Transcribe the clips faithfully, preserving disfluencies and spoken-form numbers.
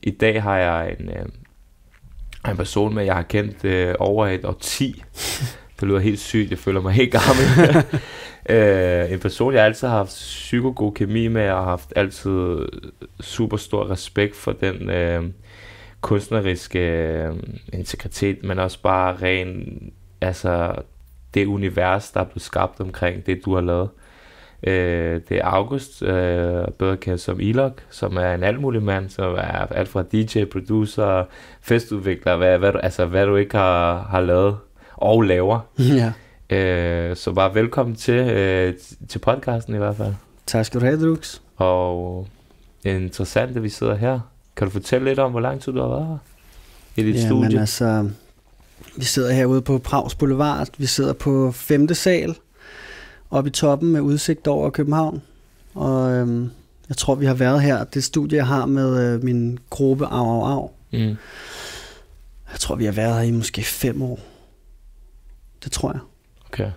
i dag har jeg en, øh, en person med, jeg har kendt øh, over et årti. Det lyder helt sygt, jeg føler mig helt gammel. øh, en person, jeg altid har haft psykogod kemi med, og har haft altid super stor respekt for den øh, kunstneriske øh, integritet, men også bare ren, altså det univers, der er blevet skabt omkring det, du har lavet. Øh, det er August, øh, bedre kendt som Ilok, som er en altmulig mand, som er alt fra D J, producer, festudvikler, hvad, hvad, du, altså, hvad du ikke har, har lavet og laver. Ja. Øh, så bare velkommen til, øh, til podcasten i hvert fald. Tak skal du have, Drux. Og interessant, at vi sidder her. Kan du fortælle lidt om, hvor lang tid du har været her i dit ja, studie? Men altså, vi sidder herude på Prags Boulevard. Vi sidder på femte sal, oppe i toppen med udsigt over København. Og øhm, jeg tror, vi har været her. Det studie, jeg har med øh, min gruppe Au Au Au. Mm. Jeg tror, vi har været her i måske fem år. Det tror jeg. Okay.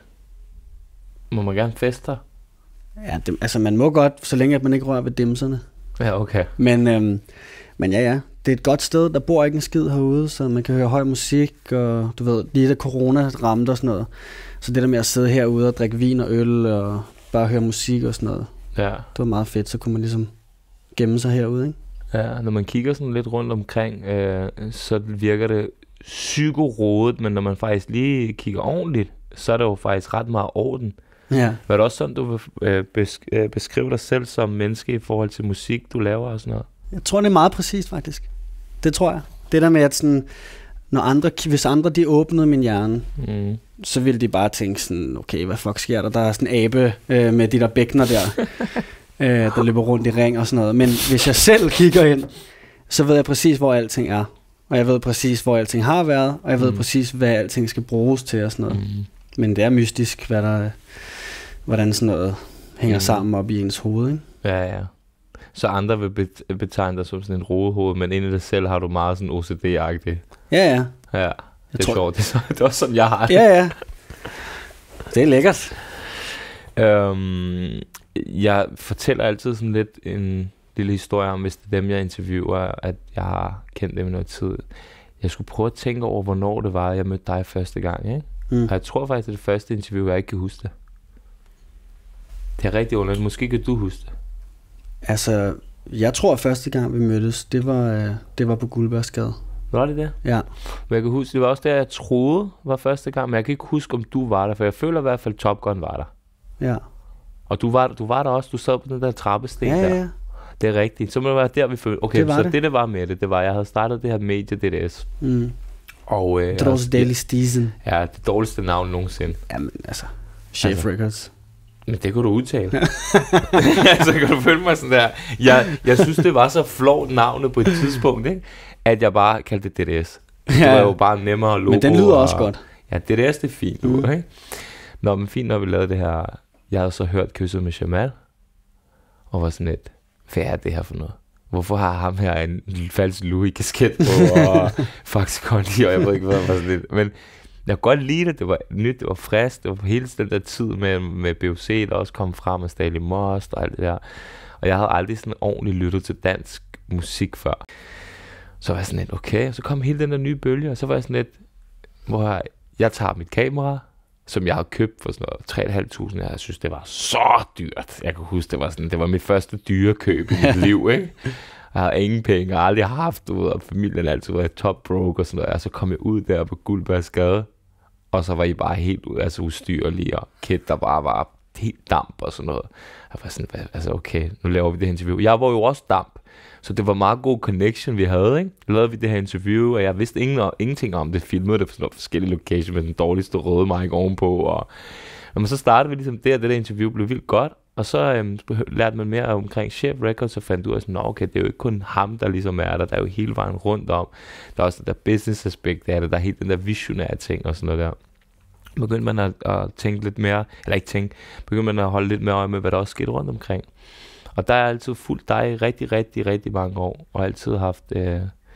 Må man gerne feste? Ja, det, altså man må godt, så længe at man ikke rører ved dimserne. Ja, okay. Men, øhm, men ja, ja. Det er et godt sted. Der bor ikke en skid herude, så man kan høre høj musik, og du ved, lige da corona ramte og sådan noget. Så det der med at sidde herude og drikke vin og øl, og bare høre musik og sådan noget, Ja. det var meget fedt. Så kunne man ligesom gemme sig herude, ikke? Ja, når man kigger sådan lidt rundt omkring, øh, så virker det psykorodet, men når man faktisk lige kigger ordentligt, så er det jo faktisk ret meget orden. Ja. Var det også sådan, du vil øh, besk- øh, beskrive dig selv som menneske i forhold til musik, du laver og sådan noget? Jeg tror, det er meget præcist, faktisk. Det tror jeg. Det der med, at sådan, når andre, hvis andre de åbnede min hjerne, Mm. så ville de bare tænke sådan, okay, hvad fuck sker der? Der er sådan en abe øh, med de der bækkener der, øh, der løber rundt i ring og sådan noget. Men hvis jeg selv kigger ind, så ved jeg præcis, hvor alting er. Og jeg ved præcis, hvor alting har været, og jeg ved Mm. præcis, hvad alting skal bruges til og sådan noget. Mm. Men det er mystisk, hvad der, hvordan sådan noget hænger Mm. sammen op i ens hoved, ikke? Ja, ja. Så andre vil bet- betegne dig som sådan en rodehoved, men inde i dig selv har du meget sådan O C D-agtigt. Ja, ja. Ja, det er tror- sjovt. Det er, så, det er også sådan, jeg har det. Ja, ja. Det er lækkert. Øhm, jeg fortæller altid sådan lidt en lille historie om, hvis det er dem, jeg interviewer, at jeg har kendt dem i noget tid. Jeg skulle prøve at tænke over, hvornår det var, jeg mødte dig første gang, ikke? Mm. Og jeg tror faktisk, det er det første interview, jeg ikke kan huske det. Det er rigtig underligt. Måske kan du huske det. Altså, jeg tror, at første gang vi mødtes, det var, øh, det var på Guldbergsgade. Var det det? Ja. Men jeg kan huske, det var også der, jeg troede var første gang, men jeg kan ikke huske, om du var der, for jeg føler i hvert fald, Top Gun var der. Ja. Og du var, du var der også, du sad på den der trappesten Ja, der. ja, ja. Det er rigtigt. Så må det være der, vi følte. Okay, Det var så det. det, det var med det, det var, jeg havde startet det her medie, D D S. Mm. Og, øh, Det var også Daily Steezen. Ja, det dårligste navn nogensinde. Jamen, altså. Chef Altså. Records. Men det kunne du udtale. Så kan du følge mig sådan der. Jeg, jeg synes, det var så flot navnet på et tidspunkt, ikke? At jeg bare kaldte det D D S. Det Ja. var jo bare nemmere logo. Men den lyder og, også godt. Ja, D D S, det er fint. Mm. Mm. Ikke? Nå, men fint, når vi lavede det her. Jeg havde så hørt Kysset med Jamal. Og var sådan lidt, hvad er det her for noget? Hvorfor har ham her en falsk Louis-kasket på, og Faxe Kondi, og jeg ved ikke, hvad var sådan lidt. Men jeg kunne godt lide det, det var nyt, det var frisk, det var hele den der tid med, med B O C, der også kom frem, og Staley Most og alt det der. Og jeg havde aldrig sådan ordentligt lyttet til dansk musik før. Så var jeg sådan lidt, okay, og så kom hele den der nye bølge, og så var jeg sådan lidt, hvor jeg, jeg tager mit kamera, som jeg har købt for sådan noget tre tusind fem hundrede. Jeg synes, det var så dyrt. Jeg kan huske, det var sådan, det var mit første dyrekøb i mit liv, ikke? Jeg har ingen penge, og aldrig haft ud, og familien har altid været top broke og sådan noget. Og så kom jeg ud der på Guldbergsgade, og så var I bare helt altså ustyrlige, og Kit, der bare var helt damp og sådan noget. Jeg var sådan, altså okay, nu laver vi det her interview. Jeg var jo også damp, så det var meget god connection, vi havde, ikke? Så lavede vi det her interview, og jeg vidste ingen, ingenting om det. Filmede det på sådan nogle forskellige locations med den dårligste røde mic ovenpå, og men så startede vi ligesom der, det der interview blev vildt godt, og så øhm, lærte man mere omkring Chef Records, og fandt ud af sådan, okay, det er jo ikke kun ham, der ligesom er der, der er jo hele vejen rundt om. Der er også det der business aspekt af det, der er helt den der visionære ting og sådan noget der. Begyndte man at, at tænke lidt mere, eller ikke tænke, begyndte man at holde lidt mere øje med, hvad der også skete rundt omkring. Og der er altid fulgt dig i rigtig, rigtig, rigtig mange år, og altid haft, øh,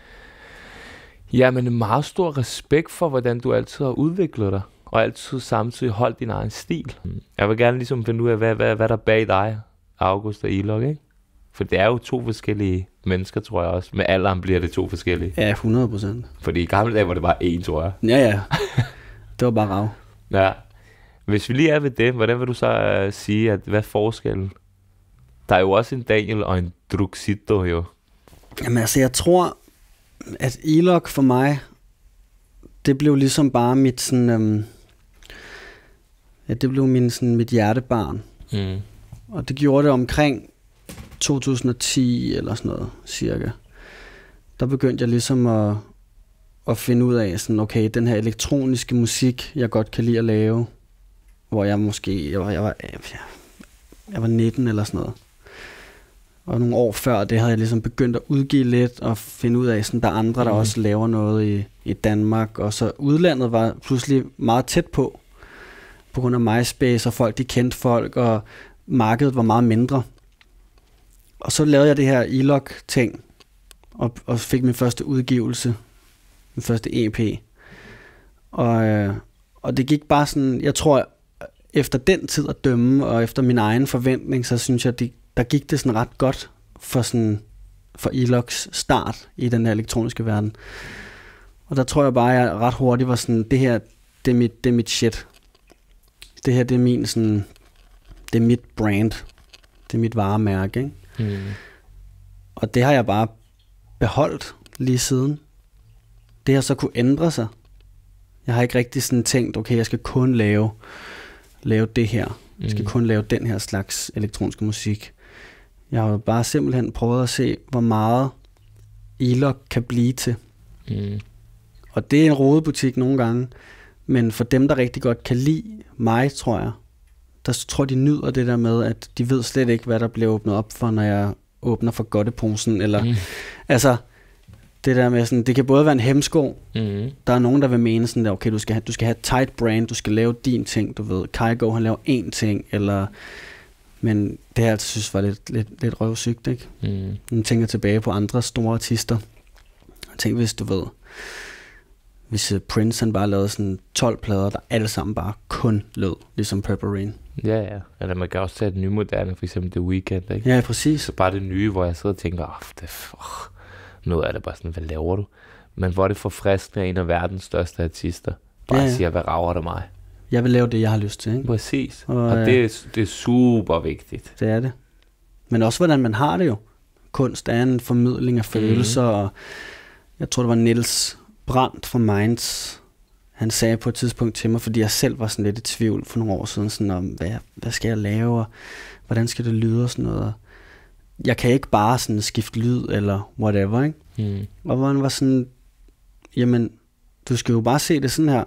ja, men en meget stor respekt for, hvordan du altid har udviklet dig, og altid samtidig holdt din egen stil. Jeg vil gerne ligesom finde ud af, hvad, hvad, hvad der er bag dig, August og Ilok, ikke? For det er jo to forskellige mennesker, tror jeg også. Med alderen bliver det to forskellige. Ja, hundrede procent. Fordi i gamle dage var det bare én, tror jeg. Ja, ja. Det var bare rav. Ja. Hvis vi lige er ved det, hvordan vil du så uh, sige, at hvad er forskellen? Der er jo også en Daniel og en Druxito, jo. Jamen altså, jeg tror, at Elok for mig, det blev ligesom bare mit sådan, øhm, ja, det blev min, sådan, mit hjertebarn. Mm. Og det gjorde det omkring to tusind og ti eller sådan noget, cirka. Der begyndte jeg ligesom at, at finde ud af, sådan, okay, den her elektroniske musik, jeg godt kan lide at lave, hvor jeg måske, jeg var, jeg var, jeg var nitten eller sådan noget. Og nogle år før, det havde jeg ligesom begyndt at udgive lidt, og finde ud af, sådan, der er andre, der mm. også laver noget i, i Danmark. Og så udlandet var pludselig meget tæt på, på grund af MySpace, og folk, de kendte folk, og markedet var meget mindre. Og så lavede jeg det her Elok-ting, og, og fik min første udgivelse, min første E P. Og, øh, og det gik bare sådan, jeg tror, efter den tid at dømme, og efter min egen forventning, så synes jeg, det, der gik det sådan ret godt for, sådan, for Eloks start i den her elektroniske verden. Og der tror jeg bare, at jeg ret hurtigt var sådan, det her, det er mit, det er mit shit. Det her, det er min sådan, det er mit brand. Det er mit varemærke, ikke? Mm. Og det har jeg bare beholdt lige siden. Det har så kunne ændre sig. Jeg har ikke rigtig sådan tænkt, okay, jeg skal kun lave, lave det her. Jeg skal mm. kun lave den her slags elektronisk musik. Jeg har jo bare simpelthen prøvet at se, hvor meget Elok kan blive til. Mm. Og det er en rodebutik nogle gange. Men for dem, der rigtig godt kan lide mig, tror jeg, der tror de nyder det der med, at de ved slet ikke, hvad der bliver åbnet op for, når jeg åbner for godteposen. Eller, mm. altså, det der med sådan, det kan både være en hemsko. Mm. Der er nogen, der vil mene sådan der, okay, du skal have, du skal have et tight brand, du skal lave din ting, du ved. Kygo, han laver én ting, eller... Men det har jeg altid synes var lidt, lidt, lidt røvsygt, ikke? Mm. Jeg tænker tilbage på andre store artister. Jeg tænker, hvis du ved... Hvis Prince han bare lavede sådan tolv plader, der alle sammen bare kun lød, ligesom Purple Rain. Ja, ja. Eller man kan også tage et nymoderne, for eksempel The Weeknd, ikke? Ja, præcis. Så bare det nye, hvor jeg sidder og tænker, åh, det er noget af det bare sådan, hvad laver du? Men hvor er det forfriskende af en af verdens største artister. Bare ja, ja. Siger, hvad rager det mig? Jeg vil lave det, jeg har lyst til, ikke? Præcis. Og, og det, er, det er super vigtigt. Det er det. Men også, hvordan man har det jo. Kunst er en formidling af følelser, mm. og jeg tror, det var Niels Brandt fra Minds. Han sagde på et tidspunkt til mig, fordi jeg selv var sådan lidt i tvivl for nogle år siden, sådan om, hvad, hvad skal jeg lave, og hvordan skal det lyde og sådan noget. Jeg kan ikke bare sådan skifte lyd, eller whatever, ikke? Mm. Og hvor han var sådan, jamen, du skal jo bare se det sådan her.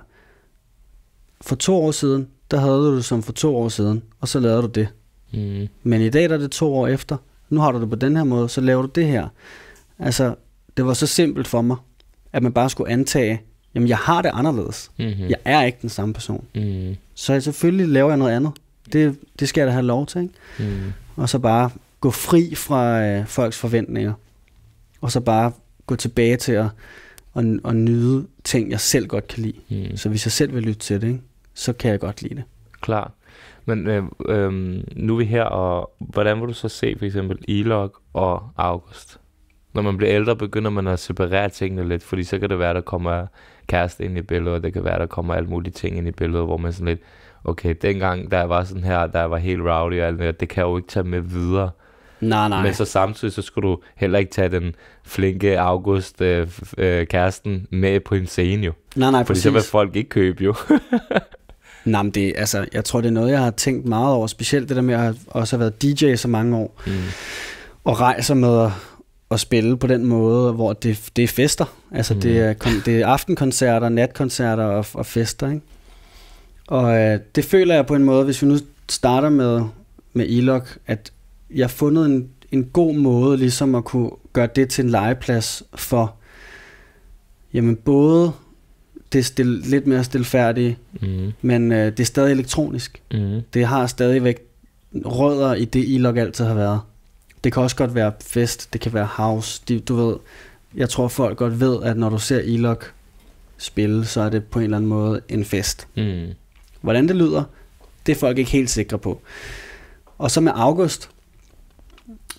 For to år siden, der havde du det som for to år siden, og så lavede du det. Mm. Men i dag der er det to år efter. Nu har du det på den her måde, så laver du det her. Altså, det var så simpelt for mig, at man bare skulle antage, jamen jeg har det anderledes. Mm-hmm. Jeg er ikke den samme person. Mm. Så jeg selvfølgelig laver jeg noget andet. Det, det skal jeg da have lov til, ikke? Mm. Og så bare gå fri fra øh, folks forventninger. Og så bare gå tilbage til at, at, at nyde ting, jeg selv godt kan lide. Mm. Så hvis jeg selv vil lytte til det, ikke, så kan jeg godt lide det. Klar. Men øh, øh, nu er vi her, og hvordan vil du så se for eksempel Elok og August? Når man bliver ældre, begynder man at separere tingene lidt, fordi så kan det være, der kommer kæreste ind i billedet, og det kan være, der kommer alle mulige ting ind i billedet, hvor man sådan lidt, okay, dengang, der var sådan her, der var helt rowdy og alt det, det kan jeg jo ikke tage med videre. Nej, nej. Men så samtidig, så skulle du heller ikke tage den flinke August øh, øh, kæresten med på en scene jo. Nej, nej, fordi præcis. så vil folk ikke købe jo. Nej, men det, altså, jeg tror, det er noget, jeg har tænkt meget over, specielt det der med at også have været D J så mange år, mm. og rejser med at, at spille på den måde, hvor det, det er fester. Altså, mm. det, er, det er aftenkoncerter, natkoncerter og, og fester, ikke? Og øh, det føler jeg på en måde, hvis vi nu starter med, med Elok, at jeg har fundet en, en god måde ligesom at kunne gøre det til en legeplads for, jamen både det er stille, lidt mere stilfærdigt, mm. men øh, det er stadig elektronisk. Mm. Det har stadigvæk rødder i det, Elok altid har været. Det kan også godt være fest, det kan være house. De, du ved, jeg tror folk godt ved, at når du ser Elok spille, så er det på en eller anden måde en fest. Mm. Hvordan det lyder, det er folk ikke helt sikre på. Og så med August,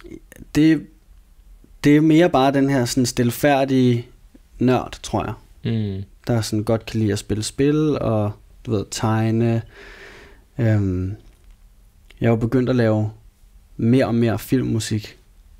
det, det er mere bare den her sådan stilfærdige nørd, tror jeg. Mm. Der sådan godt kan lide at spille spil, og du ved, tegne. Øhm, jeg er jo begyndt at lave mere og mere filmmusik,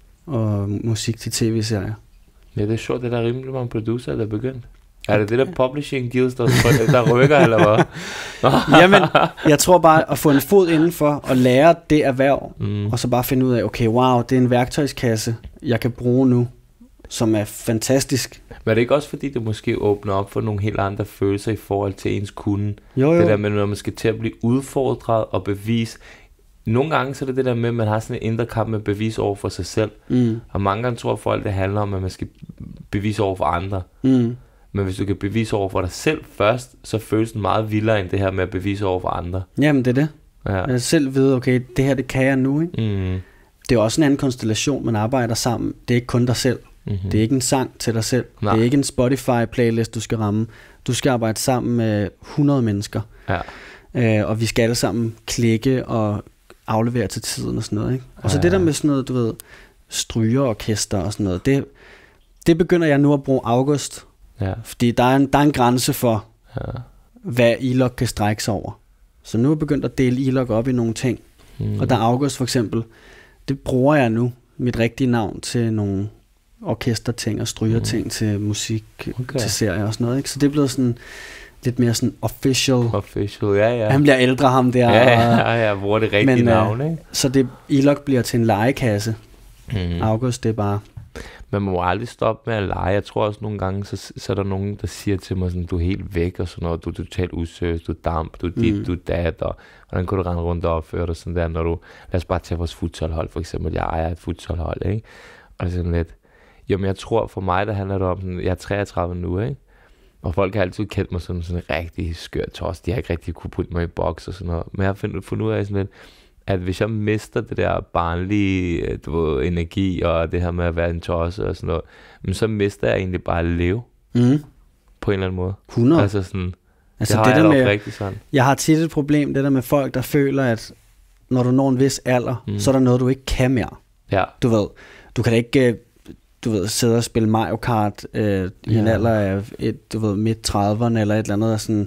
og musik til tv-serier. Ja, det er sjovt, det der er rimelig mange producer, der er begyndt. Er det det der publishing deals, der, der rykker, eller hvad? Jamen, jeg tror bare at få en fod indenfor og lære det erhverv, mm. og så bare finde ud af, okay, wow, det er en værktøjskasse, jeg kan bruge nu, som er fantastisk. Men er det ikke også fordi, det måske åbner op for nogle helt andre følelser i forhold til ens kunde? Jo, jo. Det der med, når man skal til at blive udfordret og bevise. Nogle gange så er det det der med, at man har sådan en indre kamp med bevis over for sig selv. Mm. Og mange gange tror folk, det handler om, at man skal bevise over for andre. Mm. Men hvis du kan bevise over for dig selv først, så føles den meget vildere end det her med at bevise over for andre. Jamen, det er det. Ja. Jeg selv ved, okay, det her, det kan jeg nu, ikke? Mm. Det er også en anden konstellation, man arbejder sammen. Det er ikke kun dig selv. Mm-hmm. Det er ikke en sang til dig selv. Nej. Det er ikke en Spotify-playlist, du skal ramme. Du skal arbejde sammen med hundrede mennesker. Ja. Øh, og vi skal alle sammen klikke og aflevere til tiden og sådan noget, ikke? Og så Ja. det der med sådan noget, du ved, strygeorkester og sådan noget, det, det begynder jeg nu at bruge august. Ja. Fordi der er en, der er en grænse for, Ja. hvad E L O C kan strække sig over. Så nu er jeg begyndt at dele E L O C op i nogle ting. Mm. Og der er august for eksempel, det bruger jeg nu, mit rigtige navn, til nogle orkesterting og strygerting mm. til musik, Okay. til serier og sådan noget, ikke? Så det er blevet sådan lidt mere sådan official. Official, ja, ja. Han bliver ældre, ham der. Ja, og, ja, ja, hvor er det rigtige men, navn, øh, ikke? Så det E L O C bliver til en legekasse. Mm. August, det er bare... Man må aldrig stoppe med at lege. Jeg tror også nogle gange, så, så er der nogen, der siger til mig sådan, du er helt væk og sådan noget, du er totalt useriøs, du er damp, du er dit, Mm. du er dat, og hvordan kunne du rende rundt og opføre dig sådan der, når du, lad os bare tage vores futsalhold for eksempel, jeg ejer et futsalhold, ikke? Og det er sådan lidt, jamen jeg tror for mig, der handler det om sådan, jeg er treogtredive nu, ikke? Og folk har altid kendt mig som sådan en rigtig skør tos, de har ikke rigtig kunne putte mig i boks og sådan noget, men jeg har fundet, fundet ud af sådan lidt, at hvis jeg mister det der barnlige, du ved, energi og det her med at være en tosse og sådan noget, men så mister jeg egentlig bare at leve Mm. på en eller anden måde. hundrede. Altså sådan, Altså det har det jeg der da med, rigtig sådan. jeg har tit et problem, det der med folk, der føler, at når du når en vis alder, Mm. mm. så er der noget, du ikke kan mere. Ja, Du ved, du kan da ikke, øh, du ved, sidde og spille Mario Kart øh, i en Ja. alder af et, du ved, midt trediverne eller et eller andet, sådan,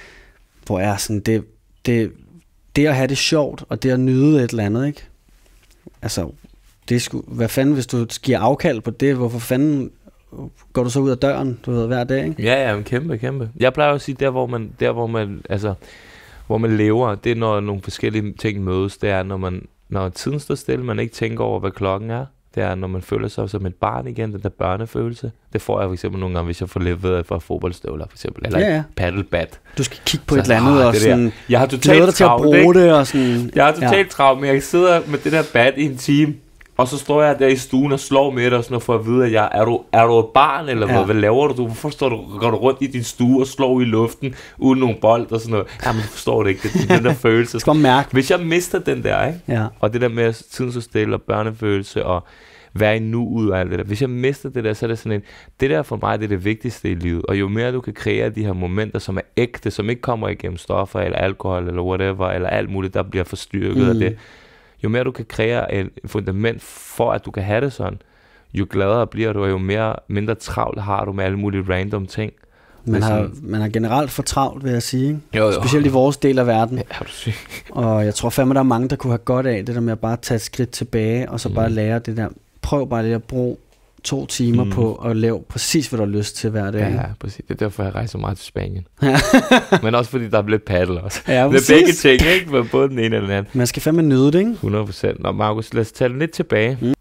hvor jeg er sådan, det, det, det at have det sjovt, og det at nyde et eller andet, ikke? Altså, det er sgu, hvad fanden, hvis du giver afkald på det, hvorfor fanden går du så ud af døren, du ved, hver dag, ikke? ja, ja, men kæmpe, kæmpe. Jeg plejer at sige, der hvor man, der hvor man, altså, hvor man lever, det er når nogle forskellige ting mødes, det er når man, når tiden står stille, man ikke tænker over, hvad klokken er. Det er, når man føler sig som et barn igen, den der børnefølelse. Det får jeg for eksempel nogle gange, hvis jeg får leveret fra fodboldstøvler, for eksempel. Eller Ja, ja. et paddelbat. Du skal kigge på Så, et eller andet, ah, og det der. sådan, Jeg har glæder totalt dig til at travlt, bruge ikke? det, og sådan... Jeg har totalt travlt, men jeg sidder med det der bat i en time, og så står jeg der i stuen og slår med det, og sådan noget, for at vide, at jeg, er, du, er du et barn, eller hvad? Ja. Hvad laver du? Hvorfor står du, går du rundt i din stue og slår i luften, uden nogen bold og sådan noget? Jamen, du forstår det ikke, det er den der følelse. Du skal bare mærke. Hvis jeg mister den der, ikke? Ja. Og det der med at tiden så stille, og børnefølelse, og være i nuet og alt det der. Hvis jeg mister det der, så er det sådan en, det der for mig, det er det vigtigste i livet. Og jo mere du kan kreere de her momenter, som er ægte, som ikke kommer igennem stoffer, eller alkohol, eller whatever, eller alt muligt, der bliver forstyrket mm. af det. Jo mere du kan kreere et fundament for, at du kan have det sådan, jo gladere bliver du, og jo mere, mindre travlt har du med alle mulige random ting. Man har, sådan- man har generelt for travlt, vil jeg sige. Ikke? Jo, jo. Specielt i vores del af verden. Ja, er du syg. Og jeg tror fandme, der er mange, der kunne have godt af det der med at bare tage et skridt tilbage, og så Mm. bare lære det der. Prøv bare lige at bruge to timer Mm. mm. på at lave præcis, hvad du har lyst til hver dag. Ja, ikke? ja, præcis. Det er derfor, jeg rejser meget til Spanien. Men også fordi, der er blevet paddle også. Ja, Det er præcis. begge ting, ikke? Men både den ene eller den anden. Man skal fandme nyde det, ikke? hundrede procent. Nå, Markus, lad os tage lidt tilbage. Mm.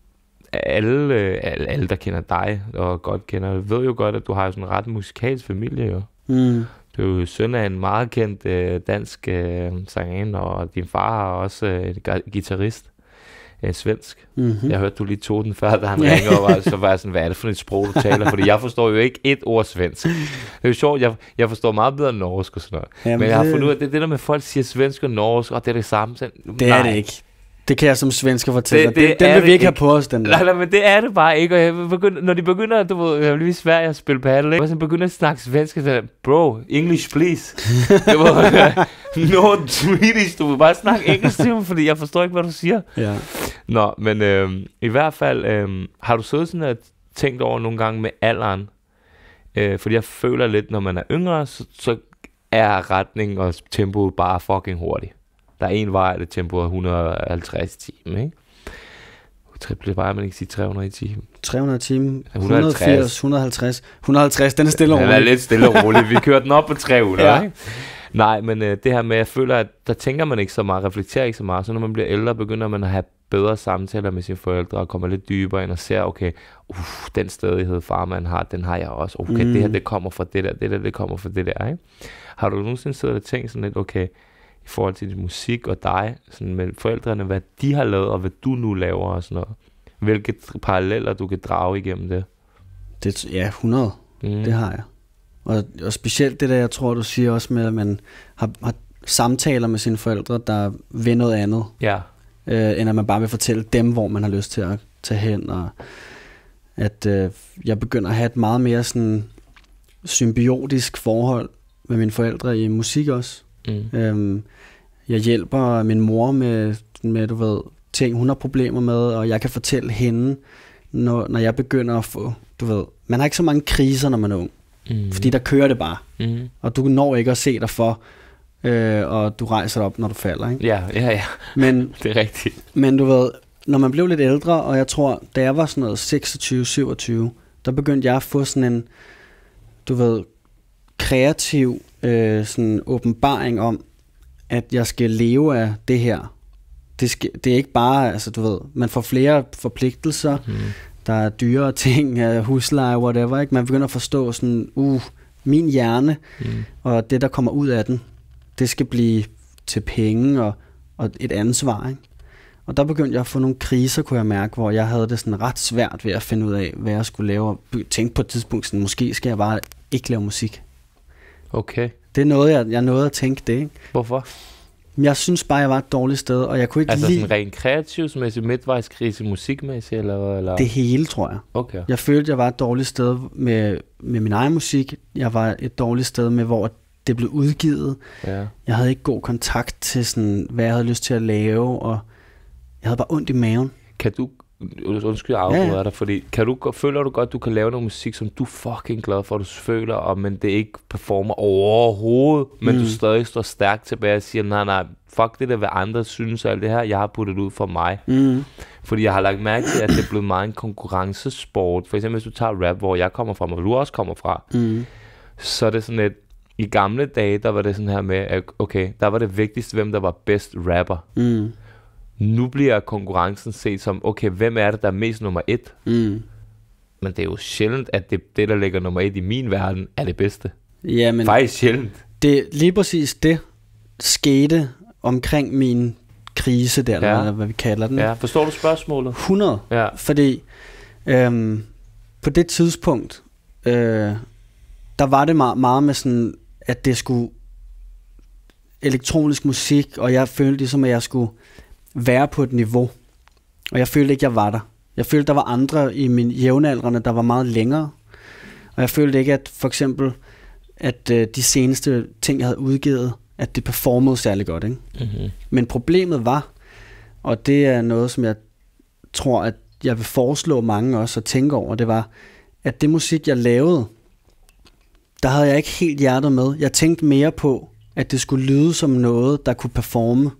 Alle, øh, alle, alle, der kender dig og godt kender dig, ved jo godt, at du har sådan en ret musikalsk familie, jo. Mm. Du er jo søn af en meget kendt øh, dansk øh, sangerinde, og din far har også øh, en gu- guitarist, øh, svensk. Mm-hmm. Jeg hørte, du lige tog den før, da han Ja. ringer, og var, så var jeg sådan, hvad er det for et sprog, du taler? Fordi jeg forstår jo ikke et ord svensk. Det er jo sjovt, jeg, jeg forstår meget bedre norsk og sådan noget. Jamen, Men jeg har det- fundet ud af, det, det der med folk siger svensk og norsk, og det er det samme. Så, Det er det ikke. Det kan jeg som svensker fortælle det, det det, Den vil vi ikke have på os, den der. Nej, nej, men det er det bare ikke. Og jeg begynder, når de begynder, du ved, jeg vil lige svært at spille paddle, ikke? Og så begynder at snakke svensk, så er bro, English please. Det var, no Swedish, du vil bare snakke engelsk til mig, fordi jeg forstår ikke, hvad du siger. Ja. Nå, men øh, i hvert fald, øh, har du siddet sådan og tænkt over nogle gange med alderen? Øh, fordi jeg føler lidt, når man er yngre, så, så er retningen og tempoet bare fucking hurtigt. Der er en vej, det tempo er et hundrede og halvtreds timer, ikke? Det bare, man ikke sige tre hundrede i timen. tre hundrede timer. et hundrede og firs. et hundrede og halvtreds. et hundrede og halvtreds, den er stille og rolig. Den er lidt stille og rolig. Vi kører den op på tre hundrede, ja. Ikke? Nej, men øh, det her med, jeg føler, at der tænker man ikke så meget, reflekterer ikke så meget. Så når man bliver ældre, begynder man at have bedre samtaler med sine forældre, og kommer lidt dybere ind og ser, okay, uff, den stædighed farmand har, den har jeg også. Okay, mm. det her, det kommer fra det der, det der, det kommer fra det der, ikke? Har du nogensinde siddet og tænkt sådan lidt, okay, i forhold til din musik og dig, sådan med forældrene, hvad de har lavet, og hvad du nu laver og sådan noget? Hvilke paralleller du kan drage igennem det? det ja, hundrede. Mm. Det har jeg. Og, og specielt det der, jeg tror, du siger også med, at man har, har samtaler med sine forældre, der vil noget andet. Ja. Øh, end at man bare vil fortælle dem, hvor man har lyst til at tage hen. Og at øh, jeg begynder at have et meget mere sådan symbiotisk forhold med mine forældre i musik også. Mm. Øhm, jeg hjælper min mor med, med, du ved, ting, hun har problemer med, og jeg kan fortælle hende, når, når jeg begynder at få, du ved, man har ikke så mange kriser, når man er ung. Mm. Fordi der kører det bare. Mm. Og du når ikke at se dig for, øh, og du rejser dig op, når du falder, ikke? Ja, ja, ja. Men, det er rigtigt. Men du ved, når man blev lidt ældre, og jeg tror, da jeg var sådan noget seksogtyve syvogtyve, der begyndte jeg at få sådan en, du ved, kreativ øh, sådan åbenbaring om, at jeg skal leve af det her. Det, skal, det er ikke bare, altså du ved, man får flere forpligtelser, mm. der er dyrere ting, husleje, whatever, ikke? Man begynder at forstå sådan, uh, min hjerne, mm. og det, der kommer ud af den, det skal blive til penge og, og et ansvar, ikke? Og der begyndte jeg at få nogle kriser, kunne jeg mærke, hvor jeg havde det sådan ret svært ved at finde ud af, hvad jeg skulle lave, og tænke på et tidspunkt, sådan, måske skal jeg bare ikke lave musik. Okay. Det er noget, jeg, jeg nåede at tænke det, ikke? Hvorfor? Jeg synes bare, jeg var et dårligt sted, og jeg kunne ikke altså lide... Altså sådan rent kreativsmæssigt, midtvejskrise, musikmæssigt, eller, eller? Det hele, tror jeg. Okay. Jeg følte, jeg var et dårligt sted med, med min egen musik. Jeg var et dårligt sted med, hvor det blev udgivet. Ja. Jeg havde ikke god kontakt til, sådan, hvad jeg havde lyst til at lave, og jeg havde bare ondt i maven. Kan du... Undskyld, jeg afbryder ja, ja. dig, fordi kan du, føler du godt, du kan lave noget musik, som du er fucking glad for, du føler, og, men det ikke performer overhovedet, men mm. du stadig står stærkt tilbage og siger, nej, nej, fuck det der, hvad andre synes og alt det her, jeg har puttet ud for mig. Mm. Fordi jeg har lagt mærke til, at det er blevet meget en konkurrencesport. For eksempel, hvis du tager rap, hvor jeg kommer fra, og du også kommer fra, mm. så er det sådan et, i gamle dage, der var det sådan her med, at okay, der var det vigtigste, hvem der var bedst rapper. Mm. Nu bliver konkurrencen set som, okay, hvem er det, der er mest nummer et? Mm. Men det er jo sjældent, at det, det, der ligger nummer et i min verden, er det bedste. Ja, men faktisk sjældent. Det, lige præcis det skete omkring min krise der, ja. Eller hvad vi kalder den. Ja, forstår du spørgsmålet? hundrede. Ja. Fordi øhm, på det tidspunkt, øh, der var det meget, meget med sådan, at det skulle elektronisk musik, og jeg følte ligesom, at jeg skulle være på et niveau. Og jeg følte ikke, jeg var der. Jeg følte, der var andre i min jævnaldrende, der var meget længere. Og jeg følte ikke, at for eksempel, at øh, de seneste ting, jeg havde udgivet, at det performede særlig godt, ikke? Mm-hmm. Men problemet var, og det er noget, som jeg tror, at jeg vil foreslå mange også at tænke over, det var, at det musik, jeg lavede, der havde jeg ikke helt hjertet med. Jeg tænkte mere på, at det skulle lyde som noget, der kunne performe.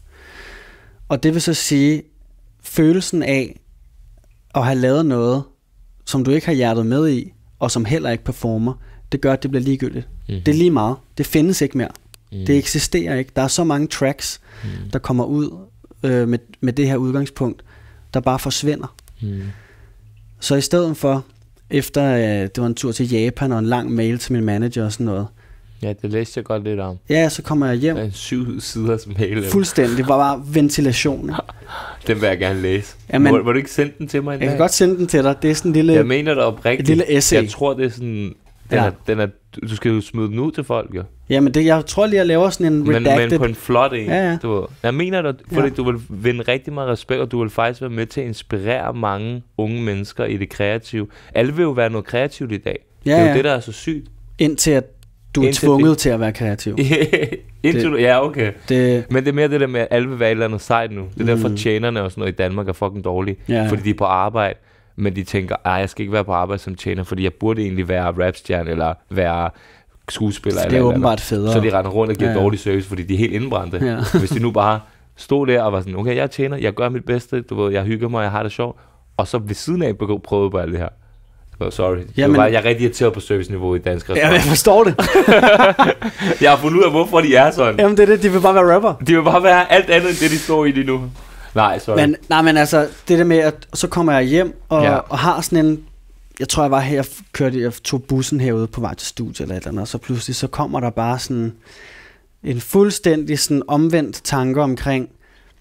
Og det vil så sige, følelsen af at have lavet noget, som du ikke har hjertet med i, og som heller ikke performer, det gør, at det bliver ligegyldigt. Mm-hmm. Det er lige meget. Det findes ikke mere. Mm. Det eksisterer ikke. Der er så mange tracks, mm. der kommer ud øh, med, med det her udgangspunkt, der bare forsvinder. Mm. Så i stedet for, efter øh, det var en tur til Japan og en lang mail til min manager og sådan noget. Ja, det læste jeg godt lidt om. Ja, så kommer jeg hjem. Det er en syv siders mail. Fuldstændig. Det var bare ventilation. Den vil jeg gerne læse. Jamen, må, må du ikke sende den til mig en Jeg dag? kan godt sende den til dig. Det er sådan en lille... Jeg mener det oprigtigt. Et lille essay. Jeg tror, det er sådan Den Ja. er, den er, du skal jo smide den ud til folk, jo. Jamen, det, jeg tror lige, jeg laver sådan en Men, redacted. men på en flot en. Ja, ja. Du ved. Jeg mener det, fordi Ja. du vil vinde rigtig meget respekt, og du vil faktisk være med til at inspirere mange unge mennesker i det kreative. Alle vil jo være noget kreativt i dag. Ja, det er jo ja. det, der er så sygt. Indtil at du er Indtil tvunget det- til at være kreativ. Indtil du, ja, okay. Det, Men det er mere det der med, at alle vil være et eller andet sejt nu. Det er derfor, Mm. tjenerne og sådan noget i Danmark er fucking dårlige. Ja. Fordi de er på arbejde, men de tænker, ej, jeg skal ikke være på arbejde som tjener, fordi jeg burde egentlig være rapstjerne, eller være skuespiller. det eller er et eller åbenbart andet. federe. Så de render rundt og giver Ja, ja, ja. dårlig service, fordi de er helt indbrændte. Ja. Hvis de nu bare stod der og var sådan, okay, jeg tjener, jeg gør mit bedste, du ved, jeg hygger mig, jeg har det sjovt, og så ved siden af begå- prøvede på alt det her. Oh, sorry. Jamen- Jamen, bare, jeg er rigtig irriteret på serviceniveauet i dansk Ja, restaurant. jeg forstår det. Jeg har fundet ud af, hvorfor de er sådan. Jamen, det er det. De vil bare være rapper. De vil bare være alt andet, end det, de står i lige nu. Nej, sorry. Men, nej, men altså, det der med, at så kommer jeg hjem og, Ja. og har sådan en... Jeg tror, jeg var her, jeg kørte, jeg tog bussen herude på vej til studiet eller et eller andet, og så pludselig så kommer der bare sådan en fuldstændig sådan omvendt tanke omkring,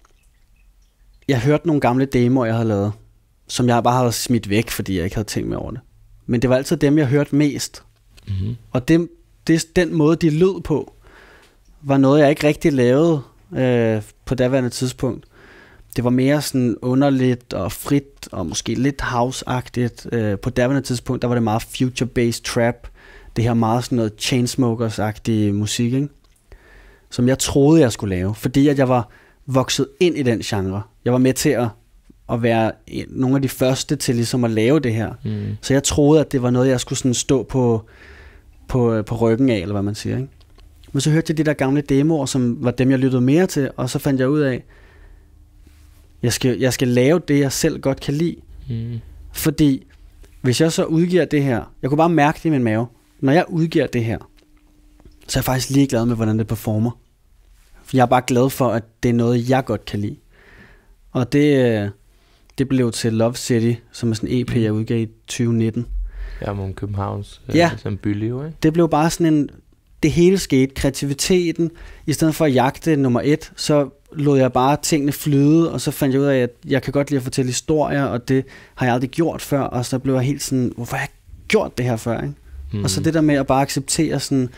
jeg hørte nogle gamle demoer, jeg havde lavet, som jeg bare havde smidt væk, fordi jeg ikke havde tænkt mig over det. Men det var altid dem, jeg hørte mest. Mm-hmm. Og det, det, den måde, de lød på, var noget, jeg ikke rigtig lavede øh, på daværende tidspunkt. Det var mere sådan underligt og frit, og måske lidt house-agtigt. Øh, på daværende tidspunkt, der var det meget future-based trap. Det her meget sådan noget Chainsmokers-agtig musik, ikke? Som jeg troede, jeg skulle lave. Fordi at jeg var vokset ind i den genre. Jeg var med til at, at være en, nogle af de første til ligesom at lave det her. Mm. Så jeg troede, at det var noget, jeg skulle sådan stå på, på, på ryggen af, eller hvad man siger, ikke? Men så hørte jeg de der gamle demoer, som var dem, jeg lyttede mere til, og så fandt jeg ud af, jeg skal, jeg skal lave det, jeg selv godt kan lide. Mm. Fordi hvis jeg så udgiver det her, jeg kunne bare mærke det i min mave, når jeg udgiver det her, så er jeg faktisk ligeglad med, hvordan det performer. For jeg er bare glad for, at det er noget, jeg godt kan lide. Og det, det blev til Love City, som er sådan en E P, jeg udgav i tyve nitten. Ja, om Københavns Ja. øh, som byliv, ikke? Det blev bare sådan en, det hele skete, kreativiteten, i stedet for at jagte nummer et, så lod jeg bare tingene flyde, og så fandt jeg ud af, at jeg kan godt lide at fortælle historier, og det har jeg aldrig gjort før, og så blev jeg helt sådan, hvorfor har jeg gjort det her før, ikke? Mm. Og så det der med at bare acceptere sådan,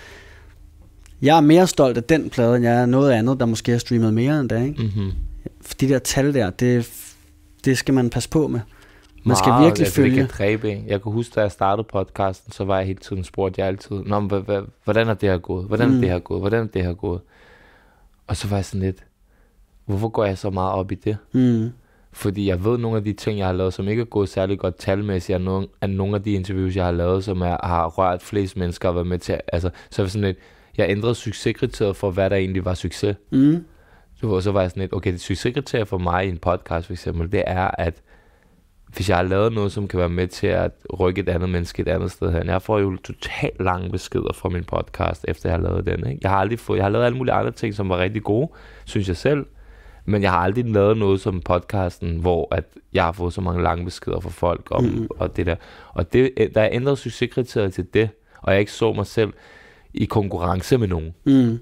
jeg er mere stolt af den plade, end jeg er noget andet, der måske har streamet mere end det, ikke? Mm-hmm. For de der tal der, det, det skal man passe på med. Man skal Meget, virkelig altså, følge. Det kan dræbe en. Jeg kan huske, da jeg startede podcasten, så var jeg hele tiden spurgt jeg altid, Nå, men, hva- hva- hvordan er det her gået? Hvordan er Mm. det her gået? Hvordan er det her gået? Og så var jeg sådan lidt, hvorfor går jeg så meget op i det? Mm. Fordi jeg ved, nogle af de ting, jeg har lavet, som ikke er gået særlig godt talmæssigt, er nogle, er nogle af de interviews, jeg har lavet, som er, har rørt flest mennesker og været med til. Altså, så var sådan lidt, jeg ændrede succeskriteriet for, hvad der egentlig var succes. Mm. Så, så var jeg sådan lidt, okay, det succeskriteriet for mig i en podcast for eksempel, det er, at hvis jeg har lavet noget, som kan være med til at rykke et andet menneske et andet sted hen. Jeg får jo totalt lange beskeder fra min podcast, efter jeg har lavet den. Ikke? Jeg har aldrig fået, jeg har lavet alle mulige andre ting, som var rigtig gode, synes jeg selv. Men jeg har aldrig lavet noget som podcasten, hvor at jeg har fået så mange lange beskeder fra folk om Mm. og det der. Og det, der er ændret succeskriteriet til det, og jeg ikke så mig selv i konkurrence med nogen.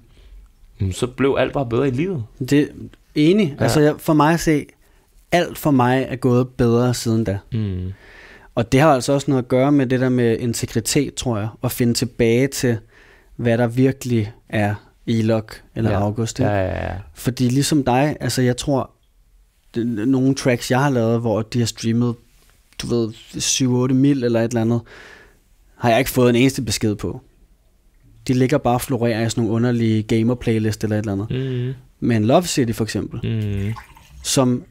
Mm. Så blev alt bare bedre i livet. Det er enig. Ja. Altså jeg, for mig at se, alt for mig er gået bedre siden da. Mm. Og det har altså også noget at gøre med det der med integritet, tror jeg. At finde tilbage til, hvad der virkelig er Elok eller Ja. August. Ikke? Ja, ja, ja. Fordi ligesom dig, altså jeg tror, det, nogle tracks jeg har lavet, hvor de har streamet, du ved, syv otte mil eller et eller andet, har jeg ikke fået en eneste besked på. De ligger bare og florerer i sådan nogle underlige gamer-playlist eller et eller andet. Mm. Men Love City for eksempel, Mm. som,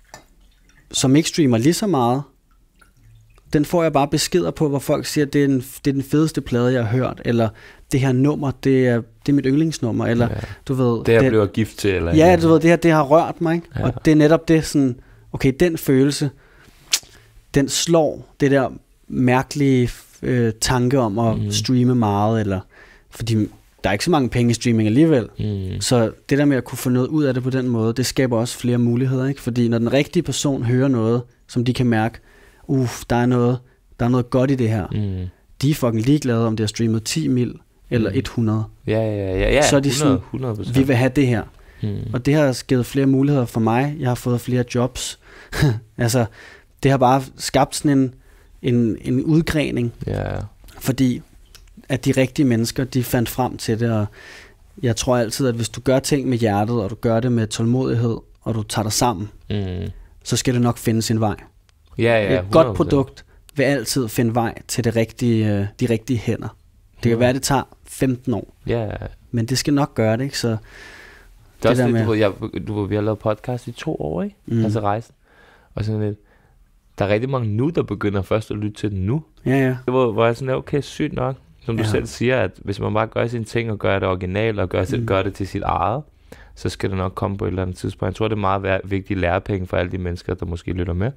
som ikke streamer lige så meget, den får jeg bare beskeder på, hvor folk siger, at det er, en, det er den fedeste plade, jeg har hørt, eller det her nummer, det er, det er mit yndlingsnummer, eller Ja. du ved... Det, jeg blev gift til, eller... Ja, du ved, det her, det har rørt mig, ikke? Ja. Og det er netop det sådan, okay, den følelse, den slår det der mærkelige øh, tanke om at Mhm. mm. streame meget, eller fordi der er ikke så mange penge i streaming alligevel. Mm. Så det der med at kunne få noget ud af det på den måde, det skaber også flere muligheder, ikke? Fordi når den rigtige person hører noget, som de kan mærke, uff, der er noget, der er noget godt i det her. Mm. De er fucking ligeglade, om det har streamet ti mil eller Mm. hundrede. Ja, ja, ja, ja. Så er de hundrede, sådan, hundrede procent. Vi vil have det her. Mm. Og det har givet flere muligheder for mig. Jeg har fået flere jobs. Altså, det har bare skabt sådan en, en, en udgrening. Ja, Fordi at de rigtige mennesker, de fandt frem til det, og jeg tror altid, at hvis du gør ting med hjertet, og du gør det med tålmodighed, og du tager dig sammen, mm. så skal det nok finde sin vej. Ja, ja, et hundrede procent. godt produkt vil altid finde vej til det rigtige, de rigtige hænder. Det kan være, det tager femten år, ja. men det skal nok gøre det, ikke? Så det er det også der lidt, med... du, jeg, du, vi har lavet podcast i to år, ikke? Mm. Altså rejsen. Og sådan lidt, der er rigtig mange nu, der begynder først at lytte til den nu. Ja, ja. Det var, var jeg sådan, okay, sygt nok. Som du ja. selv siger, at hvis man bare gør sine ting og gør det originalt og gør, mm. gør det til sit eget, så skal det nok komme på et eller andet tidspunkt. Jeg tror, det er meget vigtigt lærepenge for alle de mennesker, der måske lytter med.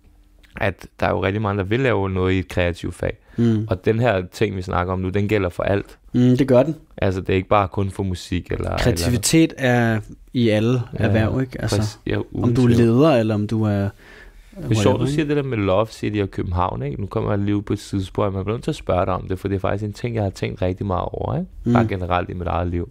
At der er jo rigtig mange, der vil lave noget i et kreativt fag. Mm. Og den her ting, vi snakker om nu, den gælder for alt. Mm, det gør den. Altså, det er ikke bare kun for musik. Eller, kreativitet eller er i alle ja, erhverv, ikke? Altså, ja, om du er leder, eller om du er... Det er sjovt, du siger det der med Love City og København, ikke? Nu kommer jeg lige ud på et sidespor, men jeg bliver nødt til at spørge dig om det, for det er faktisk en ting, jeg har tænkt rigtig meget over, ikke? Mm. Bare generelt i mit eget liv.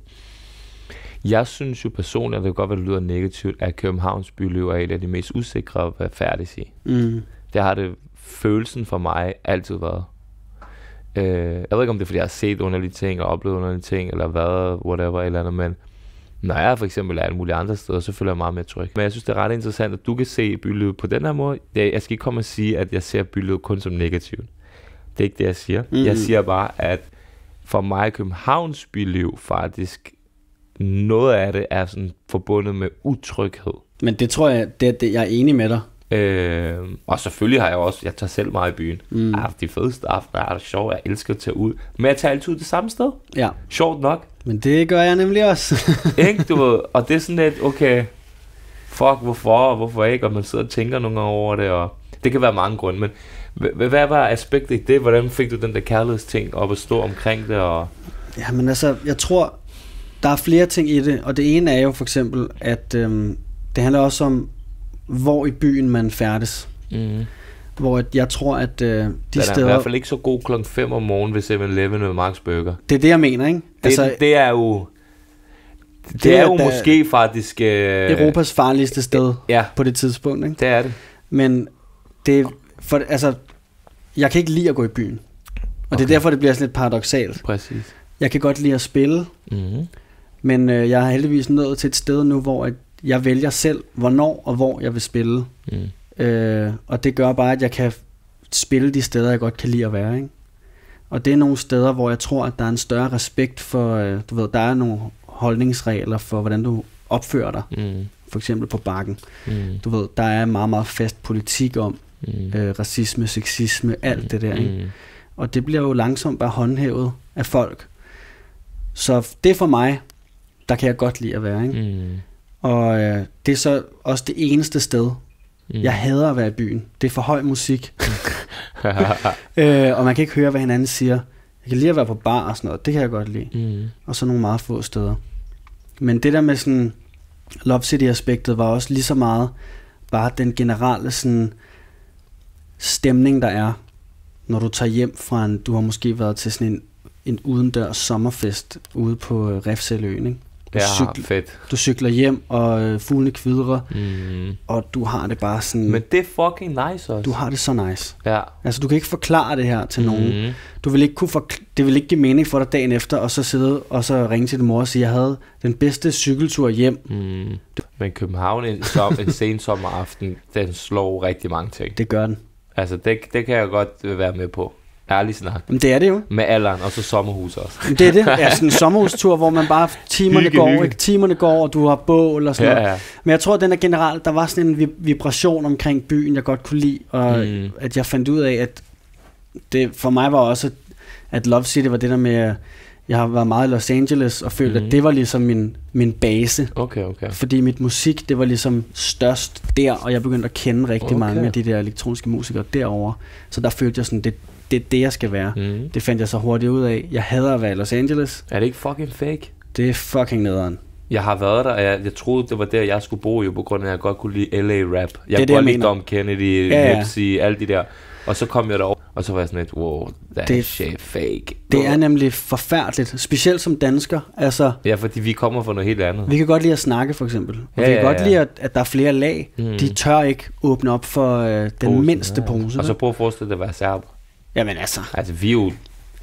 Jeg synes jo personligt, at det kan godt være, det lyder negativt, at Københavns byliv er et af de mest usikre at være færdig i. Mm. Det har det følelsen for mig altid været. Øh, jeg ved ikke, om det er, fordi jeg har set underlige ting og oplevet underlige ting, eller hvad, whatever, eller andet, men når jeg for eksempel er alle mulige andre steder, så føler jeg meget mere tryg. Men jeg synes, det er ret interessant, at du kan se bylivet på den her måde. Jeg skal ikke komme og sige, at jeg ser bylivet kun som negativt. Det er ikke det, jeg siger. Mm. Jeg siger bare, at for mig Københavns byliv faktisk, noget af det er sådan forbundet med utryghed. Men det tror jeg, det, det, jeg er enig med dig. Øh, og selvfølgelig har jeg også, jeg tager selv meget i byen. Mm. Jeg har haft de fedeste aftener, er det sjovt, jeg elsker at tage ud. Men jeg tager altid ud det samme sted. Ja. Sjovt nok. Men det gør jeg nemlig også. Ikke, du ved, og det er sådan lidt, okay, fuck, hvorfor, og hvorfor ikke, og man sidder og tænker nogle gange over det, og det kan være mange grunde, men h- hvad var aspektet i det? Hvordan fik du den der kærlighedsting op at stå omkring det? Og... Ja, men altså, jeg tror, der er flere ting i det, og det ene er jo for eksempel, at øhm, det handler også om, hvor i byen man færdes. Mm. Hvor jeg tror, at øh, de den er steder... i hvert fald ikke så god klokken fem om morgenen ved seven eleven med Marks Burger. Det er det, jeg mener, ikke? Det, altså, det er jo... Det, det er jo måske faktisk... Øh, Europas farligste sted ja, på det tidspunkt, ikke? Det er det. Men det for altså, jeg kan ikke lide at gå i byen. Og okay. det er derfor, det bliver sådan lidt paradoksalt. Præcis. Jeg kan godt lide at spille, mm-hmm. men øh, jeg er heldigvis nået til et sted nu, hvor jeg vælger selv, hvornår og hvor jeg vil spille. Mm. Øh, og det gør bare, at jeg kan spille de steder, jeg godt kan lide at være, ikke? Og det er nogle steder, hvor jeg tror, at der er en større respekt for, øh, du ved, der er nogle holdningsregler for, hvordan du opfører dig. Mm. For eksempel på Bakken. Mm. Du ved, der er meget, meget fast politik om mm. øh, racisme, sexisme, alt mm. det der, ikke? Mm. Og det bliver jo langsomt bare håndhævet af folk. Så det for mig, der kan jeg godt lide at være, ikke? Mm. Og øh, det er så også det eneste sted, mm. jeg hader at være i byen. Det er for høj musik. øh, og man kan ikke høre, hvad hinanden siger. Jeg kan lide at være på bar og sådan noget. Det kan jeg godt lide. Mm. Og så nogle meget få steder. Men det der med sådan Love City-aspektet var også lige så meget bare den generelle sådan stemning, der er, når du tager hjem fra en, du har måske været til sådan en, en udendørs sommerfest ude på Refshaløen, ikke? Du, ja, cykler, fedt. du cykler hjem, og øh, fuglene kvidrer, mm. og du har det bare sådan... Men det er fucking nice også. Du har det så nice. Ja. Altså, du kan ikke forklare det her til mm. nogen. Du vil ikke kunne forkl- det vil ikke give mening for dig dagen efter, og så sidde og så ringe til din mor og sige, jeg havde den bedste cykeltur hjem. Mm. Men København en, som, en sen sommeraften, den slår rigtig mange ting. Det gør den. Altså, det, det kan jeg godt være med på. Ærlig snak. Men det er det jo. Med alderen, og så sommerhus også. Det er det. Ja, sådan en sommerhustur, hvor man bare, timerne hygge, går, hygge. Ikke? Timerne går, og du har bål og sådan ja, noget. Ja. Men jeg tror, at den er generelt, der var sådan en vibration omkring byen, jeg godt kunne lide, og mm. at jeg fandt ud af, at det for mig var også, at Love City var det der med, jeg har været meget i Los Angeles, og følte, mm. at det var ligesom min, min base. Okay, okay. Fordi mit musik, det var ligesom størst der, og jeg begyndte at kende rigtig okay. mange af de der elektroniske musikere derovre. Så der følte jeg sådan, det det er det, jeg skal være. Mm. Det fandt jeg så hurtigt ud af. Jeg hader at være i Los Angeles. Er det ikke fucking fake? Det er fucking nederen. Jeg har været der, og jeg, jeg troede, det var der, jeg skulle bo, jo, på grund af, at jeg godt kunne lide L A-rap. Jeg kunne godt lide Dom Kennedy, ja, ja. Nipsey, alle de der. Og så kom jeg derover, og så var jeg sådan lidt, wow, that det, shit fake. Det wow. er nemlig forfærdeligt, specielt som dansker. Altså, ja, fordi vi kommer fra noget helt andet. Vi kan godt lide at snakke, for eksempel. Og ja, vi kan ja, godt ja. lide, at, at der er flere lag. Mm. De tør ikke åbne op for øh, den Posen, mindste ja. pose. Og så prøv at forestille dig at være serber. Jamen altså. Altså, vi er jo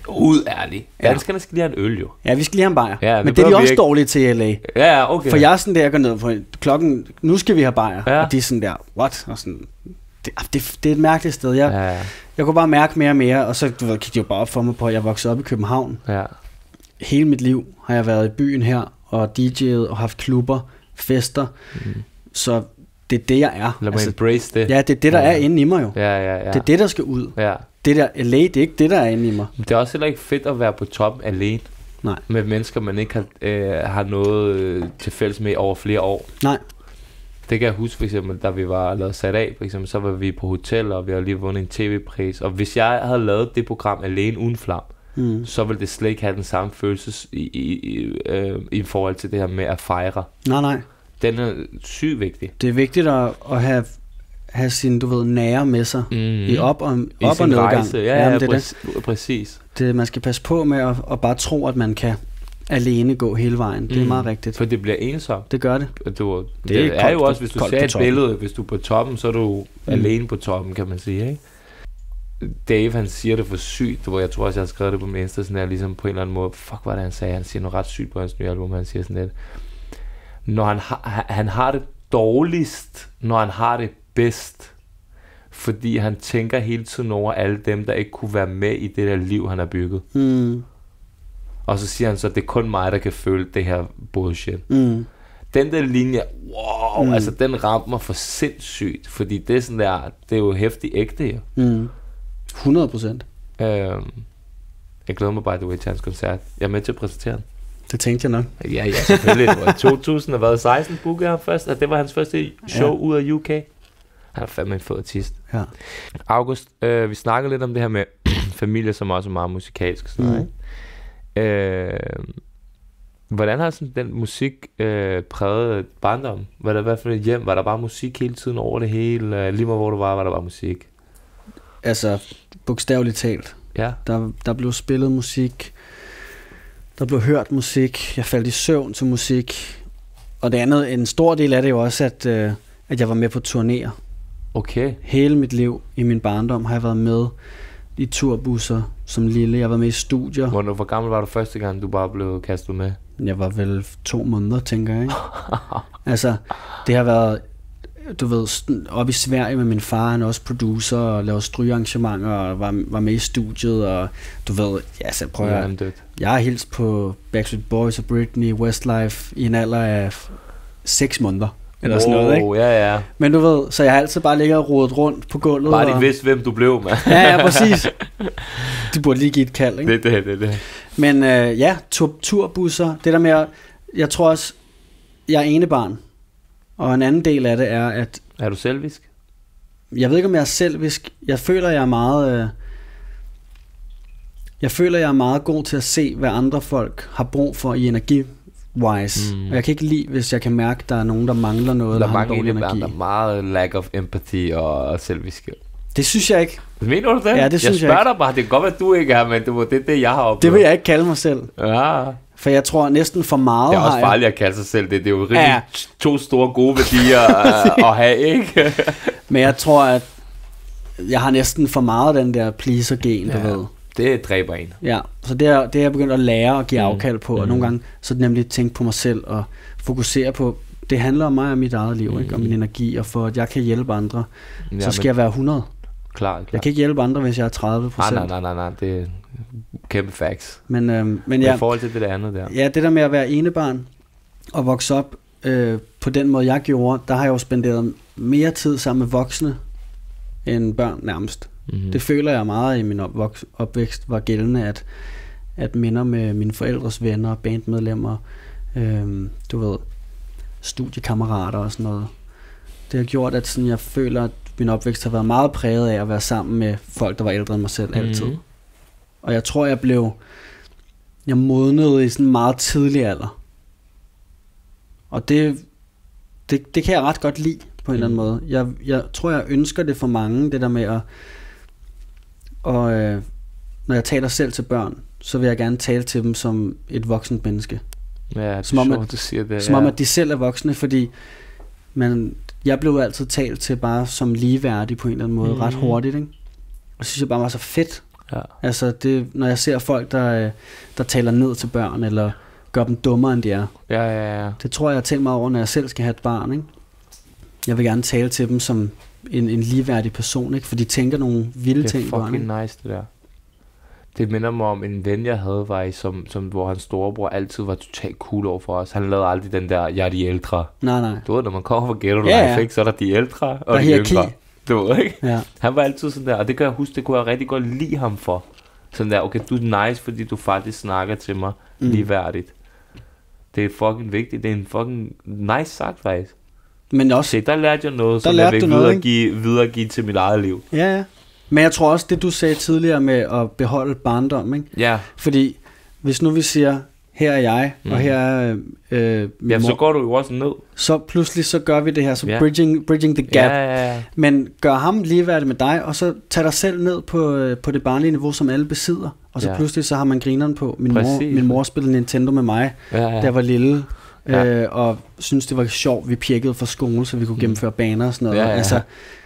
Ud ærligt. Danskerne skal lige have en øl, jo. Ja, vi skal lige have en bajer. Ja, men det er de også dårlige til i L A. Ja, okay. For jeg er sådan der, jeg går ned på klokken, nu skal vi have bajer. Ja. Og de er sådan der, what? Og sådan, det, det, det er et mærkeligt sted. Jeg, ja, ja. jeg kunne bare mærke mere og mere, og så du ved, kiggede jeg bare op for mig på, at jeg voksede op i København. Ja. Hele mit liv har jeg været i byen her, og D J'et og haft klubber, fester. Mm. Så det er det, jeg er. Lad mig altså, embrace det. Ja, det er det, der ja. er inde i mig jo. Ja, ja, ja. Det er det, der skal ud. Ja. Det der L A, det er ikke det, der er inde i mig. Det er også heller ikke fedt at være på toppen alene. Nej. Med mennesker, man ikke har, øh, har noget øh, til fælles med over flere år. Nej. Det kan jeg huske, for eksempel, da vi var lavet sat af, for eksempel, så var vi på hotel, og vi havde lige vundet en tv-pris. Og hvis jeg havde lavet det program alene uden Flam, mm. så ville det slet ikke have den samme følelse i, i, i, øh, i forhold til det her med at fejre. Nej, nej. Den er sygt vigtig. Det er vigtigt at, at have, have sin, du ved, nære med sig mm. i op og, I op og nedgang. Rejse. Ja, ja, ja, det præcis. Det. præcis. Det, man skal passe på med at, at bare tro, at man kan alene gå hele vejen. Det er mm. meget rigtigt. For det bliver ensomt. Det gør det. Du, det, det er, er jo også, hvis du ser et billede, hvis du er på toppen, så er du mm. alene på toppen, kan man sige, ikke? Dave, han siger det for sygt, hvor jeg tror også, jeg har skrevet det på min Insta, sådan der, ligesom på en eller anden måde, fuck, hvad det han sagde, han siger noget ret sygt på hans nye album, han siger sådan lidt, når han, ha, han har det dårligst, når han har det bedst, fordi han tænker hele tiden over alle dem, der ikke kunne være med i det der liv, han har bygget. Mm. Og så siger han så, at det er kun mig, der kan føle det her bullshit. Mm. Den der linje, wow, mm. altså den ramte mig for sindssygt, fordi det er sådan der, det er jo hæftigt ægte, jo. Mm. hundrede procent. Øhm, jeg glæder mig, by the way, til hans koncert. Jeg er med til at præsentere den. Det tænkte jeg nok. Ja, ja, selvfølgelig. Det var to tusind og seksten bookede han først, og det var hans første show ja. ud af U K. Han er fandme en fed artist. Ja. August, øh, vi snakkede lidt om det her med familie, som også er meget musikalsk. Sådan noget, mm. øh, hvordan har sådan den musik øh, præget barndommen? Var der i hvert fald et hjem? Var der bare musik hele tiden over det hele? Lige meget hvor du var, var der bare musik? Altså, bogstaveligt talt. Ja. Der, der blev spillet musik. Der blev hørt musik. Jeg faldt i søvn til musik. Og det andet, en stor del af det er jo også, at, øh, at jeg var med på turnéer. Okay. Hele mit liv i min barndom har jeg været med i turbusser som lille. Jeg har været med i studier. Hvor, hvor gammel var du første gang, du bare blev kastet med? Jeg var vel to måneder, tænker jeg, ikke? Altså, det har været, du ved, op i Sverige med min far, han er også producer og laver strygearrangementer og var, var med i studiet, og du ved, ja, så prøver jeg, ja, jeg har hilst på Backstreet Boys og Britney, Westlife i en alder af seks måneder. Eller wow, sådan noget, ikke? Ja, ja. Men du ved, så jeg har altid bare ligget og rodet rundt på gulvet. Bare de og... vidste, hvem du blev, mand. Ja, ja, præcis. De burde lige give et kald, ikke? Det, det, det, det. Men øh, ja, tur- turbusser, det der med, at, jeg tror også, jeg er enebarn. Og en anden del af det er, at... Er du selvisk? Jeg ved ikke, om jeg er selvisk. Jeg føler, jeg er meget... Øh, jeg føler, jeg er meget god til at se, hvad andre folk har brug for i energi. Wise. Mm. Og jeg kan ikke lide, hvis jeg kan mærke, der er nogen, der mangler noget. Der er mange mange energi. Der er meget lack of empathy og selviskhed. Det synes jeg ikke. Mener du det? Ja, det synes jeg jeg spørger dig bare, det kan godt være, at du ikke er, men det er det, det, jeg har oplevet. Det vil jeg ikke kalde mig selv. Ja. For jeg tror næsten for meget. Det er også farligt at kalde sig selv det. Det er jo rigtig ja. to store gode værdier at, at have, ikke? Men jeg tror, at jeg har næsten for meget den der pleaser-gen, ja. Du ved. Det dræber en. Ja, så det er, det er jeg begyndt at lære og give afkald på, mm. og nogle gange så nemlig tænke på mig selv og fokusere på, det handler om mig og mit eget liv, mm. ikke? Og min energi, og for at jeg kan hjælpe andre, ja, så skal jeg være hundrede. Klar, klar. Jeg kan ikke hjælpe andre, hvis jeg er tredive procent. Nej, nej, nej, nej, det er kæmpe facts. Men, øhm, men ja, i forhold til det der andet der. Ja, det der med at være enebarn og vokse op øh, på den måde, jeg gjorde, der har jeg jo spenderet mere tid sammen med voksne end børn nærmest. Mm-hmm. Det føler jeg meget i min opvoks- opvækst var gældende, at, at minder med mine forældres venner, bandmedlemmer, øhm, du ved, studiekammerater og sådan noget. Det har gjort, at sådan, jeg føler, at min opvækst har været meget præget af at være sammen med folk, der var ældre end mig selv altid. Mm-hmm. Og jeg tror, jeg blev, jeg modnede i sådan en meget tidlig alder. Og det, det, det kan jeg ret godt lide på en mm. eller anden måde. Jeg, jeg tror, jeg ønsker det for mange, det der med at, og øh, når jeg taler selv til børn, så vil jeg gerne tale til dem som et voksent menneske. Ja, det er som om, sjovt, at, du siger det. Som ja. om, at de selv er voksne, fordi man, jeg blev altid talt til bare som ligeværdig på en eller anden måde, mm. ret hurtigt, ikke? Og så synes jeg bare var så fedt, Ja. Altså, det, når jeg ser folk, der, der taler ned til børn, eller gør dem dummere, end de er. Ja, ja, ja. Det tror jeg, jeg har tænkt mig over, når jeg selv skal have et barn, ikke? Jeg vil gerne tale til dem som en, en ligeværdig person, ikke? For de tænker nogle vilde ting. Det er fucking børn, nice, det der. Det minder mig om en ven, jeg havde, var i, som, som, hvor hans storebror altid var totalt cool over for os. Han lavede aldrig den der, jeg er de ældre. Nej, nej. Du ved, når man kommer fra Ghetto ja, Life, ikke, så er der de ældre og der de hierarki. Yngre. Du ved, ikke? Ja. Han var altid sådan der, og det kan jeg huske, det kunne jeg rigtig godt lide ham for. Sådan der, okay, du er nice, fordi du faktisk snakker til mig mm. ligeværdigt. Det er fucking vigtigt. Det er en fucking nice sagt, faktisk. Men også... Se, der lærte jeg noget, som jeg vil videregive, videregive til mit eget liv. Ja, ja. Men jeg tror også, det du sagde tidligere med at beholde barndom, ikke? Ja. Fordi hvis nu vi siger, her er jeg, mm. og her er øh, ja, mor, så går du jo også ned. Så pludselig så gør vi det her, så ja. bridging, bridging the gap. Ja, ja, ja. Men gør ham ligeværdig med dig, og så tag dig selv ned på, på det barnlige niveau, som alle besidder. Og så ja. pludselig så har man grineren på. Min mor, min mor spillede Nintendo med mig, ja, ja. der var lille. Ja. Øh, og synes det var sjovt. Vi pjekkede fra skole, så vi kunne gennemføre baner og sådan noget. Ja, ja. Altså,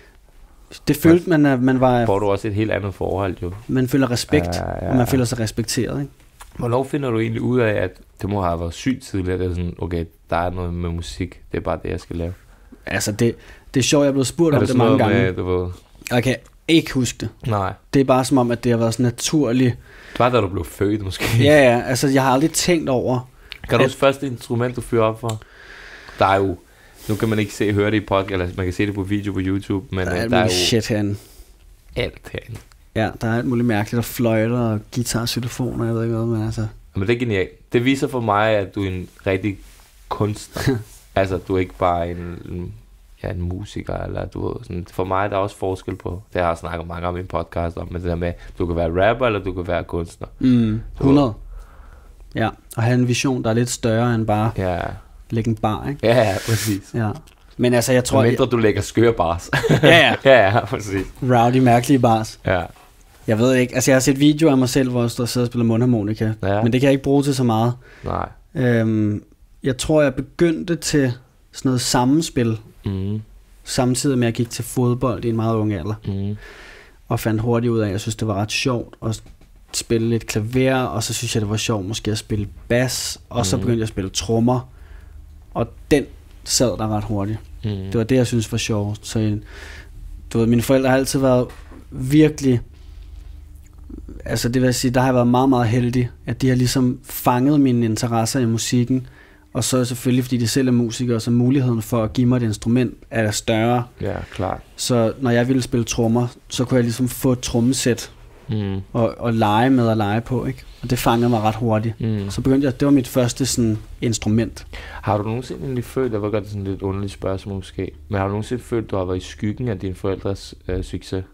det følte man, at man var... Får du også et helt andet forhold, jo. Man føler respekt, ja, ja, ja. og man føler sig respekteret, ikke? Hvornår finder du egentlig ud af, at det må have været sygt tidligere, det er sådan, okay, der er noget med musik, det er bare det, jeg skal lave? Altså, det, det er sjovt, jeg er blevet spurgt er om det mange gange. Med, du ved... Jeg kan ikke huske det. Nej. Det er bare som om, at det har været sådan naturligt. Bare da du blev født, måske. Ja, ja, altså, jeg har aldrig tænkt over... Kan du huske første instrument, du fyrer op for? Der er jo... Nu kan man ikke se høre det i podcast, eller man kan se det på video på YouTube, men der er, der er jo... shit herinde. Alt herinde. Ja, der er alt muligt mærkeligt, og fløjter og guitar, xylofoner, jeg ved ikke hvad, men altså... Men det er genialt. Det viser for mig, at du er en rigtig kunstner. Altså, du er ikke bare en, en, ja, en musiker, eller du ved, sådan. For mig er der også forskel på, det har jeg snakket mange om i min podcast om, men det der med, du kan være rapper, eller du kan være kunstner. Mm, hundrede. Ja, og have en vision, der er lidt større end bare ja. lægge en bar, ikke? Ja, ja, præcis. Ja. Men altså, jeg tror... Så mindre jeg... du lægger skøre bars. ja, ja. ja, ja, præcis. Rowdy, mærkelige bars. Ja. Jeg ved ikke, altså jeg har set videoer af mig selv, hvor jeg står og sidder og spiller mundharmonika, ja. men det kan jeg ikke bruge til så meget. Nej. Øhm, jeg tror, jeg begyndte til sådan noget sammenspil, mm. samtidig med at jeg gik til fodbold i en meget ung alder, mm. og fandt hurtigt ud af, at jeg synes, det var ret sjovt at spille lidt klaver, og så synes jeg, det var sjovt måske at spille bas, og mm. så begyndte jeg at spille trommer, og den sad der ret hurtigt. Mm. Det var det, jeg synes var sjovt. Så du ved, mine forældre har altid været virkelig... Altså det vil jeg sige, der har jeg været meget, meget heldig, at de har ligesom fanget mine interesser i musikken, og så selvfølgelig, fordi de selv er musikere, så muligheden for at give mig et instrument er større. Ja, klart. Så når jeg ville spille trommer, så kunne jeg ligesom få et trommesæt mm. og, og lege med at lege på, ikke? Og det fangede mig ret hurtigt. Mm. Så begyndte jeg, det var mit første sådan instrument. Har du nogensinde egentlig følt, jeg ved godt, det er sådan et lidt underligt spørgsmål måske, men har du nogensinde følt, du har været i skyggen af dine forældres øh, succes?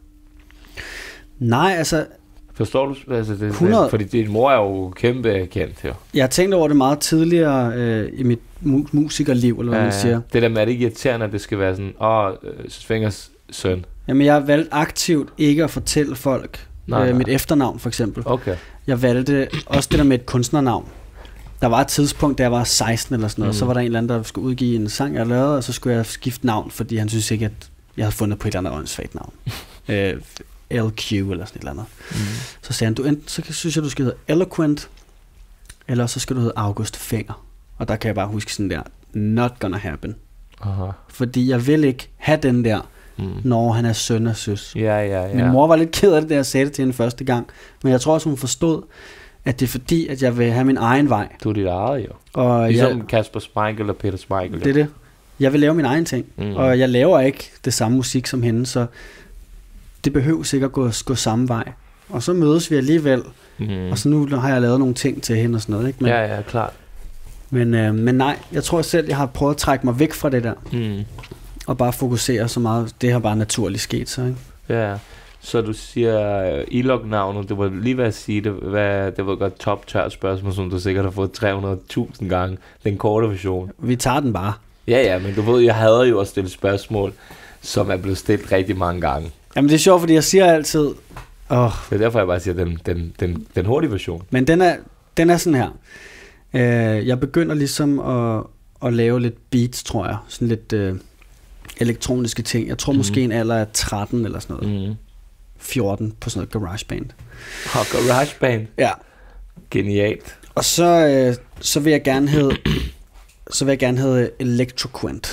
Nej, altså... Forstår du? Altså det, det, fordi din mor er jo kæmpe kendt her. Jeg har tænkt over det meget tidligere øh, i mit mu- musikerliv, eller hvad ja, man siger. Det der med, at det ikke irriterende, at det skal være sådan, åh, Svingers søn. Jamen, jeg har valgt aktivt ikke at fortælle folk nej, øh, nej. mit efternavn, for eksempel. Okay. Jeg valgte også det der med et kunstnernavn. Der var et tidspunkt, da jeg var seksten eller sådan noget, mm. så var der en eller anden, der skulle udgive en sang, jeg lavede, og så skulle jeg skifte navn, fordi han synes ikke, at jeg havde fundet på et eller andet åndssvagt navn. øh, L Q eller sådan et eller andet. Mm. Så sagde han, du enten så synes jeg, du skal hedde Eloquent, eller så skal du hedde August Fenger. Og der kan jeg bare huske sådan der, not gonna happen. Aha. Fordi jeg vil ikke have den der, mm. når han er søn og søs. Ja, ja, ja. Min mor var lidt ked af det, da jeg sagde det til hende første gang. Men jeg tror også, hun forstod, at det er fordi, at jeg vil have min egen vej. Du er dit eget, jo. Og ligesom jeg, Kasper Schmeichel eller Peter Schmeichel. Det er det. Jeg vil lave min egen ting. Mm. Og jeg laver ikke det samme musik som hende, så det behøver sikkert gå, gå samme vej. Og så mødes vi alligevel. Mm. Og så nu har jeg lavet nogle ting til hende og sådan noget. Ikke? Men, ja, ja, klart. Men, øh, men nej, jeg tror selv, jeg har prøvet at trække mig væk fra det der. Mm. Og bare fokusere så meget. Det har bare naturligt sket så, ikke? Ja, så du siger uh, E-log-navnet. Det var lige hvad at sige. Det, hvad, det var godt top tørt spørgsmål, som du sikkert har fået tre hundrede tusind gange. Den korte version. Vi tager den bare. Ja, ja, men du ved, jeg hader jo at stille spørgsmål, som er blevet stillet rigtig mange gange. Jamen det er sjovt, fordi jeg siger altid... Oh. Det er derfor, jeg bare siger den, den, den, den hurtige version. Men den er, den er sådan her. Uh, jeg begynder ligesom at, at lave lidt beats, tror jeg. Sådan lidt uh, elektroniske ting. Jeg tror mm. måske en alder af tretten eller sådan noget. Mm. fjorten på sådan noget GarageBand. Og GarageBand. Ja. Genialt. Og så, øh, så vil jeg gerne hedde, så vil jeg gerne hedde Electroquent.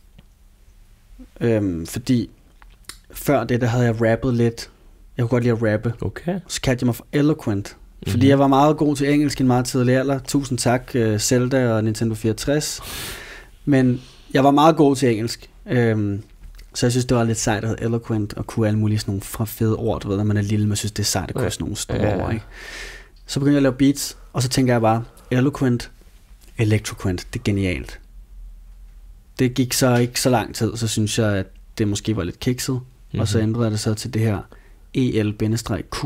Øhm, fordi før det, der havde jeg rappet lidt. Jeg kunne godt lide at rappe. Okay. Så kaldte jeg mig for Eloquent. Fordi mm-hmm. jeg var meget god til engelsk i en meget tidlig alder. Tusind tak, uh, Zelda og Nintendo fireogtres. Men jeg var meget god til engelsk. Øhm, så jeg synes, det var lidt sejt at hedde Eloquent og kunne alle mulige sådan nogle fra fede ord, du ved, når man er lille, man synes, det er sejt at kunne sådan nogle store ja, ja. ord, ikke? Så begyndte jeg at lave beats, og så tænker jeg bare, Eloquent, Electroquent, det er genialt. Det gik så ikke så lang tid, så synes jeg, at det måske var lidt kikset, mm-hmm. og så ændrede jeg det så til det her E L-Q.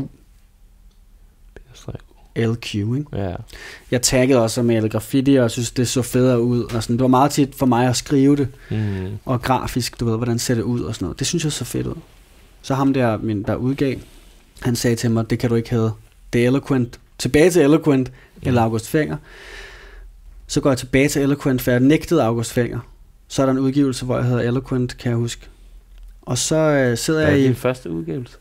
L Q, ikke? Ja. Jeg taggede også med graffiti, og jeg synes, det så federe ud. Og sådan. Det var meget tit for mig at skrive det, mm. og grafisk, du ved, hvordan ser det ud og sådan noget. Det synes jeg så fedt ud. Så ham der, min, der udgav, han sagde til mig, det kan du ikke have. Det er Eloquent. Tilbage til Eloquent, mm. eller August Fenger. Så går jeg tilbage til Eloquent, for jeg nægtede August Fenger. Så er der en udgivelse, hvor jeg hedder Eloquent, kan jeg huske. Og så øh, sidder jeg i... Hvad er din første udgivelse?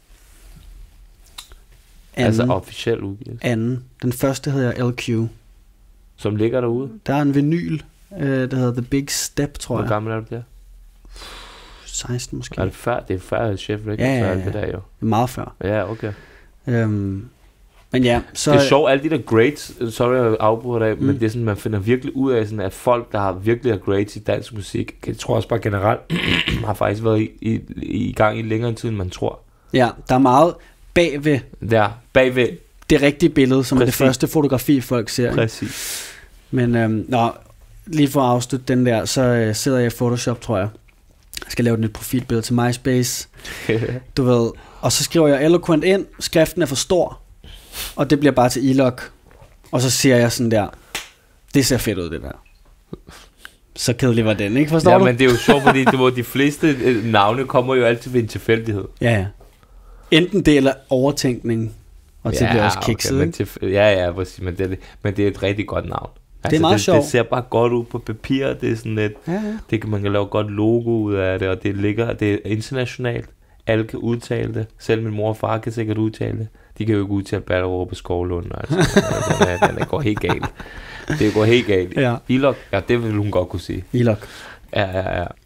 Anden, altså officiel udgivelse? Anden. Den første hedder L Q. Som ligger derude? Der er en vinyl, øh, der hedder The Big Step, tror Hvor jeg. Hvor gammel er du der? seksten måske. Er det før? Det er før Chef Records, ja, ja, ja. det der jo. Meget før. Ja, okay. Øhm, men ja, så... Det er sjovt, alle de der grades, sorry jeg afbryder dig, mm. men det er sådan, man finder virkelig ud af, sådan, at folk, der har virkelig har grades i dansk musik, jeg tror også bare generelt, har faktisk været i, i, i gang i længere tid, end man tror. Ja, der er meget bagved... Der, bagved... Det rigtige billede, som Præcis. er det første fotografi, folk ser. Præcis. Men øhm, nå, lige for at afslutte den der, så øh, sidder jeg i Photoshop, tror jeg. Jeg skal lave et nyt profilbillede til MySpace. Du ved. Og så skriver jeg Eloquent ind, skriften er for stor, og det bliver bare til E-Log. Og så siger jeg sådan der, det ser fedt ud, det der. Så kedelig var den, ikke? Forstår ja, du? men det er jo sjovt, fordi det var, de fleste øh, navne kommer jo altid ved en tilfældighed. Ja, ja. Enten det eller overtænkning, og det ja, bliver også kikset, okay, til, ja, ja, præcis, men det, men det er et rigtig godt navn. Altså, det er meget det, sjovt. Det ser bare godt ud på papir, det er sådan lidt, ja, ja. Det kan man kan lave godt logo ud af det, og det ligger, det er internationalt. Alle kan udtale det. Selv min mor og far kan sikkert udtale det. De kan jo ikke udtale Ballerup på Skovlund. Altså. den, er, den er går helt galt. Det går helt galt. Ja. E-Log, ja, det vil hun godt kunne sige. E-Log. Ja, ja, ja.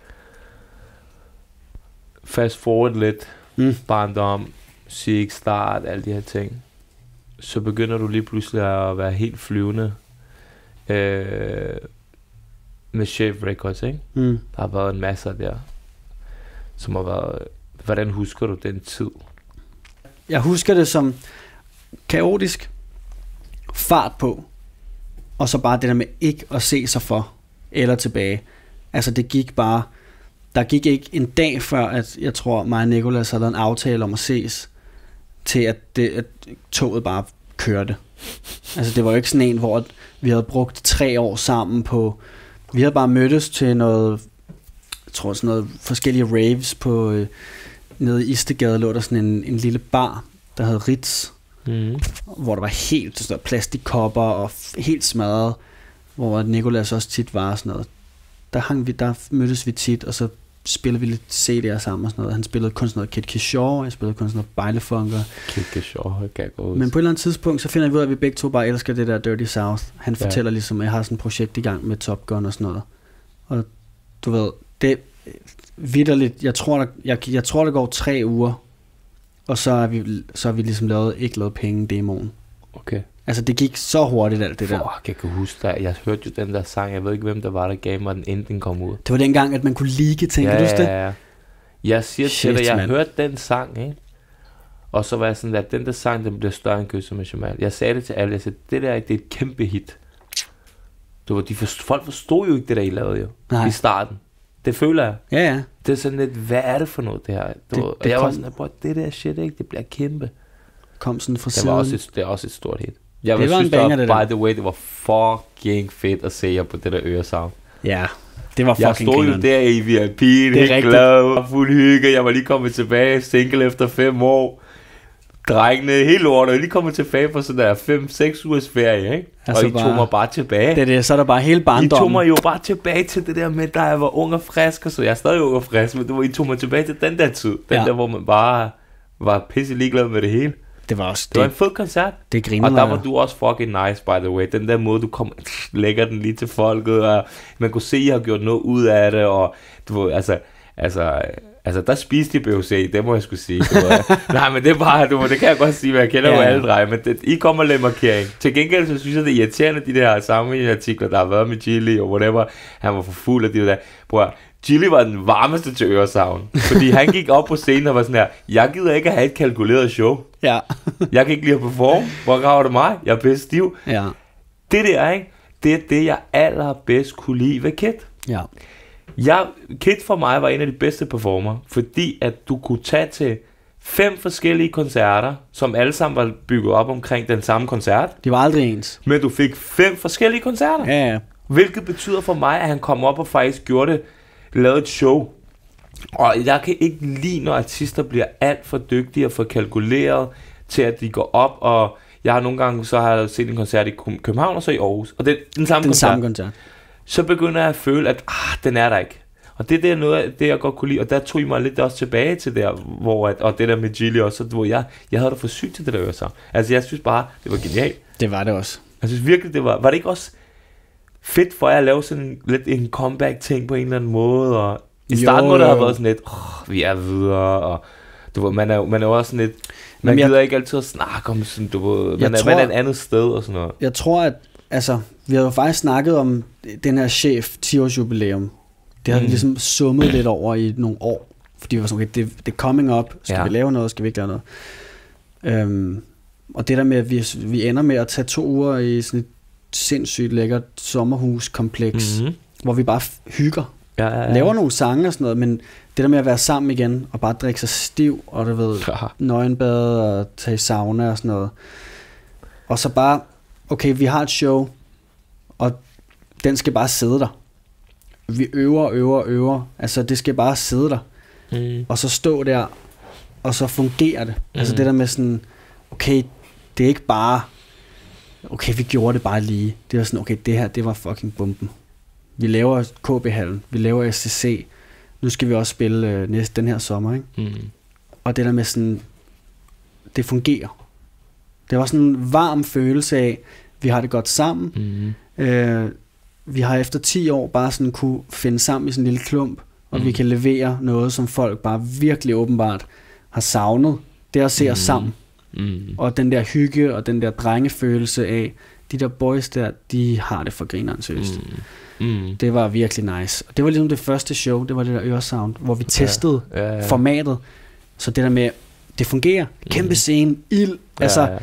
Fast forward lidt. Mm. Barndom, musik, start, alle de her ting. Så begynder du lige pludselig at være helt flyvende øh, med Chef Records, ikke? Mm. Der har været en masse der, som har været... Hvordan husker du den tid? Jeg husker det som kaotisk, fart på, og så bare det der med ikke at se sig for, eller tilbage. Altså det gik bare, der gik ikke en dag før, at jeg tror, mig og Nicolas havde lavet en aftale om at ses, til at, det, at toget bare kørte. Altså det var jo ikke sådan en, hvor vi havde brugt tre år sammen på, vi havde bare mødtes til noget, jeg tror sådan noget forskellige raves på, øh, nede i Istegade lå der sådan en, en lille bar, der hed Ritz, mm. hvor der var helt sådan plastikkopper og f- helt smadret, hvor Nicolas også tit var sådan noget. Der, hang vi, der mødtes vi tit, og så spillede vi lidt C D'er sammen og sådan noget. Han spillede kun sådan noget Kid Kishore, jeg spillede kun sådan noget Bejlefunker. Kid Kishore, kan gå ud. Men på et eller andet tidspunkt, så finder vi ud af, at vi begge to bare elsker det der Dirty South. Han ja. fortæller ligesom, at jeg har sådan et projekt i gang med Top Gun og sådan noget. Og du ved, det vitterligt, jeg tror, der, jeg, jeg tror, der går tre uger, og så har vi, så har vi ligesom lavet, ikke lavet penge demoen. Okay. Altså, det gik så hurtigt, alt det der. Fuck, jeg kan huske det. Jeg hørte jo den der sang, jeg ved ikke, hvem der var, der gav mig, den ending kom ud. Det var dengang, at man kunne leake ting, ja, kan du huske det? Ja, ja. Jeg siger Shit, til dig, jeg man. hørte den sang, ikke? Og så var jeg sådan, at den der sang, den bliver større end Kysser med Jamal. Jeg sagde det til alle, jeg sagde, det der, det er et kæmpe hit. Det var, de forstod, folk forstod jo ikke det der, I lavede jo. Nej. I starten. Det føler jeg. Ja, ja. Det er sådan lidt, hvad er det for noget, det her? Det, det, og det jeg kom, var sådan, at det der shit, ikke? Det bliver kæmpe. Kom sådan fra det siden. Var også et, det er også et stort hit. Jeg det var synes, en banger, det var, by the way, det var fucking fedt at se jer på det der øresound. Ja, det var fucking Jeg stod jo der i V I P, det er glad, fuld hygge. Jeg var lige kommet tilbage, single efter fem år. Drengene, helt lort, og jeg lige kommet tilbage på sådan der fem seks ugers ferie, ikke? Altså og I bare, tog mig bare tilbage. Det er det, så er der bare hele barndommen. I tog mig jo bare tilbage til det der med, da jeg var ung og frisk, og så jeg er stadig ung og frisk, men det var, I tog mig tilbage til den der tid. Den ja. der, hvor man bare var pisse ligeglad med det hele. Det var også det, det var en fed koncert. Det griner. Og der var du også fucking nice, by the way. Den der måde, du kom, lægger den lige til folket, og man kunne se, at I har gjort noget ud af det, og du ved, altså, altså, altså, der spiste de B H C, det må jeg skulle sige. Var, nej, men det er bare, du, det kan jeg godt sige, hvad jeg kender jo ja, alle drenge, men det, I kommer lidt markering. Til gengæld, så synes jeg, det er irriterende, de der samme artikler, der har været med Gilly, og whatever, han var for fuld af de der. Bror, Gilly var den varmeste til øresavn, fordi han gik op på scenen og var sådan her, jeg gider ikke at have et kalkuleret show. Ja. Jeg kan ikke lide at performe. Hvor graver det mig? Jeg er bedst stiv. Ja. Det der, ikke? Det er det, jeg allerbedst kunne lide ved Kid. Ja. Jeg, Kid for mig var en af de bedste performer, fordi at du kunne tage til fem forskellige koncerter, som alle sammen var bygget op omkring den samme koncert. De var aldrig ens. Men du fik fem forskellige koncerter. Ja, ja. Hvilket betyder for mig, at han kom op og faktisk gjorde det, lavede et show. Og jeg kan ikke lide, når artister bliver alt for dygtige og for kalkuleret til, at de går op, og jeg har nogle gange, så har jeg set en koncert i København og så i Aarhus, og det er den samme den koncert. Samme koncert. Så begynder jeg at føle, at ah, den er der ikke. Og det, det er noget af det, jeg godt kunne lide, og der tog I mig lidt også tilbage til der, hvor at, og det der med Gilly også, hvor jeg, jeg havde det for sygt til det der øresang. Altså jeg synes bare, det var genialt. Det var det også. Jeg synes virkelig, det var, var det ikke også fedt for jer at lave sådan lidt en comeback-ting på en eller anden måde, og i starten må det have været sådan lidt, oh, vi er videre, og du ved, man er, man er også sådan lidt, man gider jeg, ikke altid at snakke om sådan, du ved, man er, tror, man er et andet sted og sådan noget. Jeg tror, at, altså, vi har jo faktisk snakket om den her chef ti års jubilæum. Det har mm. vi ligesom summet lidt over i nogle år, fordi vi var sådan, okay, det, det er coming up, skal ja. vi lave noget, skal vi ikke lave noget? Øhm, og det der med, at vi, vi ender med at tage to uger i sådan et sindssygt lækkert sommerhuskompleks, mm-hmm. hvor vi bare hygger. Ja, ja, ja. Laver nogle sange og sådan noget, men det der med at være sammen igen, og bare drikke sig stiv, og du ved, ja. nøgenbade og tage sauna og sådan noget. Og så bare, okay, vi har et show, og den skal bare sidde der. Vi øver, øver, øver. Altså, det skal bare sidde der. Mm. Og så stå der, og så fungerer det. Mm. Altså det der med sådan, okay, det er ikke bare, okay, vi gjorde det bare lige. Det var sådan, okay, det her, det var fucking bomben. Vi laver K B-hallen, vi laver S C C. Nu skal vi også spille øh, næste, den her sommer, ikke? Mm. Og det der med sådan, det fungerer. Det var sådan en varm følelse af, vi har det godt sammen. Mm. Øh, vi har efter ti år bare sådan kunne finde sammen i sådan en lille klump, og mm. vi kan levere noget, som folk bare virkelig åbenbart har savnet. Det at se mm. os sammen. Mm. Og den der hygge, og den der drengefølelse af, de der boys der, de har det for grineren seriøst. Mm. Mm. Det var virkelig nice. Og det var ligesom det første show, det var det der Øresound, hvor vi testede ja. Ja, ja. formatet. Så det der med, det fungerer. Kæmpe scene, ild, ja, altså ja.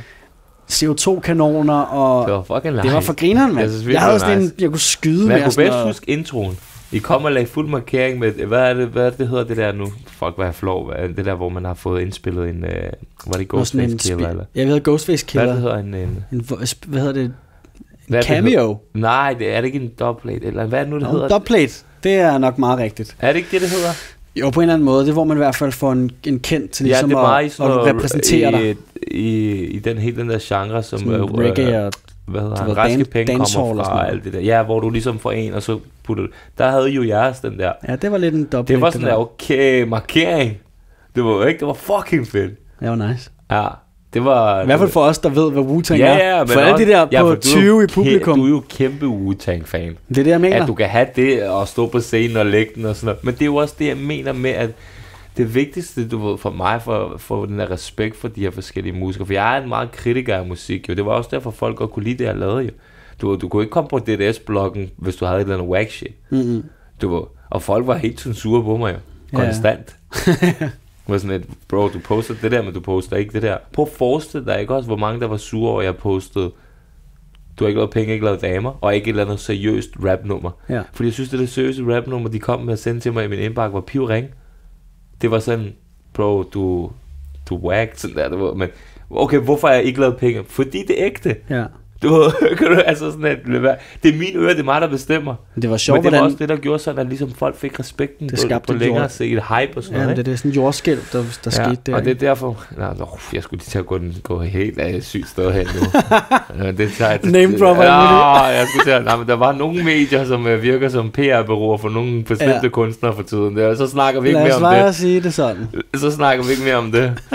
C O to kanoner, og det var fucking nice. Det var for grineren, mand. Jeg, jeg havde sådan nice. en, jeg kunne skyde med. Men jeg kunne bedst huske introen. I kommer og lagde fuld markering med, hvad er det, hvad er det, det hedder det der nu? Fuck, hvad er flov? Det der, hvor man har fået indspillet en, uh, var det Ghostface Killer? Eller? Jeg ved, Ghostface Killer. Hvad det hedder en, en, en hvad hedder det? En cameo? Det Nej, det er det ikke en dubplate, eller hvad er det nu, det no, hedder? Dubplate, det er nok meget rigtigt. Er det ikke det, det hedder? Jo, på en eller anden måde. Det er, hvor man i hvert fald får en, en kendt til ligesom ja, at, at repræsentere i, dig. I, i den hele den der genre, som sådan uh, reggae og hvad hedder han, raske penge kommer fra, alt det der. Ja, hvor du ligesom får en, og så putter du. Der havde jo jeres den der. Ja, det var lidt en dobbelt. Det var sådan der, okay, markering. Det var ikke, det var fucking fedt. Det var nice. Ja, det var... I hvert fald for os, der ved, hvad Wu-Tang ja, er. Ja, for alle de der ja, på tyve i publikum. Du er jo kæmpe Wu-Tang-fan. Det er det, jeg mener. At du kan have det, og stå på scenen og lægge den og sådan noget. Men det er jo også det, jeg mener med, at det vigtigste, du ved, for mig, for, for den der respekt for de her forskellige musikere, for jeg er en meget kritiker af musik, jo. Det var også derfor, folk godt kunne lide det, jeg lavede, jo. Du, du kunne ikke komme på D D S-bloggen, hvis du havde et eller andet whack shit. Mm-hmm. Du ved, og folk var helt sådan sure på mig, jo. Konstant. Ja. Var sådan et, bro, du poster det der, men du poster ikke det der. Prøv at forestille dig, ikke også, hvor mange der var sure over, at jeg postede, du har ikke lavet penge, ikke lavet damer, og ikke et eller andet seriøst rapnummer. Ja. Fordi jeg synes, det der seriøse rapnummer, de kom med at sende til mig i min indbakke, var pivring. Det var sådan, bro, du, du whacked, sådan der, du ved, men okay, hvorfor har jeg ikke lavet penge? Fordi det er ægte. Ja. Du ved, kan du, altså sådan at, det er mine ører, det er mig, der bestemmer. Det var sjovt, men det var hvordan også det, der gjorde sådan, at ligesom folk fik respekten det på, på længere se et hype og sådan ja, noget. Ja, det er sådan en jordskælv, der, der ja, skete der. Og det er derfor, nej, jeg skulle lige til at gå, gå helt af et sygt sted hen nu. det tager, Name dropper. Ja, jeg skulle til at, nej, men der var nogle medier, som virker som P R-bureauer for nogle bestemte ja. kunstnere for tiden. Der, så snakker vi ikke mere om det. Lad os bare sige det sådan. Så snakker vi ikke mere om det.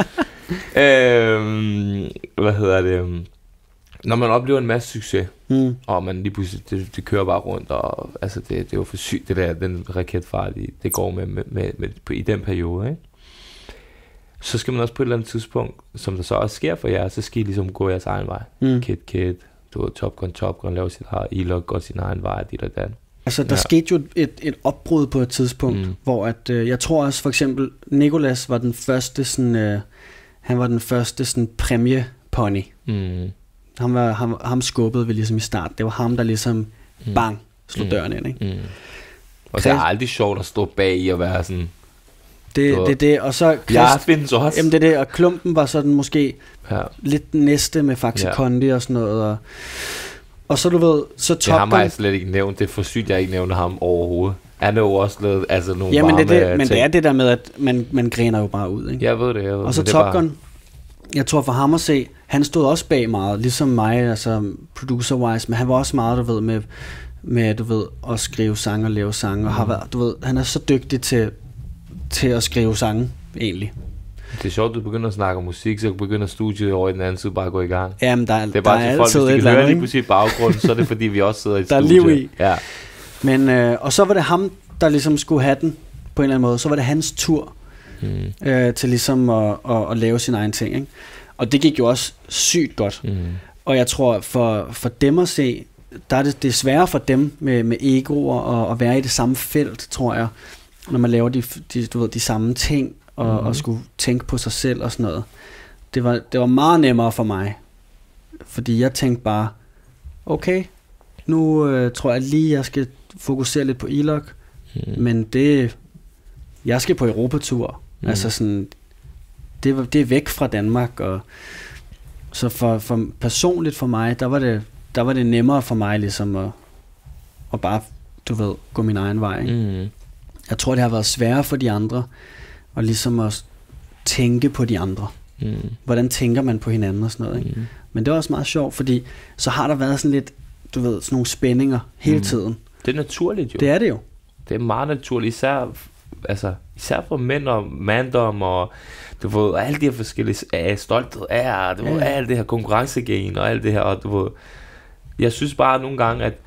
øhm, hvad hedder det? Når man oplever en masse succes, mm. og man lige pludselig, det, det kører bare rundt, og altså det, det er jo for sygt, det der, den raketfart, det går med, med, med, med på, i den periode, ikke? Så skal man også på et eller andet tidspunkt, som der så også sker for jer, så skal I ligesom gå jeres egen vej. Mm. Kid Kid, du ved, Top Gun, Top Gun, laver sit eget, E-Log går sin egen vej, dit og dat. Altså, der ja. skete jo et, et opbrud på et tidspunkt, mm. hvor at, øh, jeg tror også for eksempel, Nicolas var den første sådan, øh, han var den første sådan præmiepony. Mm. Han var, ham, ham skubbede vi ligesom i start. Det var ham, der ligesom, mm. bang, slog mm. døren ind, ikke? Mm. Og det er aldrig sjovt at stå bag i og være sådan... Det er det, det, og så... Christ, jeg findes også. Jamen det er det, og Klumpen var sådan måske ja. lidt den næste med Faxe ja. Kondi og sådan noget, og... Og så du ved, så Top Gun... Det har jeg slet ikke nævnt. Det er for sygt, jeg ikke nævner ham overhovedet. Han er jo også lavet altså nogle ja, men varme det, det, ting. men det er det der med, at man, man griner jo bare ud, ikke? Jeg ved det, jeg ved. Og så Top Gun, bare... jeg tror for ham at se, han stod også bag meget, ligesom mig, altså producer-wise, men han var også meget, du ved, med, med du ved, at skrive sange og lave sange, og mm. har været, du ved, han er så dygtig til, til at skrive sange, egentlig. Det er sjovt, du begynder at snakke om musik, så begynder studiet over i den anden side bare at gå i gang. Jamen, der, det er bare der til folk, hvis de kan høre lige på sit baggrund, så er det fordi, vi også sidder i et der studie. Der er liv i. Ja. Men, øh, og så var det ham, der ligesom skulle have den, på en eller anden måde. Så var det hans tur, mm. øh, til ligesom at, at, at lave sin egen ting, ikke? Og det gik jo også sygt godt. Mm. Og jeg tror, for, for dem at se, der er det, det er sværere for dem med, med egoer og at være i det samme felt, tror jeg, når man laver de, de, du ved, de samme ting, og, mm. og skulle tænke på sig selv og sådan noget. Det var, det var meget nemmere for mig, fordi jeg tænkte bare, okay, nu øh, tror jeg lige, jeg skal fokusere lidt på E-Log, mm. men det, jeg skal på Europatur, mm. altså sådan, det, det er væk fra Danmark, og så for, for personligt for mig, der var det, der var det nemmere for mig ligesom at, at bare, du ved, gå min egen vej. Mm. Jeg tror, det har været sværere for de andre, og ligesom at tænke på de andre. Mm. Hvordan tænker man på hinanden og sådan noget, ikke? Mm. Men det er også meget sjovt, fordi så har der været sådan lidt, du ved, sådan nogle spændinger hele mm. tiden. Det er naturligt jo. Det er det jo. Det er meget naturligt, især, altså, især for mænd og manddom og du ved, alle de her forskellige uh, stolthed er, du ja. ved, alt det her konkurrencegen og alt det her, og du ved, jeg synes bare nogle gange, at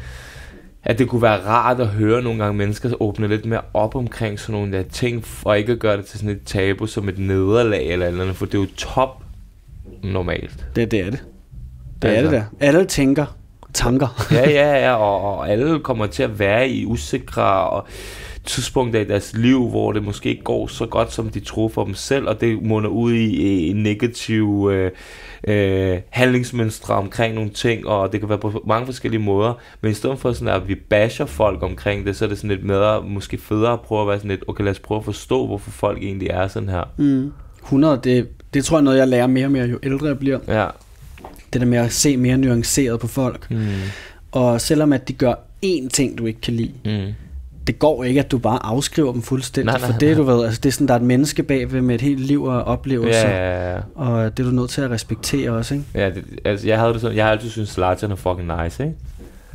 at det kunne være rart at høre nogle gange mennesker åbne lidt mere op omkring sådan nogle der ting, og ikke at gøre det til sådan et tabu som et nederlag eller andet, for det er jo top normalt. Det, det er det. Det altså. er det der. Alle tænker tanker. ja, ja, ja, og, og alle kommer til at være i usikre og tidspunkter i deres liv, hvor det måske ikke går så godt, som de tror for dem selv, og det munder ud i en negativ øh, øh, handlingsmønstre omkring nogle ting, og det kan være på mange forskellige måder, men i stedet for sådan at vi basher folk omkring det, så er det sådan lidt mere, måske federe at prøve at være sådan lidt, okay, lad os prøve at forstå, hvorfor folk egentlig er sådan her. Mm. hundrede, det, det tror jeg noget, jeg lærer mere og mere, jo ældre jeg bliver. Ja. Det der med at se mere nuanceret på folk. Mm. Og selvom at de gør én ting, du ikke kan lide, mm. det går ikke, at du bare afskriver dem fuldstændig, nej, nej, for det, nej. du ved, altså det er sådan, der er et menneske bagved med et helt liv og oplevelser, ja, ja, ja. og det er du nødt til at respektere også, ikke? Ja, det, altså jeg havde det sådan, jeg har altid syntes, Zlatan er fucking nice, ikke?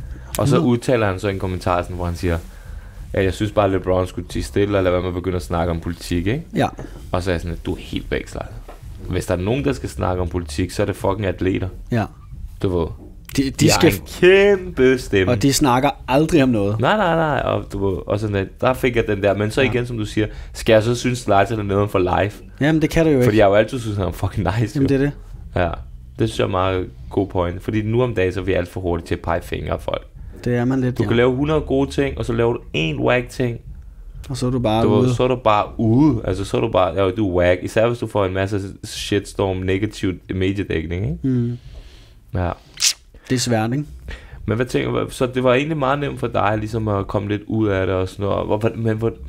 Og så udtaler han så en kommentar, sådan, hvor han siger, ja, jeg synes bare, at LeBron skulle tige stille, og lade være med at begynde at snakke om politik, ikke? Ja. Og så er jeg sådan, at du er helt væk, Zlatan. Hvis der er nogen, der skal snakke om politik, så er det fucking atleter. Ja. Du ved. De, de, de skal en kæmpe stemme. Og de snakker aldrig om noget. Nej, nej, nej. Og, du ved, og sådan der, der fik jeg den der. Men så igen, ja. som du siger, skal jeg så synes, Zlatan er noget for live? Jamen, det kan du jo ikke. Fordi jeg jo altid synes, han er fucking nice. Jamen, jo. det er det. Ja, det synes jeg er meget god point. Fordi nu om dagen, så er vi alt for hurtigt til at pege fingre af folk. Det er man lidt, Du ja. kan lave hundrede gode ting, og så laver du en whack ting. Og så er du bare du, ude. Så er du bare ude. Altså, så er du bare, ja, du er whack. Især hvis du får en masse shitstorm, negativ mediedækning, ikke? Mm. Ja. Det er svært, ikke? Men hvad tænker du, så det var egentlig meget nemt for dig, ligesom at komme lidt ud af det og sådan noget. Hvor, men hvor,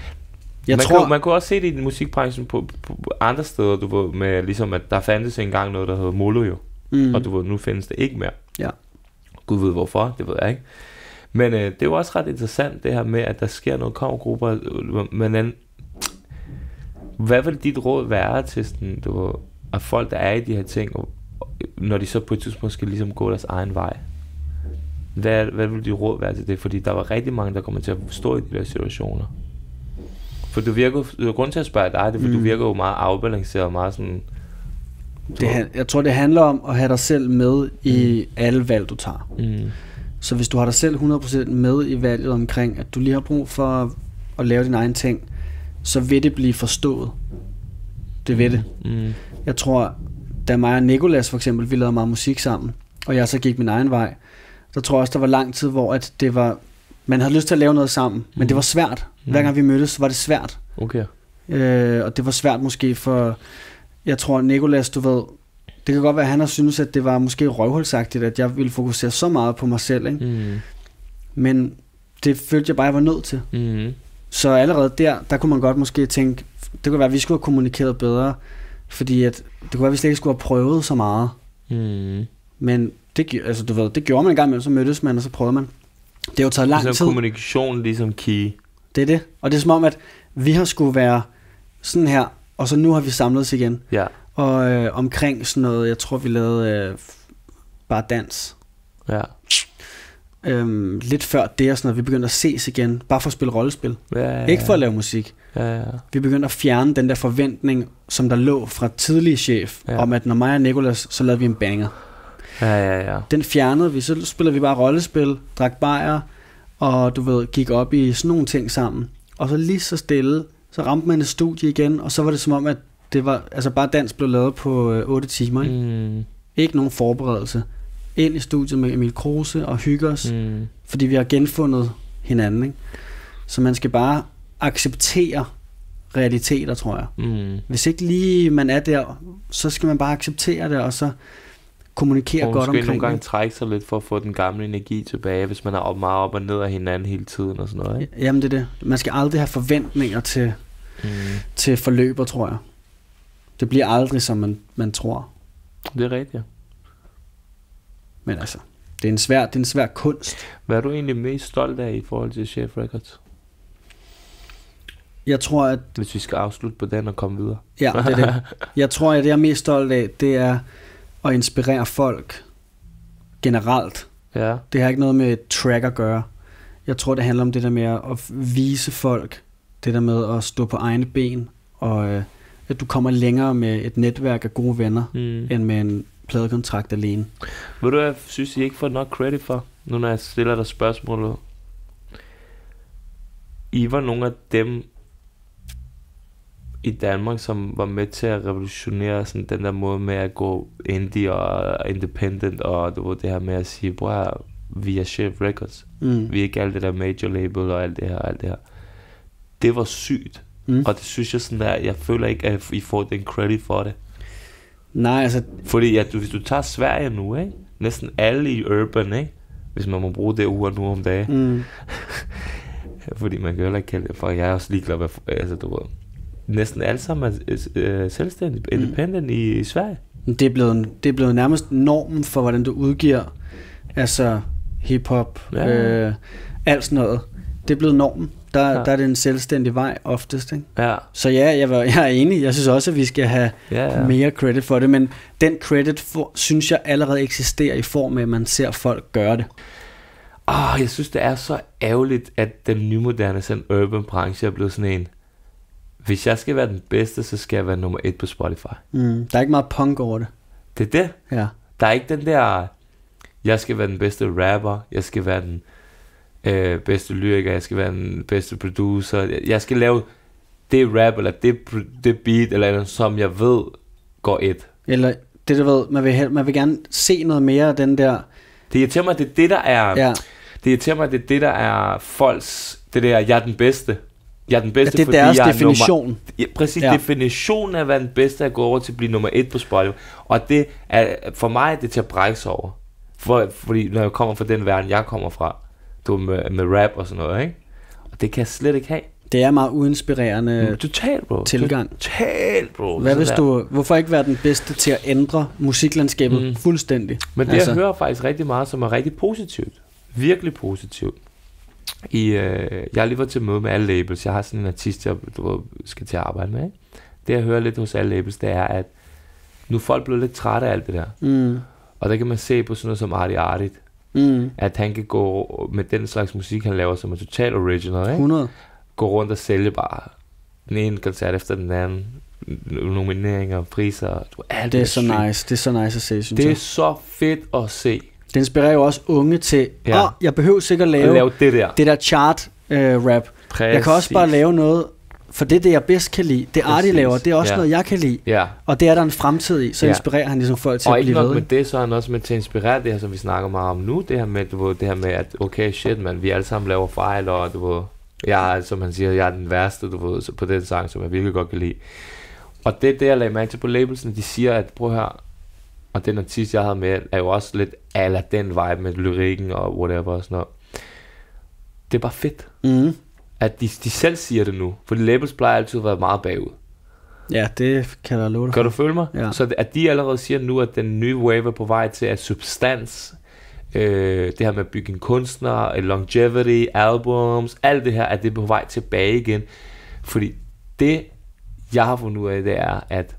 jeg man, tror... kan, man kunne også se det i musikbranchen på, på, på andre steder, du ved, med ligesom, at der fandtes engang noget, der hedder Molo jo. Mm. Og du ved, nu findes det ikke mere. Ja. Gud ved hvorfor, det ved jeg ikke. Men øh, det er jo også ret interessant, det her med, at der sker noget covergrupper, men den, hvad vil dit råd være til sådan, du ved, at folk, der er i de her ting, når de så på et tidspunkt skal ligesom gå deres egen vej? Hvad, hvad vil dit råd være til det? Fordi der var rigtig mange, der kommer til at stå i de der situationer. For du virker, grund til at spørge dig, det er, for mm. du virker jo meget afbalanceret, meget sådan... Det, jeg tror, det handler om at have dig selv med i mm. alle valg, du tager. Mm. Så hvis du har dig selv hundrede procent med i valget omkring, at du lige har brug for at, at lave din egen ting, så vil det blive forstået. Det vil det. Mm. Jeg tror, da mig og Nicolas for eksempel, vi lavede meget musik sammen, og jeg så gik min egen vej, så tror jeg også, der var lang tid, hvor at det var, man havde lyst til at lave noget sammen, men mm. det var svært. Hver gang vi mødtes, så var det svært. Okay. Øh, og det var svært måske for, jeg tror, Nicolas, du ved, det kan godt være, at han har syntes, at det var måske røvhulsagtigt, at jeg ville fokusere så meget på mig selv, ikke? Mm. Men det følte jeg bare, jeg var nødt til. Mm. Så allerede der, der kunne man godt måske tænke, det kunne være, at vi skulle have kommunikeret bedre, fordi at, det kunne være, at vi slet ikke skulle have prøvet så meget. Mm. Men det, altså, du ved, det gjorde man en gang imellem, så mødtes man, og så prøvede man. Det har jo taget lang så tid. Kommunikation ligesom key. Det er det. Og det er som om, at vi har skulle være sådan her, og så nu har vi samlet os igen. Ja. Og øh, omkring sådan noget, jeg tror, vi lavede øh, bare dans. Ja. Øhm, lidt før det og sådan noget, vi begyndte at ses igen, bare for at spille rollespil. Ja, ja, ja. Ikke for at lave musik. Ja, ja. Vi begyndte at fjerne den der forventning, som der lå fra tidlige chef, ja. om at når mig og Nicolas, så lavede vi en banger. Ja, ja, ja. Den fjernede vi, så spillede vi bare rollespil, drak bajer, og du ved, gik op i sådan nogle ting sammen. Og så lige så stille, så ramte man et studie igen, og så var det som om, at det var, altså bare dans blev lavet på øh, otte timer, ikke? Mm. Ikke nogen forberedelse. Ind i studiet med Emil Kruse og hygge os, mm. fordi vi har genfundet hinanden, ikke? Så man skal bare acceptere realiteter, tror jeg. Mm. Hvis ikke lige man er der, så skal man bare acceptere det, og så kommunikere og godt omkring det. Måske nogle gange trække sig lidt for at få den gamle energi tilbage, hvis man er op, meget op og ned af hinanden hele tiden og sådan noget, ikke? Jamen det er det. Man skal aldrig have forventninger til, mm. til forløber, tror jeg. Det bliver aldrig, som man, man tror. Det er rigtigt. Men altså, det er en svær, det er en svær kunst. Hvad er du egentlig mest stolt af i forhold til Chef Records? Jeg tror, at... Hvis vi skal afslutte på den og komme videre. Ja, det er det. Jeg tror, at det jeg er mest stolt af, det er at inspirere folk generelt. Ja. Det har ikke noget med track at gøre. Jeg tror, det handler om det der med at vise folk, det der med at stå på egne ben, og øh, at du kommer længere med et netværk af gode venner, mm. end med en pladekontrakt alene. Ved du, jeg synes, I ikke får nok credit for, nu når jeg stiller dig spørgsmålet. I var nogle af dem i Danmark, som var med til at revolutionere sådan den der måde med at gå indie og independent, og du ved, det her med at sige, bror, vi er Chef Records. Mm. Vi er ikke alt det der major label og alt det her, alt det her. Det var sygt. Mm. Og det synes jeg sådan der, jeg føler ikke, at I får den credit for det. Nej, altså... Fordi at du, hvis du tager Sverige nu, ikke? Næsten alle i urban, ikke? Hvis man må bruge det ord nu om dagen. Mm. Fordi man kan jo ikke kalde det, for jeg er også ligeglad med, altså du ved, næsten alle sammen er øh, selvstændige, independent mm. i, i Sverige. Det er, blevet, det er blevet nærmest normen for, hvordan du udgiver, altså hiphop, ja. øh, alt sådan noget. Det er blevet normen. Der, ja. der er det en selvstændig vej oftest, ikke? Ja. Så ja, jeg, var, jeg er enig. Jeg synes også, at vi skal have ja, ja. mere credit for det, men den credit, for, synes jeg allerede eksisterer i form af, at man ser folk gøre det. Åh, oh, jeg synes, det er så ærgerligt, at den nymoderne sådan urban branche er blevet sådan en, hvis jeg skal være den bedste, så skal jeg være nummer et på Spotify. Mm, der er ikke meget punk over det. Det er det. Ja. Der er ikke den der, jeg skal være den bedste rapper, jeg skal være den øh, bedste lyriker, jeg skal være den bedste producer, jeg skal lave det rap, eller det, det beat, eller noget, som jeg ved går et. Eller det, du ved, man vil, man vil gerne se noget mere af den der... Det irriterer mig, det er det, der er... Ja. Det irriterer mig, det er det, der er folks... Det der, jeg er den bedste. Jeg er den bedste, ja, det er fordi deres jeg definition. Er nummer, ja, præcis, ja. definitionen af at være den bedste, er at gå over til at blive nummer et på Spotify. Og det er, for mig er det til at brække sig over. For, fordi når jeg kommer fra den verden, jeg kommer fra, du med, med rap og sådan noget, ikke? Og det kan jeg slet ikke have. Det er meget uinspirerende Total, bro. tilgang. Total, bro. Hvad hvis du, hvorfor ikke være den bedste til at ændre musiklandskabet mm. fuldstændig? Men det altså. Jeg hører faktisk rigtig meget, som er rigtig positivt. Virkelig positivt. I, øh, jeg har lige været til møde med alle labels. Jeg har sådan en artist, jeg du, skal til at arbejde med. Ikke? Det jeg hører lidt hos alle labels, det er, at nu er folk blevet lidt trætte af alt det der. Mm. Og der kan man se på sådan noget som Artie Artit. Mm. At han kan gå med den slags musik, han laver, som er totalt original. Ikke? hundrede. Gå rundt og sælge bare den ene koncert efter den anden, nomineringer og priser. Du, alt det er så stream. nice, det er så nice at se, synes Det jeg. er så fedt at se. Det inspirerer jo også unge til, ja. åh, jeg behøver sikkert lave, at lave det der, det der chart uh, rap. Præcis. Jeg kan også bare lave noget, for det er det, jeg bedst kan lide. Det Artie laver, det er også ja. noget, jeg kan lide. Ja. Og det er der en fremtid i, så ja. inspirerer han ligesom folk til og at blive ved. Og ikke nok med det, så er han også med til at inspirere det her, som vi snakker meget om nu. Det her med, du ved, det her med at okay, shit, man, vi alle sammen laver fejl, og du ved, jeg, som han siger, jeg er den værste, du ved, på den sang, som jeg virkelig godt kan lide. Og det er det, jeg lagde mærke til på labelsen, de siger, at prøv her, og den artist, jeg havde med, er jo også lidt ala den vibe med lyrikken og whatever og sådan noget. Det er bare fedt, mm. at de, de selv siger det nu, for de labels plejer altid at være meget bagud. Ja, det kan jeg love dig. Kan du følge mig? Ja. Så at de allerede siger nu, at den nye wave er på vej til at substans, øh, det her med at bygge en kunstner, longevity, albums, alt det her, at det er på vej tilbage igen. Fordi det, jeg har fundet ud af, det er, at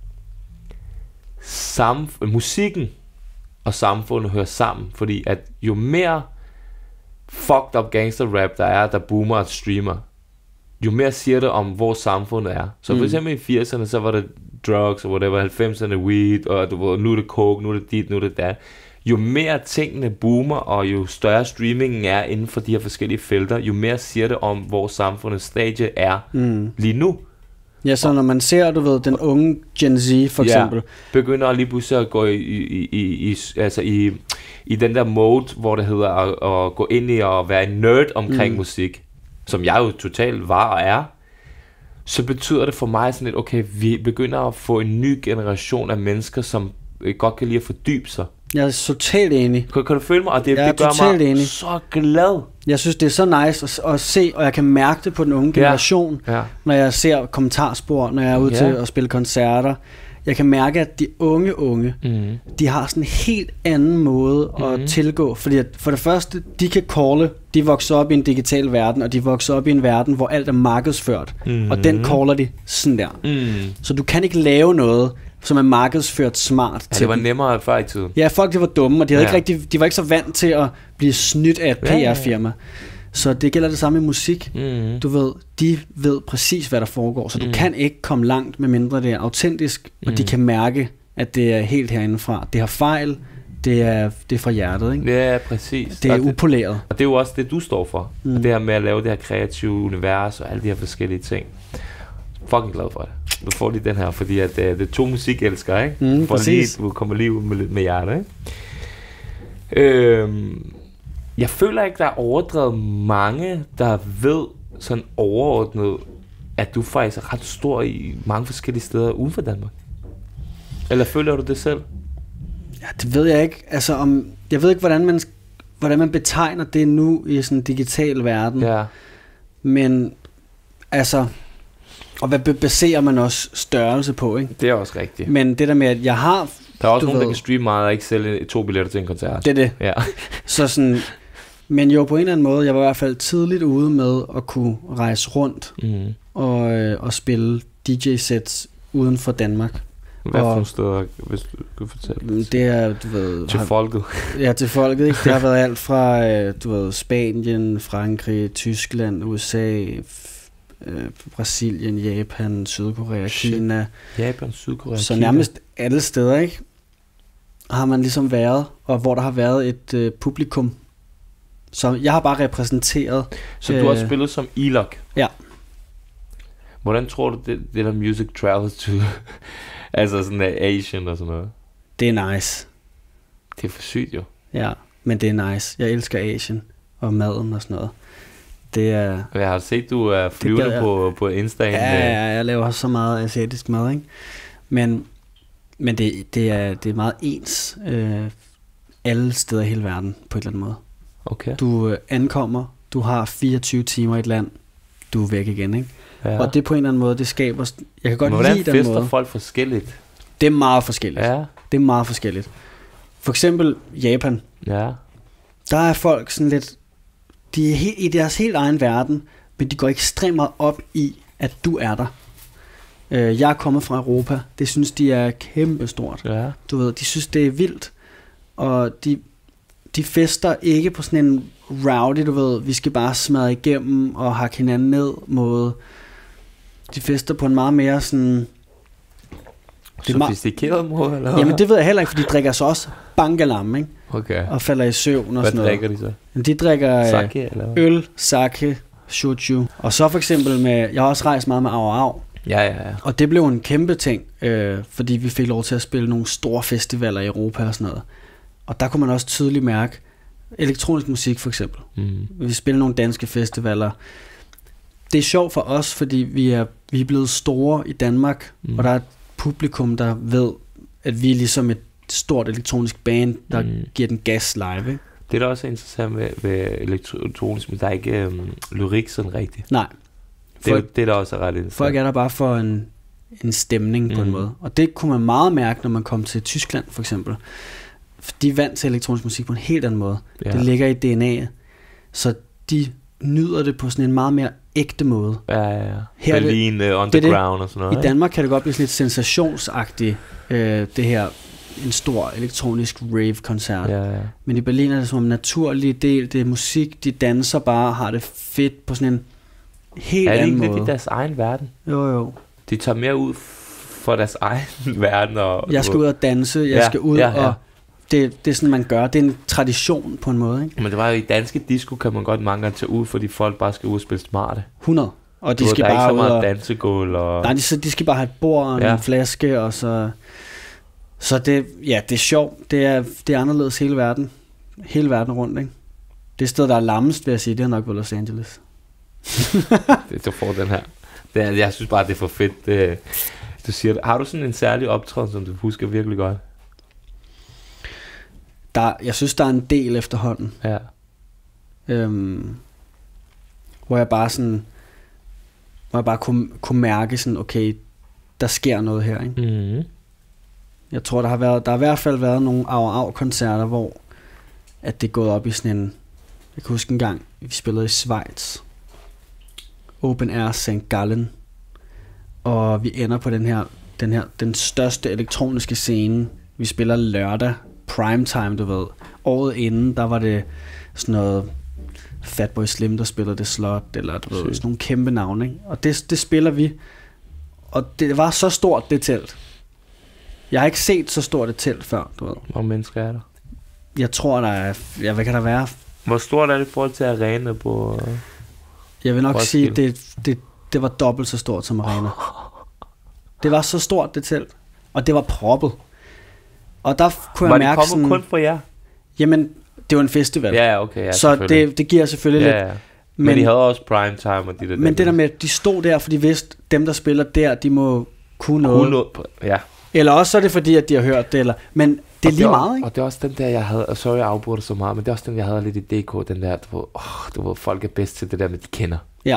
samf- musikken og samfundet hører sammen. Fordi at jo mere fucked up gangster rap der er, der boomer og streamer, jo mere siger det om, hvor samfundet er. Så for eksempel i firserne, så var det drugs og whatever, halvfemserne weed, og du ved, nu er det coke, nu er det dit, nu er det dat. Jo mere tingene boomer, og jo større streamingen er inden for de her forskellige felter, jo mere siger det om, hvor samfundets stadie er mm. lige nu. Ja, så når man ser, du ved, den unge Gen Z for eksempel, ja, begynder at lige pludselig at gå i, i, i, i, altså i, i den der mode, hvor det hedder at, at gå ind i og være en nerd omkring mm. musik, som jeg jo totalt var og er, så betyder det for mig sådan lidt, okay, vi begynder at få en ny generation af mennesker, som godt kan lide at fordybe sig. Jeg er totalt enig. Kan, kan du føle mig? Og det, jeg det gør mig enig. så glad. Jeg synes, det er så nice at, at se, og jeg kan mærke det på den unge generation, ja. Ja. når jeg ser kommentarspor, når jeg er ude ja. til at spille koncerter. Jeg kan mærke, at de unge unge, mm. de har sådan en helt anden måde mm. at tilgå. Fordi at for det første, de kan calle, de vokser op i en digital verden, og de vokser op i en verden, hvor alt er markedsført. Mm. Og den caller de sådan der. Mm. Så du kan ikke lave noget, som er markedsført smart. Ja, det var nemmere før i tiden. Ja, folk de var dumme, og de, havde ja. ikke rigtig, de var ikke så vant til at blive snydt af et P R-firma. Ja, ja. Så det gælder det samme i musik. Mm. Du ved, de ved præcis, hvad der foregår, så mm. du kan ikke komme langt, med mindre det er autentisk, og mm. de kan mærke, at det er helt herindefra. Det har fejl, det er, det er fra hjertet, ikke? Ja, præcis. Det er og upoleret. Det, og det er jo også det, du står for. Mm. Og det her med at lave det her kreative univers, og alle de her forskellige ting. Fucking glad for det. Du får lige den her, fordi at, uh, det er to musikelskere, ikke? Mm, for lige, du kommer lige ud med lidt med hjertet, ikke? Øhm, jeg føler ikke, der er overdrevet mange, der ved sådan overordnet, at du faktisk er ret stor i mange forskellige steder uden for Danmark. Eller føler du det selv? Ja, det ved jeg ikke. Altså, om, jeg ved ikke, hvordan man, hvordan man betegner det nu i sådan en digital verden. Ja. Men, altså... Og hvad baserer man også størrelse på, ikke? Det er også rigtigt. Men det der med, at jeg har... Der er også nogen, ved, der kan streame meget og ikke sælge to billetter til en koncert. Det er det. Ja. Så sådan... Men jo, på en eller anden måde, jeg var i hvert fald tidligt ude med at kunne rejse rundt mm. og, øh, og spille D J-sets uden for Danmark. Hvad for nogle steder, hvis du kan fortælle? Det er, du ved... Til har, folket. Ja, til folket, ikke? Det har været alt fra, øh, du ved, Spanien, Frankrig, Tyskland, U S A... Øh, Brasilien, Japan, Sydkorea, Shit. Kina. Japan, Sydkorea, Så Kina. nærmest alle steder, ikke? Har man ligesom været, og hvor der har været et øh, publikum. Så jeg har bare repræsenteret. Så øh, du har spillet som E-Lock? Ja. Hvordan tror du, det, det der music travels to? Altså sådan der Asian og sådan noget. Det er nice. Det er for sygt jo. Ja, men det er nice. Jeg elsker Asien og maden og sådan noget. Det er... Jeg har set, du er flyvende på, på Insta. Ja, ja, jeg laver så meget asiatisk mad, ikke? Men, men det, det, er, det er meget ens øh, alle steder i hele verden, på et eller andet måde. Okay. Du øh, ankommer, du har fireogtyve timer i et land, du er væk igen, ikke? Ja. Og det på en eller anden måde, det skaber... Jeg kan godt men lide den måde. hvordan fester folk forskelligt? Det er meget forskelligt. Ja. Det er meget forskelligt. For eksempel Japan. Ja. Der er folk sådan lidt... De er helt, i deres helt egen verden, men de går ekstremt meget op i, at du er der. Øh, jeg er kommet fra Europa. Det synes de er kæmpestort. Ja. Du ved, de synes det er vildt. Og de, de fester ikke på sådan en rowdy, du ved, vi skal bare smadre igennem og hakke hinanden ned måde. de fester på en meget mere sådan... Sofistikeret måde, eller? Jamen det ved jeg heller ikke, for de drikker så også bangalam, ikke? Okay. Og falder i søvn og Hvad sådan noget. drikker de så? Men de drikker sake, eller hvad? øl, sake, shochu. Og så for eksempel med, jeg har også rejst meget med Au Au. Ja, ja, ja. Og det blev en kæmpe ting, øh, fordi vi fik lov til at spille nogle store festivaler i Europa og sådan noget. Og der kunne man også tydeligt mærke elektronisk musik for eksempel. Mm. Vi spiller nogle danske festivaler. Det er sjovt for os, fordi vi er, vi er blevet store i Danmark, mm. og der er et publikum, der ved, at vi er ligesom et stort elektronisk band, der mm. giver den gas live. Ikke? Det er da også interessant ved, ved elektronisk, men der er ikke øhm, lyrik sådan rigtigt. Nej. Det er jo det, der også er ret interessant. Folk er der bare for en, en stemning mm. på en måde. Og det kunne man meget mærke, når man kom til Tyskland for eksempel. De er vant til elektronisk musik på en helt anden måde. Ja. Det ligger i D N A'et. Så de nyder det på sådan en meget mere ægte måde. Ja, ja, ja. Her Berlin, det, uh, underground det det. Og sådan noget. I Danmark kan det godt blive sådan lidt sensationsagtigt, øh, det her, en stor elektronisk rave-koncert. Ja, ja. Men i Berlin er det som en naturlig del, det er musik, de danser bare, har det fedt på sådan en helt anden måde. Er det ikke lidt i deres egen verden? Jo, jo. De tager mere ud for deres egen verden. Og, jeg skal ud og danse, jeg ja, skal ud ja, ja. og... Det, det er sådan, man gør. Det er en tradition på en måde, ikke? Men det var jo i danske disco, kan man godt mange gange tage ud, fordi folk bare skal ud og spille smarte. hundrede. Og de du skal ved, bare ud og... Der er ikke så og... meget dansegulv og... Nej, de, de skal bare have et bord og ja. en flaske, og så... Så det, ja, det er sjovt. Det er, det er anderledes hele verden. Hele verden rundt, ikke? Det sted, der er lammest, vil jeg sige, det er nok på Los Angeles. det, du får den her. Det er, jeg synes bare, det er for fedt. Det, du siger det. Har du sådan en særlig optræden, som du husker virkelig godt? Der, jeg synes, der er en del efterhånden. Ja. Øhm, hvor jeg bare sådan, hvor jeg bare kunne, kunne mærke sådan, okay, der sker noget her, ikke? Mm-hmm. Jeg tror, der har været, der har i hvert fald været nogle Au-Au-koncerter, hvor at det er gået op i sådan en, jeg kan huske en gang, vi spillede i Schweiz, Open Air Sankt Gallen, og vi ender på den her, den her, den største elektroniske scene. Vi spiller lørdag, primetime, du ved. Året inden, der var det sådan noget Fatboy Slim, der spiller det slot, eller du ved, sådan nogle kæmpe navne, ikke? Og det, det spiller vi. Og det var så stort, det telt. Jeg har ikke set så stort et telt før, du ved. Hvor mennesker er der? Jeg tror, der er... Ja, hvad kan der være? Hvor stort er det i forhold til arena på... Jeg vil nok Roskilde? sige, det, det, det var dobbelt så stort som arena. Det var så stort, det telt. Og det var proppet. Og der kunne var jeg mærke sådan... Var det kun for jer? Jamen, det var en festival. Ja, okay. Ja, så det, det giver selvfølgelig ja, ja. lidt... Men, men de havde også prime time og de der... Men det der med, de stod der, for de vidste, dem der spiller der, de må kunne noget. Kunne noget, ja. Eller også så er det fordi, at de har hørt det, eller... Men det er og lige det meget, ikke? Og det er også den der, jeg havde... Sorry, jeg afbruger det så meget, men det er også den, jeg havde lidt i D K, den der, du ved, oh, du ved, folk er bedst til det der med, de kender. Ja.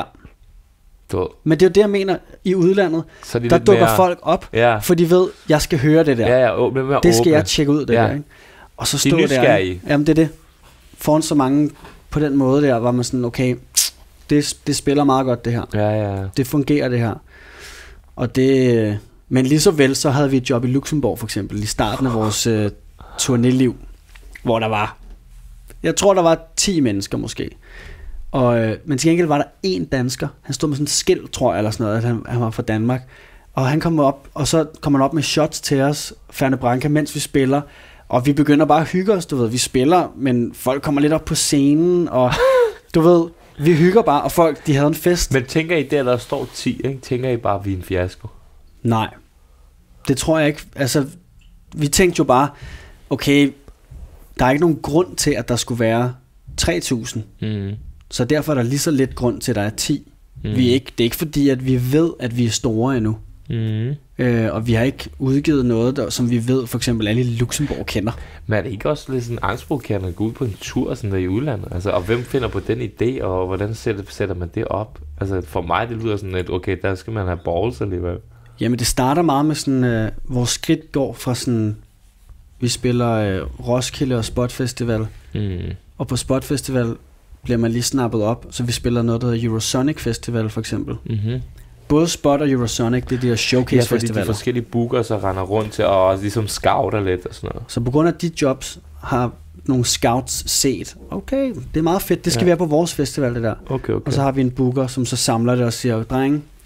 Du. Men det er jo det, jeg mener, i udlandet, så de der dukker mere... folk op, ja. for de ved, jeg skal høre det der. Ja, ja, åbne, mere det skal åbne. jeg tjekke ud, det ja. der, ikke? Og så stå de der, jamen det er det. Foran så mange på den måde der, var man sådan, okay, det, det spiller meget godt det her. Ja, ja. Det fungerer det her. Og det... Men lige så vel, så havde vi et job i Luxembourg for eksempel, i starten af vores uh, turnéliv, hvor der var, jeg tror der var ti mennesker måske. Og, øh, men til gengæld var der en dansker, han stod med sådan en skilt, tror jeg, eller sådan noget, at han, han var fra Danmark. Og han kom op, og så kom han op med shots til os, Ferne Branca, mens vi spiller. Og vi begynder bare at hygge os, du ved, vi spiller, men folk kommer lidt op på scenen, og du ved, vi hygger bare, og folk, de havde en fest. Men tænker I, der der står ti, ikke? Tænker I bare, at vi er en fiasko? Nej, det tror jeg ikke. Altså, vi tænkte jo bare, okay, der er ikke nogen grund til, at der skulle være tre tusind. Mm. Så derfor er der lige så lidt grund til, at der er ti. Mm. Vi er ikke, det er ikke fordi, at vi ved, at vi er store endnu. Mm. Øh, og vi har ikke udgivet noget, der, som vi ved, for eksempel alle i Luxembourg kender. Men er det ikke også lidt sådan angstprovokerende at gå ud på en tur sådan der i udlandet? Altså, og hvem finder på den idé, og hvordan sætter, sætter man det op? Altså, for mig, det lyder sådan lidt, okay, der skal man have balls alligevel. Jamen, det starter meget med sådan, øh, vores skridt går fra sådan, vi spiller øh, Roskilde og Spot Festival. Mm. Og på Spot Festival bliver man lige snappet op, så vi spiller noget, der hedder Eurosonic Festival, for eksempel. Mm-hmm. Både Spot og Eurosonic, det er de her showcase festivaler. Ja, fordi de forskellige bookers så render rundt til og ligesom scouter lidt og sådan noget. Så på grund af de jobs har nogle scouts set, okay, det er meget fedt, det skal ja. være på vores festival, det der. Okay, okay. Og så har vi en booker, som så samler det og siger, drenge,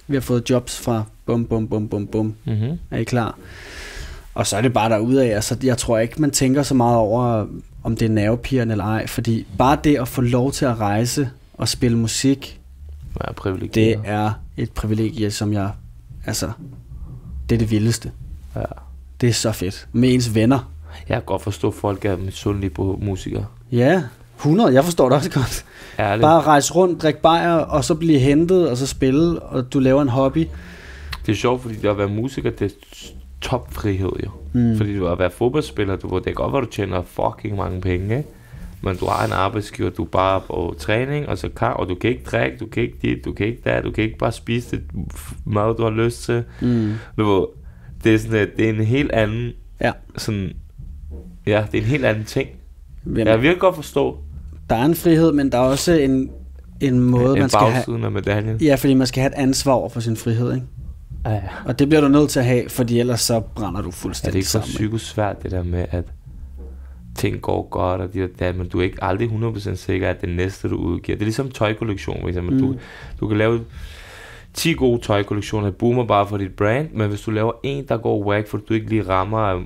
Vi har fået jobs fra bum, bum, bum, bum, bum. Mm-hmm. Er I klar? Og så er det bare derudad. Altså, jeg tror ikke, man tænker så meget over, om det er nervepirrende eller ej. Fordi bare det at få lov til at rejse og spille musik, ja, det er et privilegie, som jeg... Altså, det er det vildeste. Ja. Det er så fedt. Med ens venner. Jeg kan godt forstå, at folk er misundelige på musikere. Ja, hundrede. Jeg forstår det også godt. Ærligt. Bare rejse rundt, drikke bajer, og så blive hentet, og så spille, og du laver en hobby. Det er sjovt, fordi det at være musiker, det er topfrihed jo. Mm. Fordi du at være fodboldspiller, du ved, det er godt, at du tjener fucking mange penge, ikke? Men du har en arbejdsgiver, du er bare på træning, og så kan, og du kan ikke drikke, du kan ikke dit, du kan ikke dat, du kan ikke bare spise det mad, du har lyst til. Mm. Du ved, det er sådan, det er en helt anden, ja. sådan, ja, det er en helt anden ting. Hvem? Jeg vil virkelig godt forstå. Der er en frihed, men der er også en, en måde, en man skal have... bagsiden af medaljen. Ja, fordi man skal have et ansvar over for sin frihed, ikke? Ja, ja. Og det bliver du nødt til at have, fordi ellers så brænder du fuldstændig sammen. Er det ikke så sammen. psykosvært, det der med, at ting går godt, og det der, men du er ikke aldrig hundrede procent sikker, at det næste, du udgiver. Det er ligesom tøjkollektion, for eksempel. Mm. Du, du kan lave ti gode tøjkollektioner, boomer bare for dit brand, men hvis du laver en, der går whack, for du ikke lige rammer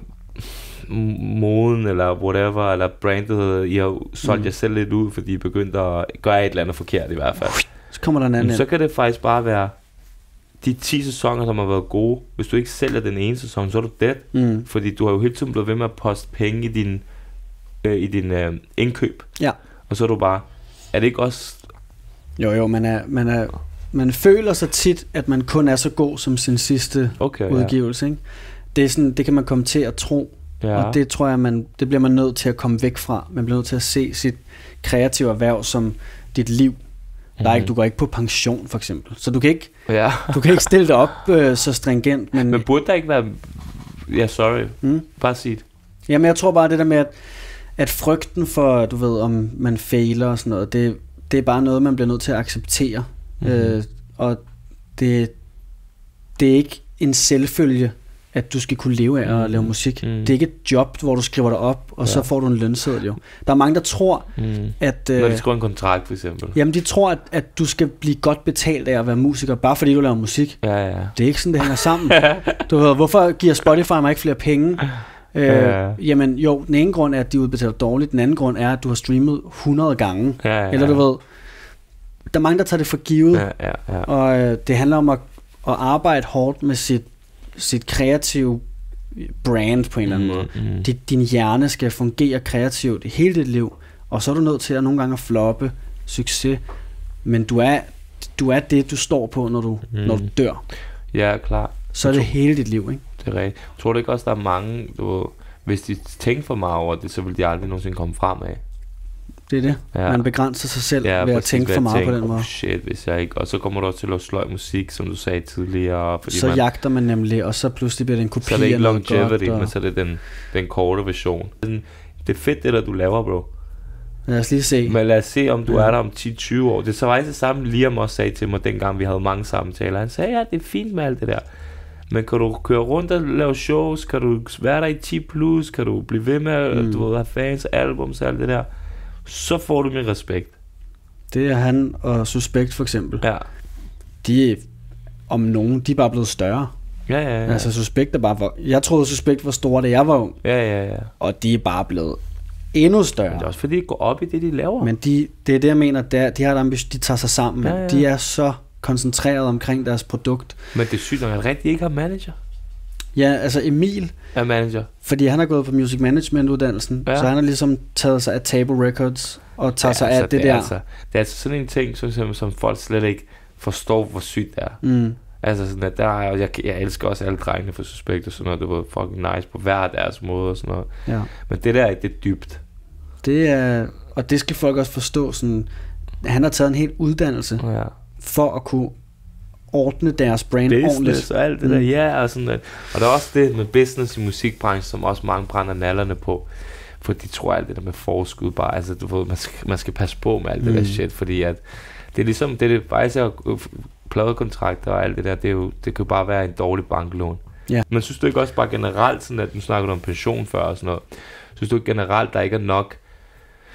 moden, eller whatever, eller brandet, I har solgt mm. jer selv lidt ud, fordi I begyndte at gøre et eller andet forkert i hvert fald. Så kommer der en anden. Så kan det faktisk bare være de ti sæsoner, som har været gode. Hvis du ikke sælger den ene sæson, så er du dead. Mm. Fordi du har jo hele tiden blevet ved med at poste penge i din, øh, i din øh, indkøb. Ja. Og så er du bare... Er det ikke også... Jo, jo, man er... Man er man føler sig tit, at man kun er så god som sin sidste okay, udgivelse. Ja. Ikke? Det er sådan, det kan man komme til at tro. Ja. Og det tror jeg, man, det bliver man nødt til at komme væk fra. Man bliver nødt til at se sit kreative erhverv som dit liv. Der er ikke, du går ikke på pension, for eksempel. Så du kan ikke, ja. du kan ikke stille dig op øh, så stringent. Men, men burde der ikke være... Ja, sorry. Mm. Bare sig det. Jamen, jeg tror bare, det der med, at, at frygten for, du ved, om man fejler og sådan noget, det, det er bare noget, man bliver nødt til at acceptere. Mm-hmm. Øh, og det, det er ikke en selvfølge, at du skal kunne leve af at lave musik. Mm. Det er ikke et job, hvor du skriver dig op, og ja. så får du en lønseddel jo. Der er mange, der tror, mm. at... Øh, Når de skriver en kontrakt, for eksempel. Jamen, de tror, at, at du skal blive godt betalt af at være musiker, bare fordi du laver musik. Ja, ja. Det er ikke sådan, det hænger sammen. Du ved, hvorfor giver Spotify mig ikke flere penge? Øh, ja. Jamen, jo, den ene grund er, at de udbetaler dårligt. Den anden grund er, at du har streamet hundrede gange. Ja, ja. Eller du ved, der er mange, der tager det for givet. Ja, ja, ja. Og øh, det handler om at, at arbejde hårdt med sit sit kreative brand på en eller anden mm, måde. Mm. Din, din hjerne skal fungere kreativt i hele dit liv, og så er du nødt til at nogle gange at floppe succes, men du er, du er det, du står på, når du, mm. når du dør. Ja, klar. Så er det hele dit liv, ikke? Det er rigtigt. Tror du ikke også, der er mange, du, hvis de tænker for meget over det, så vil de aldrig nogensinde komme frem af? Det er det. Ja. Man begrænser sig selv ja, ved at tænke for meget tænke, på den måde. Oh shit, hvis jeg ikke... Og så kommer du også til at sløj musik, som du sagde tidligere. Fordi så man, jagter man nemlig, og så pludselig bliver det en kopi. Så er det ikke longevity, og... men så er det den, den korte version. Det er fedt, det der du laver, bro. Lad os lige se. Men lad os se, om du ja. er der om ti til tyve år. Det er så faktisk det samme, Liam også sagde til mig, dengang vi havde mange samtaler. Han sagde, ja, det er fint med alt det der. Men kan du køre rundt og lave shows? Kan du være der i ti plus? Kan du blive ved med at mm. du ved, have fans, albums og alt det der? Så får du min respekt. Det er han og Suspekt for eksempel. Ja. De om nogen, de er bare blevet større. Ja, ja, ja. Altså Suspekt er bare... For, jeg troede Suspekt var store, da jeg var ung. Ja, ja, ja. Og de er bare blevet endnu større. Men det er også fordi, de går op i det, de laver. Men de, det er det, jeg mener, der, de har ambition, de tager sig sammen. Ja, ja. De er så koncentreret omkring deres produkt. Men det er sygt, når man rigtig ikke har manager. Ja, altså Emil er manager. Fordi han har gået på music management uddannelsen, ja. Så han har ligesom taget sig af Table Records og tager ja, sig altså, af det, det der. Altså, det er altså sådan en ting, som, som folk slet ikke forstår, hvor sygt det er. Mm. Altså sådan at der er, jeg, jeg elsker også alle drengene for Suspekt og sådan noget, det var fucking nice på hver deres måde og sådan noget. Ja. Men det der, det er dybt. Det er, og det skal folk også forstå, sådan, han har taget en hel uddannelse ja. for at kunne ordne deres brand business ordentligt. Og alt det der, mm. ja, og sådan der. Og der er også det med business i musikbranchen, som også mange brænder nallerne på, for de tror alt det der med forskud bare, altså du ved, man skal, man skal passe på med alt mm. det der shit, fordi at det er ligesom, det er det faktisk er pladekontrakter og alt det der, det, er jo, det kan jo bare være en dårlig banklån. Ja. Men synes du ikke også bare generelt, sådan at nu snakker du om pension før og sådan noget, synes du ikke generelt, der ikke er nok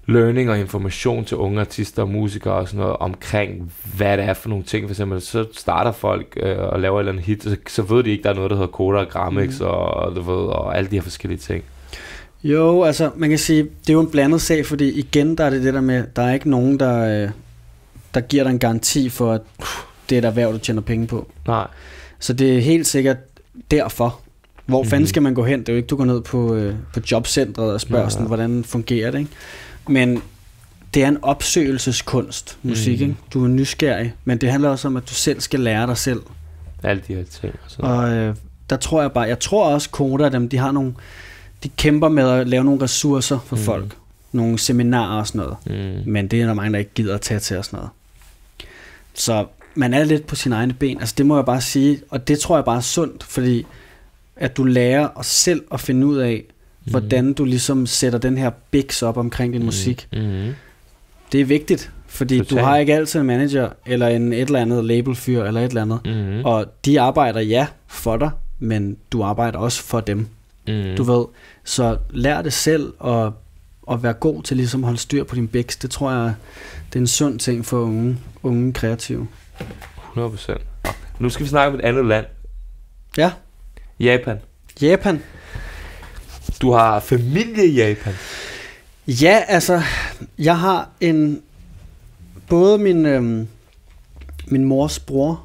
learning og information til unge artister og musikere og sådan noget omkring, hvad det er for nogle ting. For eksempel, så starter folk øh, og laver et eller andet hit, så, så ved de ikke, der er noget, der hedder Koda og Grammix mm. og, du ved, og alle de her forskellige ting. Jo, altså man kan sige, det er jo en blandet sag, fordi igen, der er det det der med, der er ikke nogen, der, øh, der giver dig en garanti for, at det er et erhverv, du tjener penge på. Nej. Så det er helt sikkert derfor. Hvor mm-hmm. fanden skal man gå hen? Det er jo ikke, du går ned på, øh, på jobcentret og spørger, sådan, hvordan fungerer det, ikke? Men det er en opsøgelseskunst, musik, mm. ikke? Du er nysgerrig, men det handler også om, at du selv skal lære dig selv. Alle de her ting. Og, sådan. og øh, der tror jeg bare, jeg tror også, Koda, dem, de har nogle, de kæmper med at lave nogle ressourcer for mm. folk. Nogle seminarer og sådan noget. Mm. Men det er der mange, der ikke gider at tage til og sådan noget. Så man er lidt på sine egne ben. Altså det må jeg bare sige, og det tror jeg bare er sundt, fordi at du lærer os selv at finde ud af, mm. hvordan du ligesom sætter den her biks op omkring din mm. musik. Mm. Det er vigtigt, fordi Total. Du har ikke altid en manager, eller en et eller andet labelfyr, eller et eller andet. Mm. Og de arbejder, ja, for dig, men du arbejder også for dem. Mm. Du ved, så lær det selv, og, og være god til ligesom at holde styr på din biks. Det tror jeg, det er en sund ting for unge, unge kreative. hundrede procent. Nu skal vi snakke om et andet land. Ja. Japan. Japan. Du har familie i Japan. Ja, altså, jeg har en, både min, øhm, min mors bror,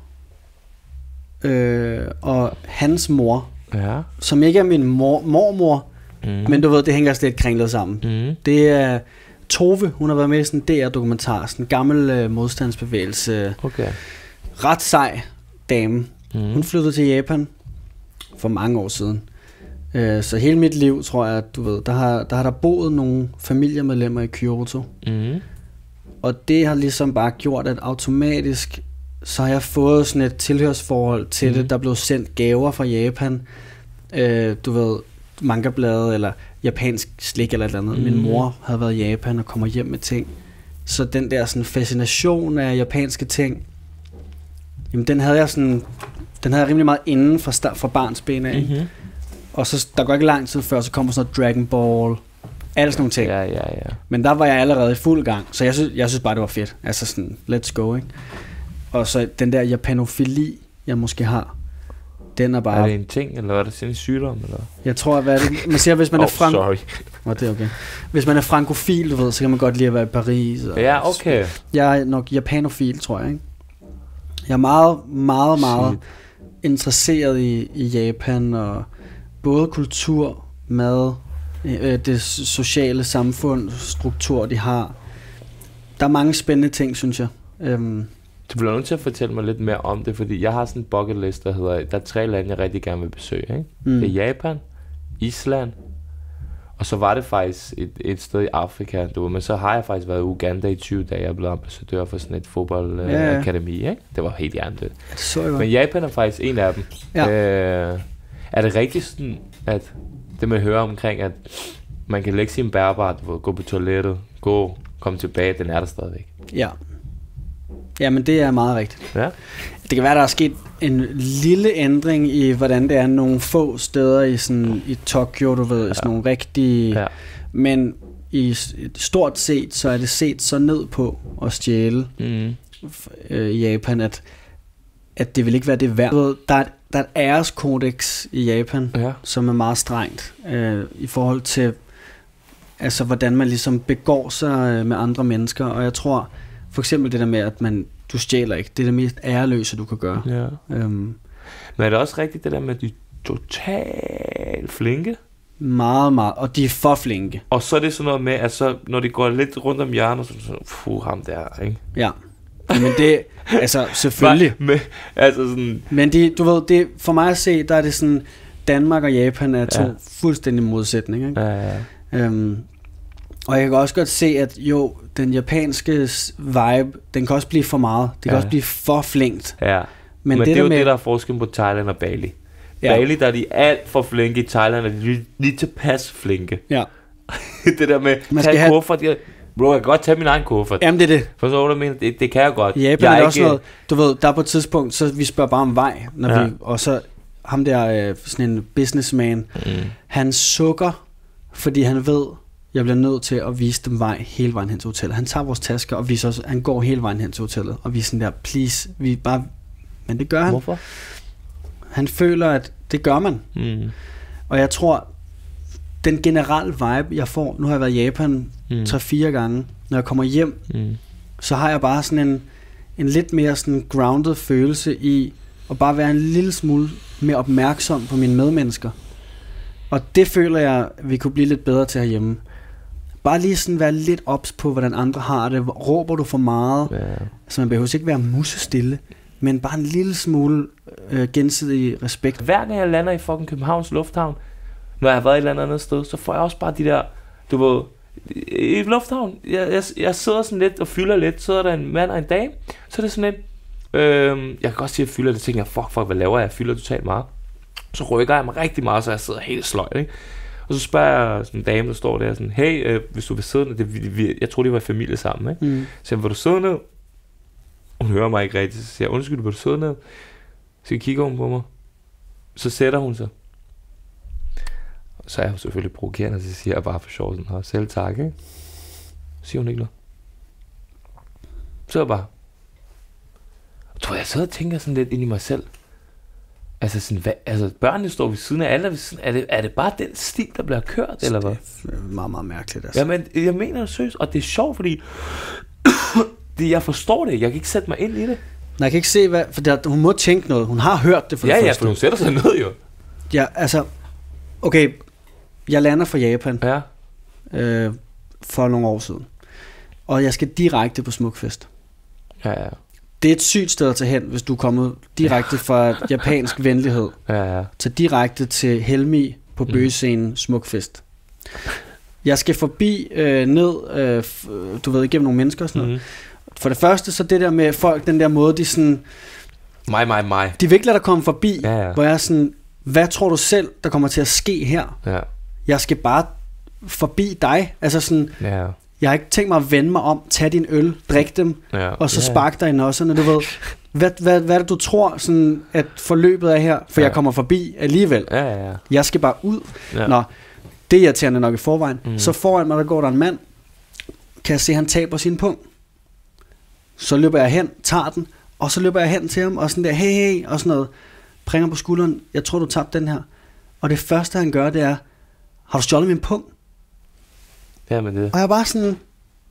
øh, og hans mor, ja. Som ikke er min mor, mormor, mm. men du ved, det hænger lidt kringlet sammen. Mm. Det er Tove, hun har været med i sådan en D R-dokumentar, sådan en gammel øh, modstandsbevægelse. Okay. Ret sej dame. Mm. Hun flyttede til Japan for mange år siden. Uh, så hele mit liv, tror jeg, at du ved, der har der, har der boet nogle familiemedlemmer i Kyoto. Mm. Og det har ligesom bare gjort, at automatisk, så har jeg fået sådan et tilhørsforhold til mm. det. Der blev sendt gaver fra Japan. Uh, du ved, mangablade eller japansk slik eller et eller andet. Mm. Min mor havde været i Japan og kommer hjem med ting. Så den der sådan fascination af japanske ting, jamen den havde jeg sådan, den havde jeg rimelig meget inden fra, start, fra barns ben af. Mm-hmm. Og så der går ikke lang tid før, så kommer sådan noget Dragon Ball, alle sådan nogle ting. Ja, ja, ja. Men der var jeg allerede i fuld gang, så jeg synes, jeg synes bare, det var fedt. Altså sådan, let's go, ikke? Og så den der japanofili, jeg måske har, den er bare... Er det en ting, eller er det sådan en sygdom, eller? Jeg tror, hvad det, man siger, hvis man oh, er frank... sorry. Oh, det er okay. Hvis man er frankofil, du ved, så kan man godt lide at være i Paris. Og ja, okay. Jeg er nok japanofil, tror jeg, ikke? Jeg er meget, meget, meget Shit. interesseret i, i Japan, og både kultur, mad, øh, det sociale samfund, struktur, de har. Der er mange spændende ting, synes jeg. Øhm. Du bliver nødt til at fortælle mig lidt mere om det, fordi jeg har sådan en bucket list, der hedder, der er tre lande, jeg rigtig gerne vil besøge. Ikke? Mm. Det er Japan, Island, og så var det faktisk et, et sted i Afrika, du ved, men så har jeg faktisk været i Uganda i tyve dage, jeg er blevet ambassadør for sådan et fodboldakademi, ja, ja. Ikke? Det var helt hjernedødt. Men Japan er faktisk en af dem. Ja. Øh, er det rigtigt sådan, at det man hører omkring, at man kan lægge sin bærbart, gå på toilettet, gå, komme tilbage, den er der stadigvæk? Ja. Jamen det er meget rigtigt. Ja. Det kan være, der er sket en lille ændring i, hvordan det er nogle få steder i, sådan, i Tokyo, du ved, ja. Sådan nogle rigtige... Ja. Men i stort set, så er det set så ned på at stjæle mm. øh, i Japan, at, at det vil ikke være det værd. Der er, der er et æreskodex i Japan, ja. Som er meget strengt øh, i forhold til, altså, hvordan man ligesom begår sig med andre mennesker. Og jeg tror... For eksempel det der med, at man, du stjæler ikke. Det er det mest æreløse, du kan gøre. Ja. Øhm. Men er det også rigtigt det der med, at de er totalt flinke? Meget, meget. Og de er for flinke. Og så er det sådan noget med, at så, når de går lidt rundt om hjørnet, så er det sådan, puh, ham der, ikke? Ja. Men det, altså selvfølgelig. Men, altså sådan... Men de, du ved, det, for mig at se, der er det sådan, Danmark og Japan er to ja. Fuldstændig modsætninger, ikke? Ja, ja, ja. Øhm, Og jeg kan også godt se, at jo, den japanske vibe, den kan også blive for meget. Det kan ja. Også blive for flinkt. Ja. Men, Men det, det er jo med... det, der er forskellen på Thailand og Bali. Ja. Bali, der er de alt for flinke. I Thailand er de lige, lige tilpas flinke. Ja. Det der med, man tage en have... kuffert. Jeg, bro, jeg kan godt tage min egen kuffert. Jamen det er det. For så du mener, det, det kan jeg godt. I Japan jeg er det også ikke... noget, du ved, der er på et tidspunkt, så vi spørger bare om vej. Når ja. vi, og så ham der, sådan en businessman, mm. han sukker, fordi han ved, jeg bliver nødt til at vise dem vej hele vejen hen til hotellet. Han tager vores tasker og viser os, han går hele vejen hen til hotellet, og vi er sådan der, please, vi bare, men det gør han. Hvorfor? Han føler, at det gør man. Mm. Og jeg tror, den generelle vibe, jeg får, nu har jeg været i Japan Mm. tre-fire gange, når jeg kommer hjem, Mm. så har jeg bare sådan en, en lidt mere sådan grounded følelse i at bare være en lille smule mere opmærksom på mine medmennesker. Og det føler jeg, vi kunne blive lidt bedre til herhjemme. Bare lige sådan være lidt ops på, hvordan andre har det. Råber du for meget? Ja. Så man behøver ikke være musestille, men bare en lille smule øh, gensidig respekt. Hver gang jeg lander i fucking Københavns Lufthavn, når jeg har været et eller andet andet sted, så får jeg også bare de der, du ved, i lufthavn, jeg, jeg, jeg sidder sådan lidt og fylder lidt, sidder der en mand og en dame, så er det sådan lidt, øh, jeg kan godt sige, at jeg fylder det, tænker jeg, fuck, fuck, hvad laver jeg? Jeg fylder totalt meget. Så rykker jeg mig rigtig meget, så jeg sidder helt sløjt, ikke? Og så spørger jeg sådan en dame, der står der sådan, hey, øh, hvis du vil sidde ned, det, vi, jeg tror, de var i familie sammen, ikke? Mm. Så jeg, vil du sidde ned? Hun hører mig ikke rigtigt, så siger jeg, undskyld, vil du sidde ned? Så kigger hun på mig. Så sætter hun sig. Så er jeg selvfølgelig provokerende, og så siger jeg bare for sjov sådan her, selv tak, ikke? Så siger hun ikke noget. Så er jeg bare, jeg tror, jeg sidder og tænker sådan lidt ind i mig selv. Altså, sådan, hvad, altså børnene står ved siden af, alle er ved siden. Er det, er det bare den stil, der bliver kørt, så eller hvad? Det er meget, meget mærkeligt, altså. Jamen, jeg mener det seriøst, og det er sjovt, fordi det, jeg forstår det, jeg kan ikke sætte mig ind i det. Nej, jeg kan ikke se, hvad, for der, hun må tænke noget. Hun har hørt det for ja, det ja, første. for hun sætter sig ned jo. Ja, altså, okay, jeg lander fra Japan Ja. øh, for nogle år siden, og jeg skal direkte på Smukfest. Ja, ja. Det er et sygt sted at tage hen, hvis du er kommet direkte fra japansk venlighed. Ja, ja. Tag direkte til Helmi på bøgescenen Smukfest. Jeg skal forbi øh, ned, øh, f- du ved, igennem nogle mennesker og sådan noget. Mm. For det første, så det der med folk, den der måde, de sådan, Mig, mig, mig. de vil ikke lade dig komme forbi, Ja, ja. hvor jeg er sådan, hvad tror du selv, der kommer til at ske her? Ja, Jeg skal bare forbi dig. Altså sådan, ja. jeg har ikke tænkt mig at vende mig om, tage din øl, drikke dem, Ja. og så ja. sparke dig i nosserne, du ved. Hvad, hvad, hvad er det, du tror, sådan, at forløbet er her? For Ja. jeg kommer forbi alligevel. Ja, ja, ja. Jeg skal bare ud. Ja. Nå, det er irriterende nok i forvejen. Mm. Så foran mig, der går der en mand, kan jeg se, at han taber sin punkt. Så løber jeg hen, tager den, og så løber jeg hen til ham, og sådan der, hey, hey, og sådan noget. Pringer på skulderen, jeg tror, du tabte den her. Og det første, han gør, det er, har du stjålet min punkt? Ja, men det, Og jeg er bare sådan, det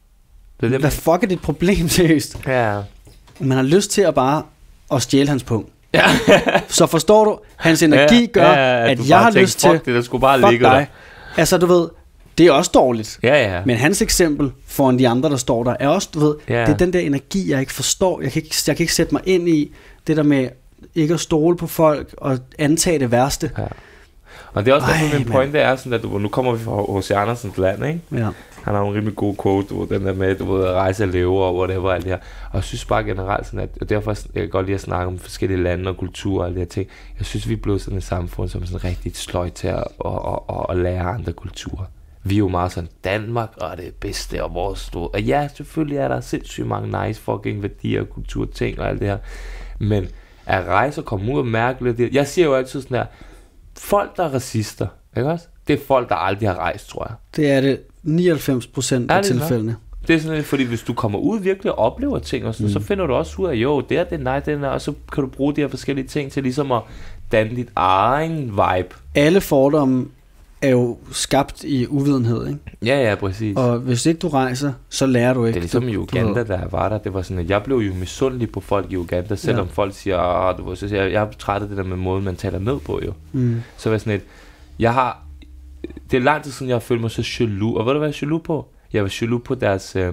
er det, hvad fuck er dit problem, seriøst? ja. Man har lyst til at bare at stjæle hans punkt. Ja. Så forstår du, hans energi gør, ja, ja, at du jeg bare har tænker, lyst til, fuck det, der skulle bare fuck ligge dig. der. Altså, du ved, det er også dårligt. Ja, ja. Men hans eksempel foran de andre, der står der, er også, du ved, Ja. det er den der energi, jeg ikke forstår. Jeg kan ikke, jeg kan ikke sætte mig ind i det der med ikke at stole på folk og antage det værste. Ja. Og det er også Ej, derfor, min mand. pointe er sådan, at du, nu kommer vi fra H C Andersens land, ikke? Ja. Han har en rimelig god quote, du, ved, den der med, du ved, at rejse og leve og whatever, alt det her. Og jeg synes bare generelt sådan, at og derfor jeg kan godt lide at snakke om forskellige lande og kulturer og alle de her ting. Jeg synes, vi er blevet sådan et samfund, som er sådan rigtig sløjt til at, at, at, at, at lære andre kulturer. Vi er jo meget sådan, Danmark og det bedste og vores store. Og ja, selvfølgelig er der sindssygt mange nice fucking værdier og kulturting og alt det her. Men at rejse og komme ud og mærke lidt det. Jeg siger jo altid sådan her, folk der er racister, ikke også? Det er folk der aldrig har rejst, tror jeg. Det er det nioghalvfems procent Er af det nok? tilfældene. Det er sådan lidt, fordi hvis du kommer ud virkelig og oplever ting og sådan, mm. så finder du også ud af, jo, det er det, nej, det er, og så kan du bruge de her forskellige ting til ligesom at danne dit egen vibe. Alle fordomme er jo skabt i uvidenhed, ikke? Ja, ja, præcis. Og hvis ikke du rejser, så lærer du ikke. Det er ligesom i Du- du Uganda, ved. der jeg var der, det var sådan, at jeg blev jo misundelig på folk i Uganda, selvom Ja. folk siger, ah, du ved, så siger jeg, jeg er træt af det der med måden, man taler ned på, jo. Mm. Så var jeg sådan et, jeg har, det er lang tid siden, jeg har følt mig så jaloux, og ved du hvad jeg er jaloux på? Jeg var jaloux på deres, øh,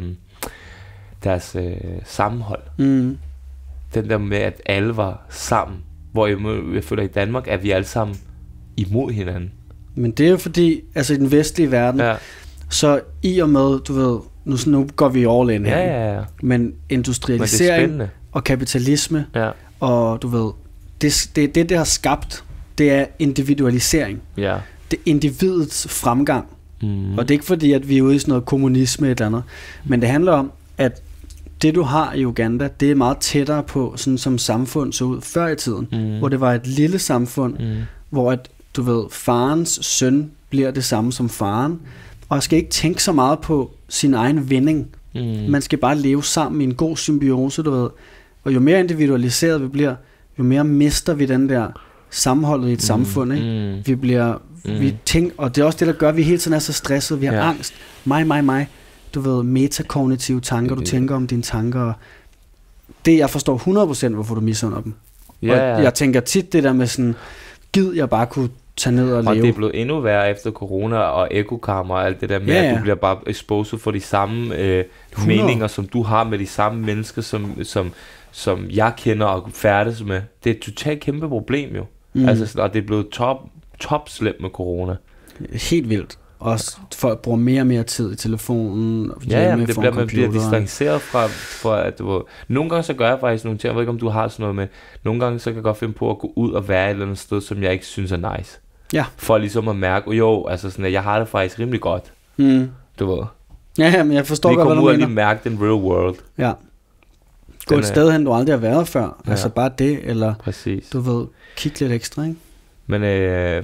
deres øh, sammenhold. Mm. Den der med, at alle var sammen, hvor jeg, må- jeg føler i Danmark, at vi alle sammen imod hinanden. Men det er jo fordi, altså i den vestlige verden, Ja, så i og med, du ved, nu, nu går vi all in her, ja, ikke? ja, ja. men Men det er industrialisering spændende. og kapitalisme, Ja, og du ved, det, det, det der har skabt, det er individualisering. ja. Det er individets fremgang. Mm. Og det er ikke fordi, at vi er ude i sådan noget kommunisme eller andet, men det handler om, at det du har i Uganda, det er meget tættere på, sådan som samfund så ud før i tiden, Mm. hvor det var et lille samfund, Mm. hvor at, du ved, farens søn bliver det samme som faren, og skal ikke tænke så meget på sin egen vinding. Mm. Man skal bare leve sammen i en god symbiose, du ved. Og jo mere individualiseret vi bliver, jo mere mister vi den der sammenholdet i et mm. samfund, ikke? Mm. Vi bliver, mm. vi tænker, og det er også det, der gør, at vi hele tiden er så stresset. Vi har ja. angst. Mig, mig, mig. Du ved, metakognitive tanker, du tænker om dine tanker. Det, jeg forstår hundrede procent, hvorfor du misunder dem. Ja, ja. Og jeg tænker tit det der med sådan, gid jeg bare kunne tage ned og, og leve. Og det er blevet endnu værre efter corona og ekokammer og alt det der med, ja, ja. at du bliver bare exposed for de samme øh, meninger, som du har med de samme mennesker, som, som, som jeg kender og færdes med. Det er et totalt kæmpe problem jo. Mm. Altså, og det er blevet top, top slemt med corona. Helt vildt. Også folk bruger mere og mere tid i telefonen. Ja, ja, det bliver, man bliver distanceret fra, fra at du, nogle gange så gør jeg faktisk nogle ting. Jeg ved ikke, om du har sådan noget med. Nogle gange så kan jeg godt finde på at gå ud og være et eller andet sted, som jeg ikke synes er nice. Ja. For ligesom at mærke, jo, altså sådan, at jeg har det faktisk rimelig godt. Mm. Du ved. Ja, ja, men jeg forstår godt, hvad du mener. Vi kommer ud og lige mærke den real world. Ja. Gå et sted hen, du aldrig har været før. Ja. Altså bare det, eller præcis. Du ved, kigge lidt ekstra, ikke? Men øh,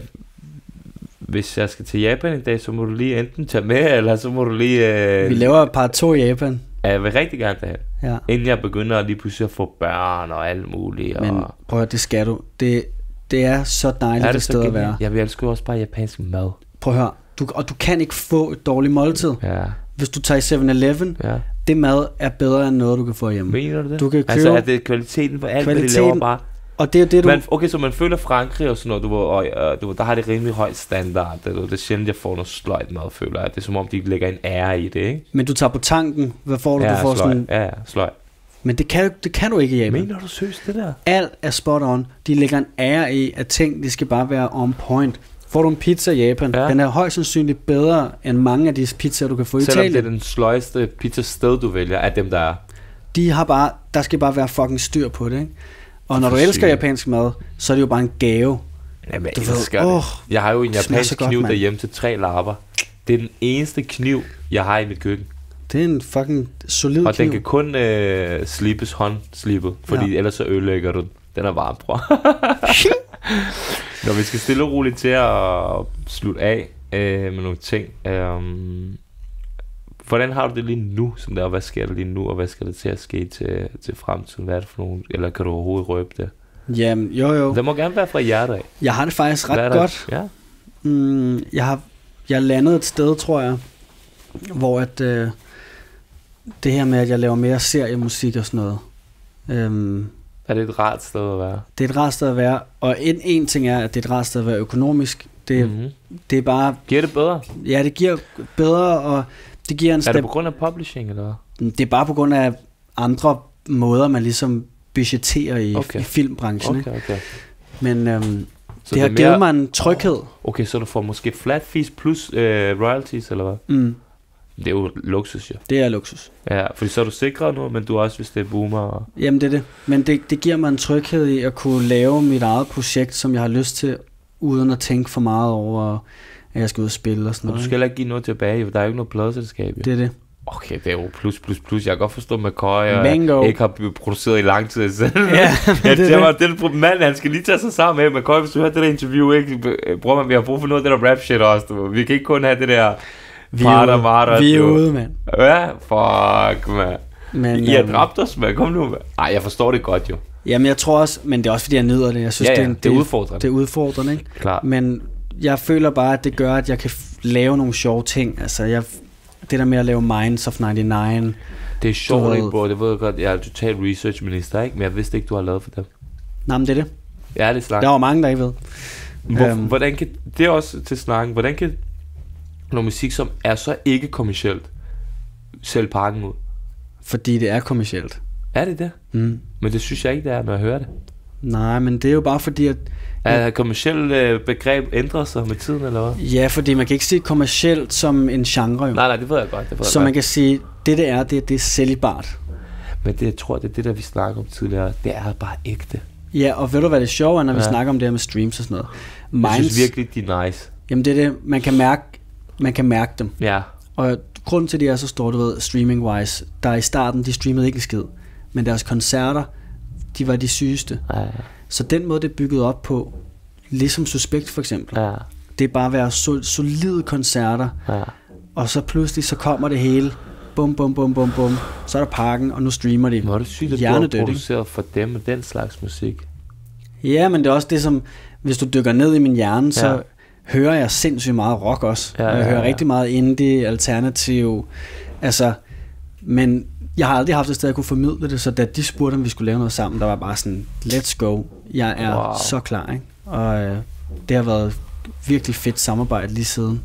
hvis jeg skal til Japan en dag, så må du lige enten tage med, eller så må du lige... Øh, Vi laver et par to i Japan. Ja, jeg vil rigtig gerne derhen. Ja. Inden jeg begynder at lige pludselig at få børn og alt muligt. Og... Men prøv at det skal du. Det, det er så dejligt ja, det et sted at være. Jeg vil elske også bare japansk mad. Prøv at høre. Du, og du kan ikke få et dårligt måltid. Ja. Hvis du tager i seven eleven, ja. Det mad er bedre end noget, du kan få hjemme. Mener du det? Du kan købe altså er det kvaliteten på alt, hvad de laver bare... Og det er det, du... Man, okay, så man føler Frankrig og sådan noget, du ved, og, uh, du ved, der har det rimelig højt standard. Det, det er sjældent, jeg får noget sløjt mad, føler jeg. Det er som om, de lægger en ære i det, ikke? Men du tager på tanken, hvad får du? Ja, du får sløj. Sådan... Ja, ja, sløj. Men det kan, det kan du ikke i Japan. Mener du seriøst det der? Alt er spot on. De lægger en ære i, at ting, de skal bare være on point. Får du en pizza i Japan, ja. Den er højst sandsynligt bedre end mange af de pizzaer, du kan få i Selvom Italien. Selvom det er den sløjeste pizzasted, du vælger, af dem, der er. De har bare, der skal bare være fucking styr på det, ikke? Og når du elsker japansk mad, så er det jo bare en gave. Jamen, jeg elsker det. Oh, jeg har jo en japansk kniv godt, derhjemme til tre lapper. Det er den eneste kniv, jeg har i mit køkken. Det er en fucking solid og kniv. Og den kan kun øh, slibes håndslibet, fordi ja. Ellers så ødelægger du den. Den er varm, bror. Når vi skal stille og roligt til at slutte af øh, med nogle ting. Øh, hvordan har du det lige nu, som der, og hvad sker der lige nu, og hvad skal der til at ske til, til fremtiden? Hvad er det for nogle, eller kan du overhovedet røbe det? Jamen, jo jo. Det må gerne være fra hjertet af. Jeg har det faktisk ret godt. Ja. Mm, jeg har jeg landet et sted, tror jeg, hvor at øh, det her med, at jeg laver mere seriemusik og sådan noget. Øhm, er det et rart sted at være? Det er et rart sted at være, og en, en ting er, at det er et rart sted at være økonomisk. Det, mm-hmm. det er bare... Giver det bedre? Ja, det giver bedre, og det giver en... Er det på grund af publishing, eller hvad? Det er bare på grund af andre måder, man ligesom budgetterer i, okay. i filmbranchen. Okay, okay. Men øhm, det, det har givet mere... mig en tryghed. Okay, så du får måske flat fees plus øh, royalties, eller hvad? Mm. Det er jo luksus, jo. Det er luksus. Ja, fordi så er du sikret nu, men du også, hvis det er boomer. Og... Jamen, det er det. Men det, det giver mig en tryghed i at kunne lave mit eget projekt, som jeg har lyst til, uden at tænke for meget over, at jeg skal ud og spille og sådan noget. Og du skal heller ikke give noget tilbage, for der er jo ikke noget pladeselskab. Det er det. Okay, det er jo plus, plus, plus. Jeg kan godt forstå, at McCoy Mango. ikke har produceret i lang tid selv. Ja, jeg det er det. Den mand, han skal lige tage sig sammen med. McCoy, hvis du hørte det der interview, ikke? Bror, man, vi har brug for noget af det der rap shit også. Du. Vi kan ikke kun have det der... Vi er ude, vi er ude, mand. Ja, fuck, mand. Men, I har dræbt os, mand. Kom nu, mand. Ej, jeg forstår det godt, jo. Jamen, jeg tror også, men det er også, fordi jeg nyder det. Jeg synes, ja, ja, det, er, det, det er udfordrende. Det er udfordrende, ikke? Klar. Men jeg føler bare, at det gør, at jeg kan f- lave nogle sjove ting. Altså, jeg, det der med at lave Minds of nioghalvfems. Det er sjovt, ikke, bro? Det ved jeg godt. Jeg er total research-minister, ikke? Men jeg vidste ikke, du har lavet for dem. Nej, men det er det. Ja, det er slangt. Der var mange, der ikke ved. Hvor, um, hvordan kan... Det er også til snakken. Hvordan kan noget musik, som er så ikke kommercielt, sælge pakken ud? Fordi det er kommercielt. Er det det? Mm. Men det synes jeg ikke, det er, når jeg hører det. Nej, men det er jo bare fordi, at... Er kommercielt øh, begreb ændret sig med tiden, eller hvad? Ja, fordi man kan ikke sige kommercielt som en genre, jo. Nej, nej, det ved jeg godt. Det ved så jeg man godt. kan sige, det det er, det, det er sælgbart. Men det, jeg tror, det er det, der vi snakker om tidligere. Det er bare ægte. Ja, og ved du, hvad det sjove er, når ja. vi snakker om det her med streams og sådan noget? Minds, jeg synes virkelig, de er nice. Jamen, det er det. Man kan mærke, man kan mærke dem. Ja. Og grunden til, at de er så store, du ved, streaming-wise, der i starten, de streamede ikke skid. Men deres koncerter, de var de sygeste. Ja. Så den måde, det er bygget op på, ligesom Suspekt for eksempel, ja. det er bare at være sol- solide koncerter, ja. og så pludselig så kommer det hele, bum, bum, bum, bum, bum, så er der pakken, og nu streamer de. Hvor er det sygt, at du har produceret for dem med den slags musik? Ja, men det er også det, som, hvis du dykker ned i min hjerne, ja. så hører jeg sindssygt meget rock også. Ja, ja, ja. Jeg hører rigtig meget indie, alternativ, altså, men jeg har aldrig haft et sted, at kunne formidle det, så da de spurgte, om vi skulle lave noget sammen, der var bare sådan, let's go, jeg er wow. så klar, ikke? Og øh, det har været virkelig fedt samarbejde lige siden.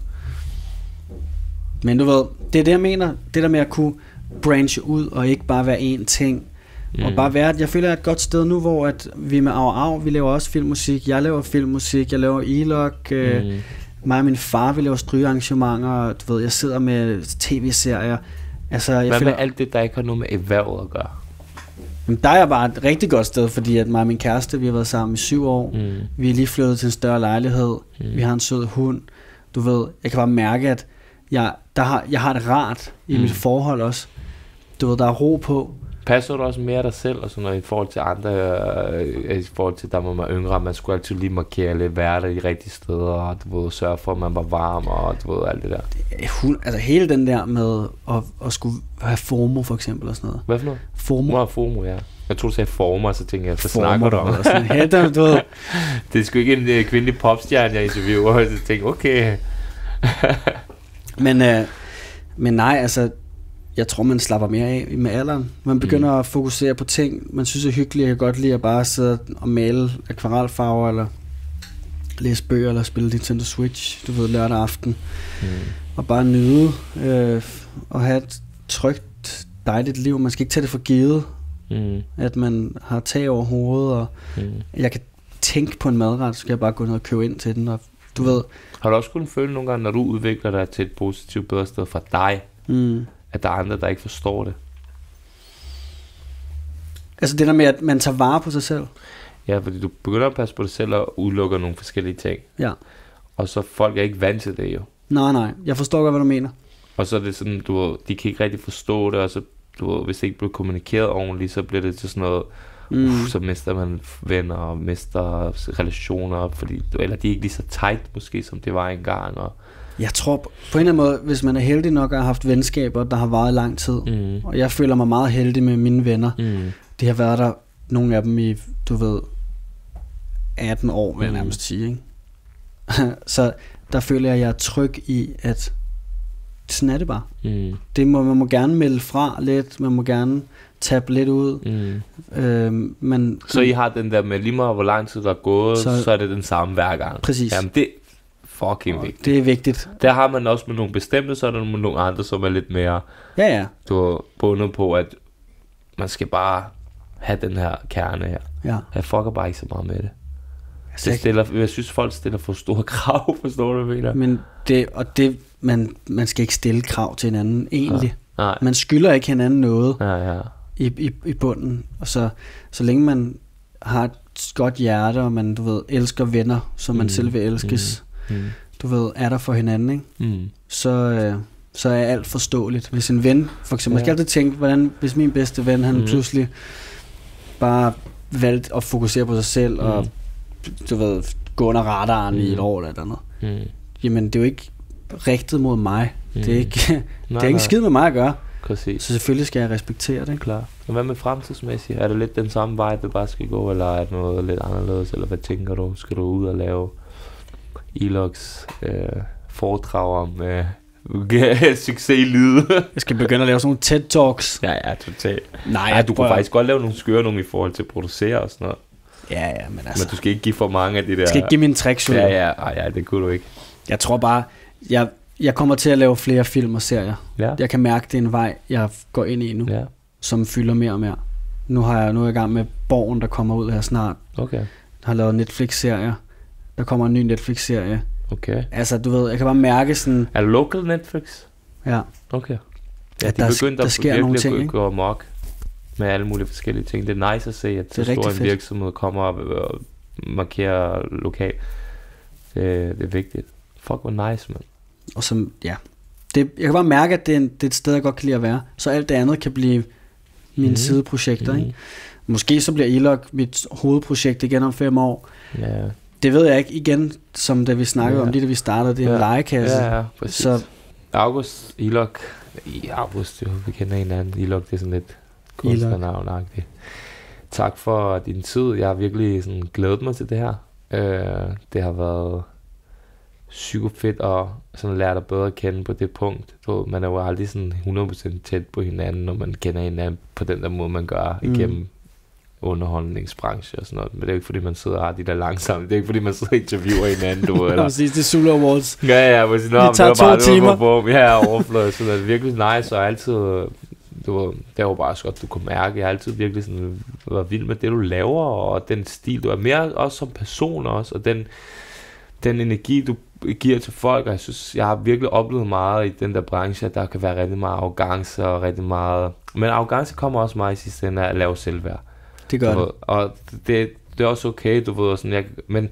Men du ved, det er det, jeg mener, det der med at kunne branche ud, og ikke bare være én ting, mm. og bare være, jeg føler, jeg er et godt sted nu, hvor at vi med Au Au, vi laver også filmmusik, jeg laver filmmusik, jeg laver E-Log, øh, mm. mig og min far, vi laver strygearrangementer, du ved, jeg sidder med tv-serier. Altså, jeg Hvad føler, med alt det, der ikke har noget med erhvervet at gøre? Jamen, der er jeg bare et rigtig godt sted, fordi at mig og min kæreste, vi har været sammen i syv år, mm. vi er lige flyttet til en større lejlighed, mm. vi har en sød hund, du ved, jeg kan bare mærke, at jeg, der har, jeg har det rart i mm. mit forhold også, du ved, der er ro på. Passer du også mere dig selv og sådan noget, i forhold til andre, øh, i forhold til, der må man yngre, man skulle altid lige markere lidt, være der i rigtige steder, og du ved, sørge for, at man var varm, og du ved, alt det der. Hun, altså hele den der med at, at skulle have FOMO for eksempel, og sådan noget. Hvad for noget? FOMO. Må have FOMO, ja. Jeg tror du sagde former, så tænkte jeg, så snakker du om det. Ja, der, du ved. Det er sgu ikke en uh, kvindelig popstjerne, jeg interviewer, og så tænkte okay. men, øh, men nej, altså, jeg tror, man slapper mere af med alderen. Man begynder mm. at fokusere på ting, man synes er hyggeligt. Jeg kan godt lide at bare sidde og male akvarelfarver, eller læse bøger, eller spille Nintendo Switch, du ved, lørdag aften. Mm. Og bare nyde, øh, og have et trygt, dejligt liv. Man skal ikke tage det for givet, mm. at man har tag over hovedet, og mm. jeg kan tænke på en madret, så skal jeg bare gå ned og købe ind til den, og du ved. Har du også kunnet føle nogle gange, når du udvikler dig til et positivt bedre sted for dig, mm. at der er andre, der ikke forstår det? Altså det der med, at man tager vare på sig selv? Ja, fordi du begynder at passe på dig selv og udelukker nogle forskellige ting. Ja. Og så folk er ikke vant til det jo. Nej, nej. Jeg forstår godt, hvad du mener. Og så er det sådan, du ved, de kan ikke rigtig forstå det, og så, du ved, hvis det ikke bliver kommunikeret ordentligt, så bliver det til sådan noget, mm. uh, så mister man venner og mister relationer, fordi, eller de er ikke lige så tight måske, som det var engang, og jeg tror på en eller anden måde, hvis man er heldig nok at have haft venskaber, der har varet lang tid, mm. og jeg føler mig meget heldig med mine venner. Mm. Det har været der, nogle af dem i, du ved, atten år, vil jeg nærmest sige, ikke? Så der føler jeg, at jeg er tryg i, at sådan er det bare. Mm. Det må, man må gerne melde fra lidt, man må gerne tabe lidt ud. Mm. Øhm, men, så I har den der med lige meget, hvor lang tid der er gået, så, så er det den samme hver gang? Præcis. Jamen det fucking vigtigt. Det er vigtigt. Der har man også med nogle bestemte, så er der med nogle andre, som er lidt mere, ja, ja. Du er bundet på, at man skal bare have den her kerne her. Ja. Jeg fucker bare ikke så meget med det. Det stiller, jeg synes, folk stiller for store krav, forstår du, hvad jeg mener? Men det, og det, man, man skal ikke stille krav til hinanden, egentlig. Ja. Nej. Man skylder ikke hinanden noget ja, ja. I, i, i bunden. Og så, så længe man har et godt hjerte, og man, du ved, elsker venner, som mm. man selv vil elskes, mm. Mm. du ved, er der for hinanden, ikke? Mm. Så, øh, så er alt forståeligt. Hvis en ven, for eksempel, ja. Man skal altid tænke, hvordan, hvis min bedste ven, han mm. pludselig bare valgte at fokusere på sig selv, mm. og du ved, gå under radaren mm. i et år eller noget. Mm. Jamen, det er jo ikke rigtet mod mig. Mm. Det er ikke, nej, det er ikke skid med mig at gøre. Præcis. Så selvfølgelig skal jeg respektere det. Klar. Og hvad med fremtidsmæssigt? Er det lidt den samme vej, det bare skal gå, eller er det noget lidt anderledes? Eller hvad tænker du? Skal du ud og lave E-Logs øh, foredrag om øh, succes i lyde? Jeg skal begynde at lave sådan nogle TED-talks. Ja, ja, totalt. Nej, Ej, du kunne faktisk godt lave nogle skøre nogle i forhold til at producere og sådan noget. Ja, ja, men altså... Men du skal ikke give for mange af de der... Jeg skal ikke give mine tricks ud. Ja, ja, ej, ja, det kunne du ikke. Jeg tror bare, jeg, jeg kommer til at lave flere film og serier. Ja. Jeg kan mærke, det er en vej, jeg går ind i nu, ja. Som fylder mere og mere. Nu har jeg nu er jeg i gang med Borgen, der kommer ud her snart. Okay. Jeg har lavet Netflix-serier. Der kommer en ny Netflix-serie. Okay. Altså, du ved, jeg kan bare mærke sådan... Er det local Netflix? Ja. Okay. Ja, ja de der, begyndte der at sker nogle ting, ikke? Gå amok med alle mulige forskellige ting. Det er nice at se, at så stor en virksomhed kommer op og markerer lokalt. Det, det er vigtigt. Fuck, hvor nice, man. Og som, ja. Det, jeg kan bare mærke, at det er, en, det er et sted, jeg godt kan lide at være. Så alt det andet kan blive mine mm. sideprojekter, mm. ikke? Måske så bliver E-Log mit hovedprojekt igen om fem år. Ja. Det ved jeg ikke igen, som da vi snakkede ja. om det, da vi startede. Det er ja. en legekasse. Ja, ja, præcis. Så August Ilok. I August, jo, vi kender hinanden. Ilok, det er sådan lidt kunstnernavnagtigt. Tak for din tid. Jeg har virkelig sådan glædet mig til det her. Øh, det har været super fedt at sådan lære dig bedre at kende på det punkt. Du, man er jo aldrig sådan hundrede procent tæt på hinanden, når man kender hinanden på den der måde, man gør mm. igennem underholdningsbranche og sådan noget. Men det er jo ikke fordi, man sidder og har de der langsomme. Det er ikke fordi, man sidder og interviewer hinanden, du. Eller... Præcis, det er Zulu Awards. Ja, ja, præcis. Nå, det tager det to bare, timer. Det var bare, ja, overfløjet. Så det er virkelig nice, og altid... Det var, det var bare så godt, du kunne mærke. Jeg har altid virkelig sådan, var vild med det, du laver, og den stil, du er mere også som person også, og den, den energi, du giver til folk, og jeg synes, jeg har virkelig oplevet meget i den der branche, at der kan være rigtig meget arrogance og rigtig meget... Men arrogance kommer også meget i sidste ende af at lave selvværd. Det gør du det. Ved, og det, det er også okay, du ved, sådan, jeg, men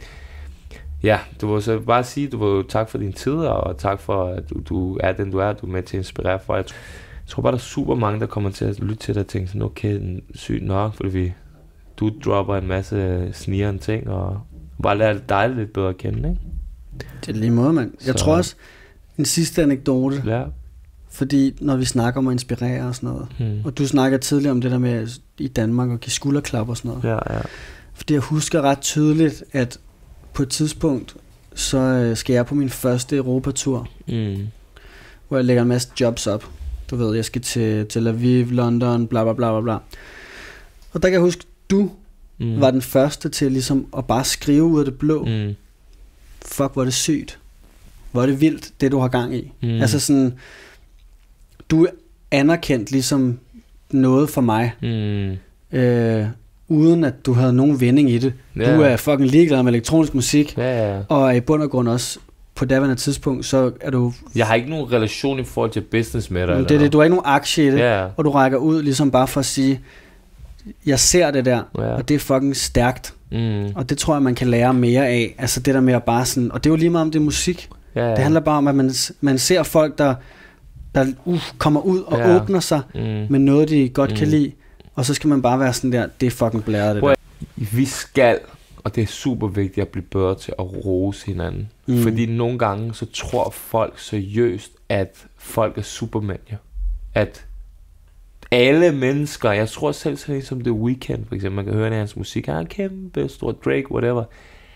ja, du vil så bare sige, du ved, tak for din tid, og tak for, at du, du er den, du er, du er med til at inspirere folk. Jeg tror, jeg tror bare, der er super mange, der kommer til at lytte til dig og tænke sådan, okay, sygt nok, fordi vi, du dropper en masse snigerne ting, og bare lærer dig lidt bedre at kende, ikke? Det er lige måde, mand. Jeg Så. tror også, en sidste anekdote, Ja. fordi når vi snakker om at inspirere og sådan noget, Hmm. og du snakker tidligere om det der med i Danmark at give skulderklap og sådan noget. Ja, ja. Fordi jeg husker ret tydeligt, at på et tidspunkt, så øh, skal jeg på min første Europatur, Mm. hvor jeg lægger en masse jobs op. Du ved, jeg skal til Tel Aviv, London, bla bla bla bla bla. Og der kan jeg huske, du Mm. var den første til ligesom at bare skrive ud af det blå. Mm. Fuck, hvor er det sygt. Hvor er det vildt, det du har gang i. Mm. Altså sådan, du er anerkendt ligesom noget for mig, Mm. øh, uden at du havde nogen vending i det. Ja. Du er fucking ligeglad med elektronisk musik, Ja, ja. og i bund og grund også, på daværende tidspunkt, så er du... Jeg har ikke nogen relation i forhold til business med dig. Det, eller det, noget. du har ikke nogen aktie i det, Ja. og du rækker ud ligesom bare for at sige, jeg ser det der, Ja. og det er fucking stærkt. Mm. Og det tror jeg, man kan lære mere af. Altså det der med at bare sådan... Og det er jo lige meget om det er musik. Ja, ja. Det handler bare om, at man, man ser folk, der, der uh, kommer ud og Ja. åbner sig Mm. med noget, de godt Mm. kan lide. Og så skal man bare være sådan der, det er fucking blæret det Prøv der. Vi skal, og det er super vigtigt at blive bedre til at rose hinanden. Mm. Mm. Fordi nogle gange, så tror folk seriøst, at folk er supermænd, jo. At alle mennesker, jeg tror selv sådan en som The Weeknd, for eksempel, man kan høre i hans musik, han er en kæmpe stor Drake, whatever.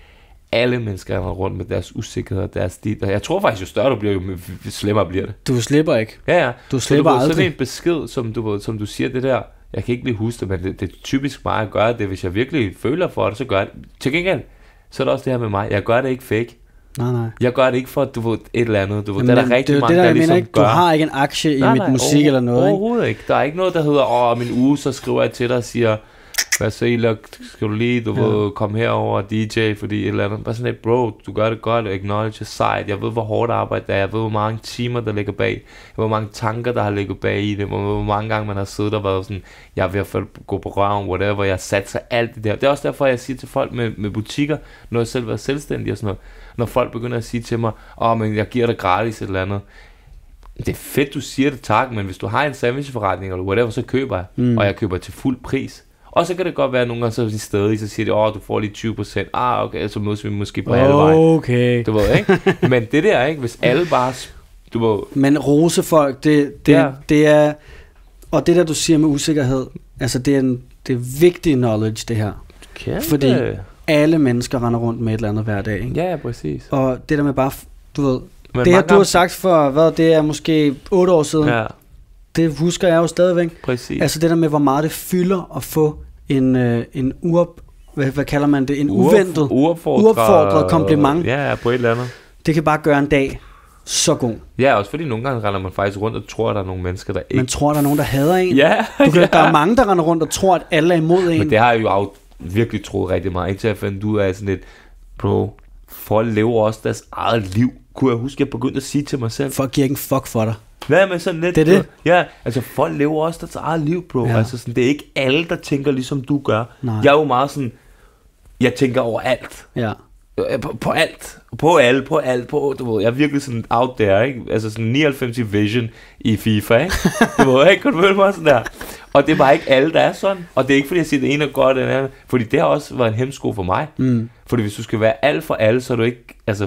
Alle mennesker er rundt med deres usikkerhed og deres stil. Og jeg tror faktisk, jo større du bliver, jo slemmere bliver det. Du slipper ikke. Ja, ja. Du Så slipper du ved, aldrig. sådan en besked, som du, ved, som du siger det der, jeg kan ikke lige huske det, men det, det er typisk mig at gøre det. Hvis jeg virkelig føler for det, så gør jeg det. Til gengæld, så er det også det her med mig. Jeg gør det ikke fake. Nej, nej. Jeg gør det ikke for, at du ved, et eller andet. Du ved, Jamen, der er der rigtig det er jo mange, det, der, der jeg ligesom mener ikke, gør. du har ikke en aktie i nej, mit nej, musik eller noget, ikke? Overhovedet ikke. Der er ikke noget, der hedder, åh, om en uge, så skriver jeg til dig og siger, hvad så, Ilok, skal du lige, du Ja. ved, komme herover og D J, fordi et eller andet. Bare sådan lidt, bro, du gør det godt, acknowledge your side. Jeg ved, hvor hårdt arbejde det er. Jeg ved, hvor mange timer, der ligger bag. Jeg ved, hvor mange tanker, der har ligget bag i det. Jeg ved, hvor mange gange, man har siddet og været sådan, jeg er ved at gå på røven, whatever. Jeg satser alt det der. Det er også derfor, jeg siger til folk med, med butikker, når jeg selv har været selvstændig og sådan noget. Når folk begynder at sige til mig, åh, oh, men jeg giver dig gratis et eller andet. Det er fedt, du siger det, tak, men hvis du har en sandwichforretning eller whatever, så køber jeg. Mm. Og jeg køber til fuld pris. Og så kan det godt være, at nogle gange så er de stadig, så siger de, åh, oh, du får lige tyve procent. Ah, okay, så mødes vi måske på halve vejen. Okay. Du ved, ikke? Men det der, ikke? Hvis alle bare, du ved... Men rose folk, det, det, Ja. det er... Og det der, du siger med usikkerhed, altså det er, en, det er vigtig knowledge, det her. Kæmpe. Fordi alle mennesker render rundt med et eller andet hver dag, ikke? Ja, præcis. Og det der med bare, du ved, Men det her, mange du har gange- sagt for, hvad, det er måske otte år siden. Ja, Det husker jeg jo stadigvæk. præcis. Altså det der med, hvor meget det fylder at få en, øh, en uop, hvad, hvad kalder man det, en Uop- uventet, uopfordret, uopfordret kompliment. Ja, på et eller andet. Det kan bare gøre en dag så god. Ja, også fordi nogle gange render man faktisk rundt og tror, at der er nogle mennesker, der ikke... Man tror, der er nogen, der hader en. Ja, Du kan, ja. Der er mange, der render rundt og tror, at alle er imod en. Men det har jeg jo af, virkelig troet rigtig meget. Ikke til at finde ud af sådan lidt, bro, folk lever også deres eget liv. Kunne jeg huske, jeg begyndte at sige til mig selv. Folk giver ikke en fuck for dig. Nej, men sådan lidt. Det er det. Ja, altså folk lever også deres eget liv, bro. Ja. Ja. Altså sådan, det er ikke alle, der tænker ligesom du gør. Nej. Jeg er jo meget sådan, jeg tænker over alt. Ja. Øh, På, på alt. På alle, på alt, på, du ved, jeg er virkelig sådan out there, ikke? Altså sådan nioghalvfems i vision i FIFA, ikke? Du ved, ikke? Kan du føle mig sådan der? Og det er bare ikke alle, der er sådan. Og det er ikke, fordi jeg siger, det ene er godt, eller andet. Fordi det har også været en hemsko for mig. Mm. Fordi hvis du skal være alt for alle, så er du ikke, altså, f-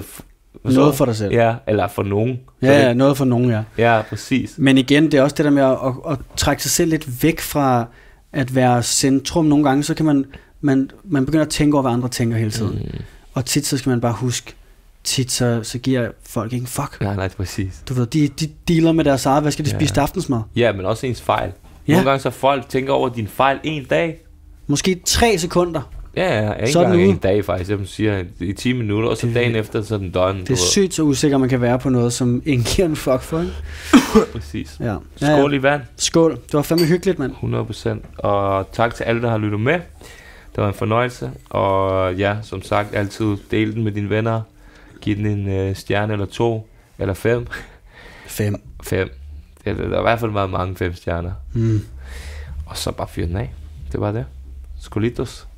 Noget for dig selv. Ja, eller for nogen. Ja, ja, noget for nogen, ja. Ja, præcis. Men igen, det er også det der med at, at, at trække sig selv lidt væk fra at være centrum. Nogle gange, så kan man, man, man begynder at tænke over, hvad andre tænker hele tiden. Mm. Og tit, så skal man bare huske, tit, så, så giver folk ikke en fuck. Nej, nej, præcis. Du ved, de, de dealer med deres eget, hvad skal de ja. spise aftensmad? Ja, men også ens fejl. Ja. Nogle gange, så folk tænker over din fejl en dag. Måske tre sekunder. Ja, ja, ikke engang en dag faktisk, jeg siger i ti minutter, og så det, dagen efter, så er den done. Det er sygt så usikker, man kan være på noget, som ingen giver en fuck for, ikke? Præcis. Ja. Skål i vand. Skål. Det var fandme hyggeligt, mand. hundrede procent. Og tak til alle, der har lyttet med. Det var en fornøjelse. Og ja, som sagt, altid del den med dine venner. Giv den en øh, stjerne eller to, eller fem. Fem. Fem. Det, der er i hvert fald meget mange fem stjerner. Mm. Og så bare fyr den af. Det var det. Skolitos.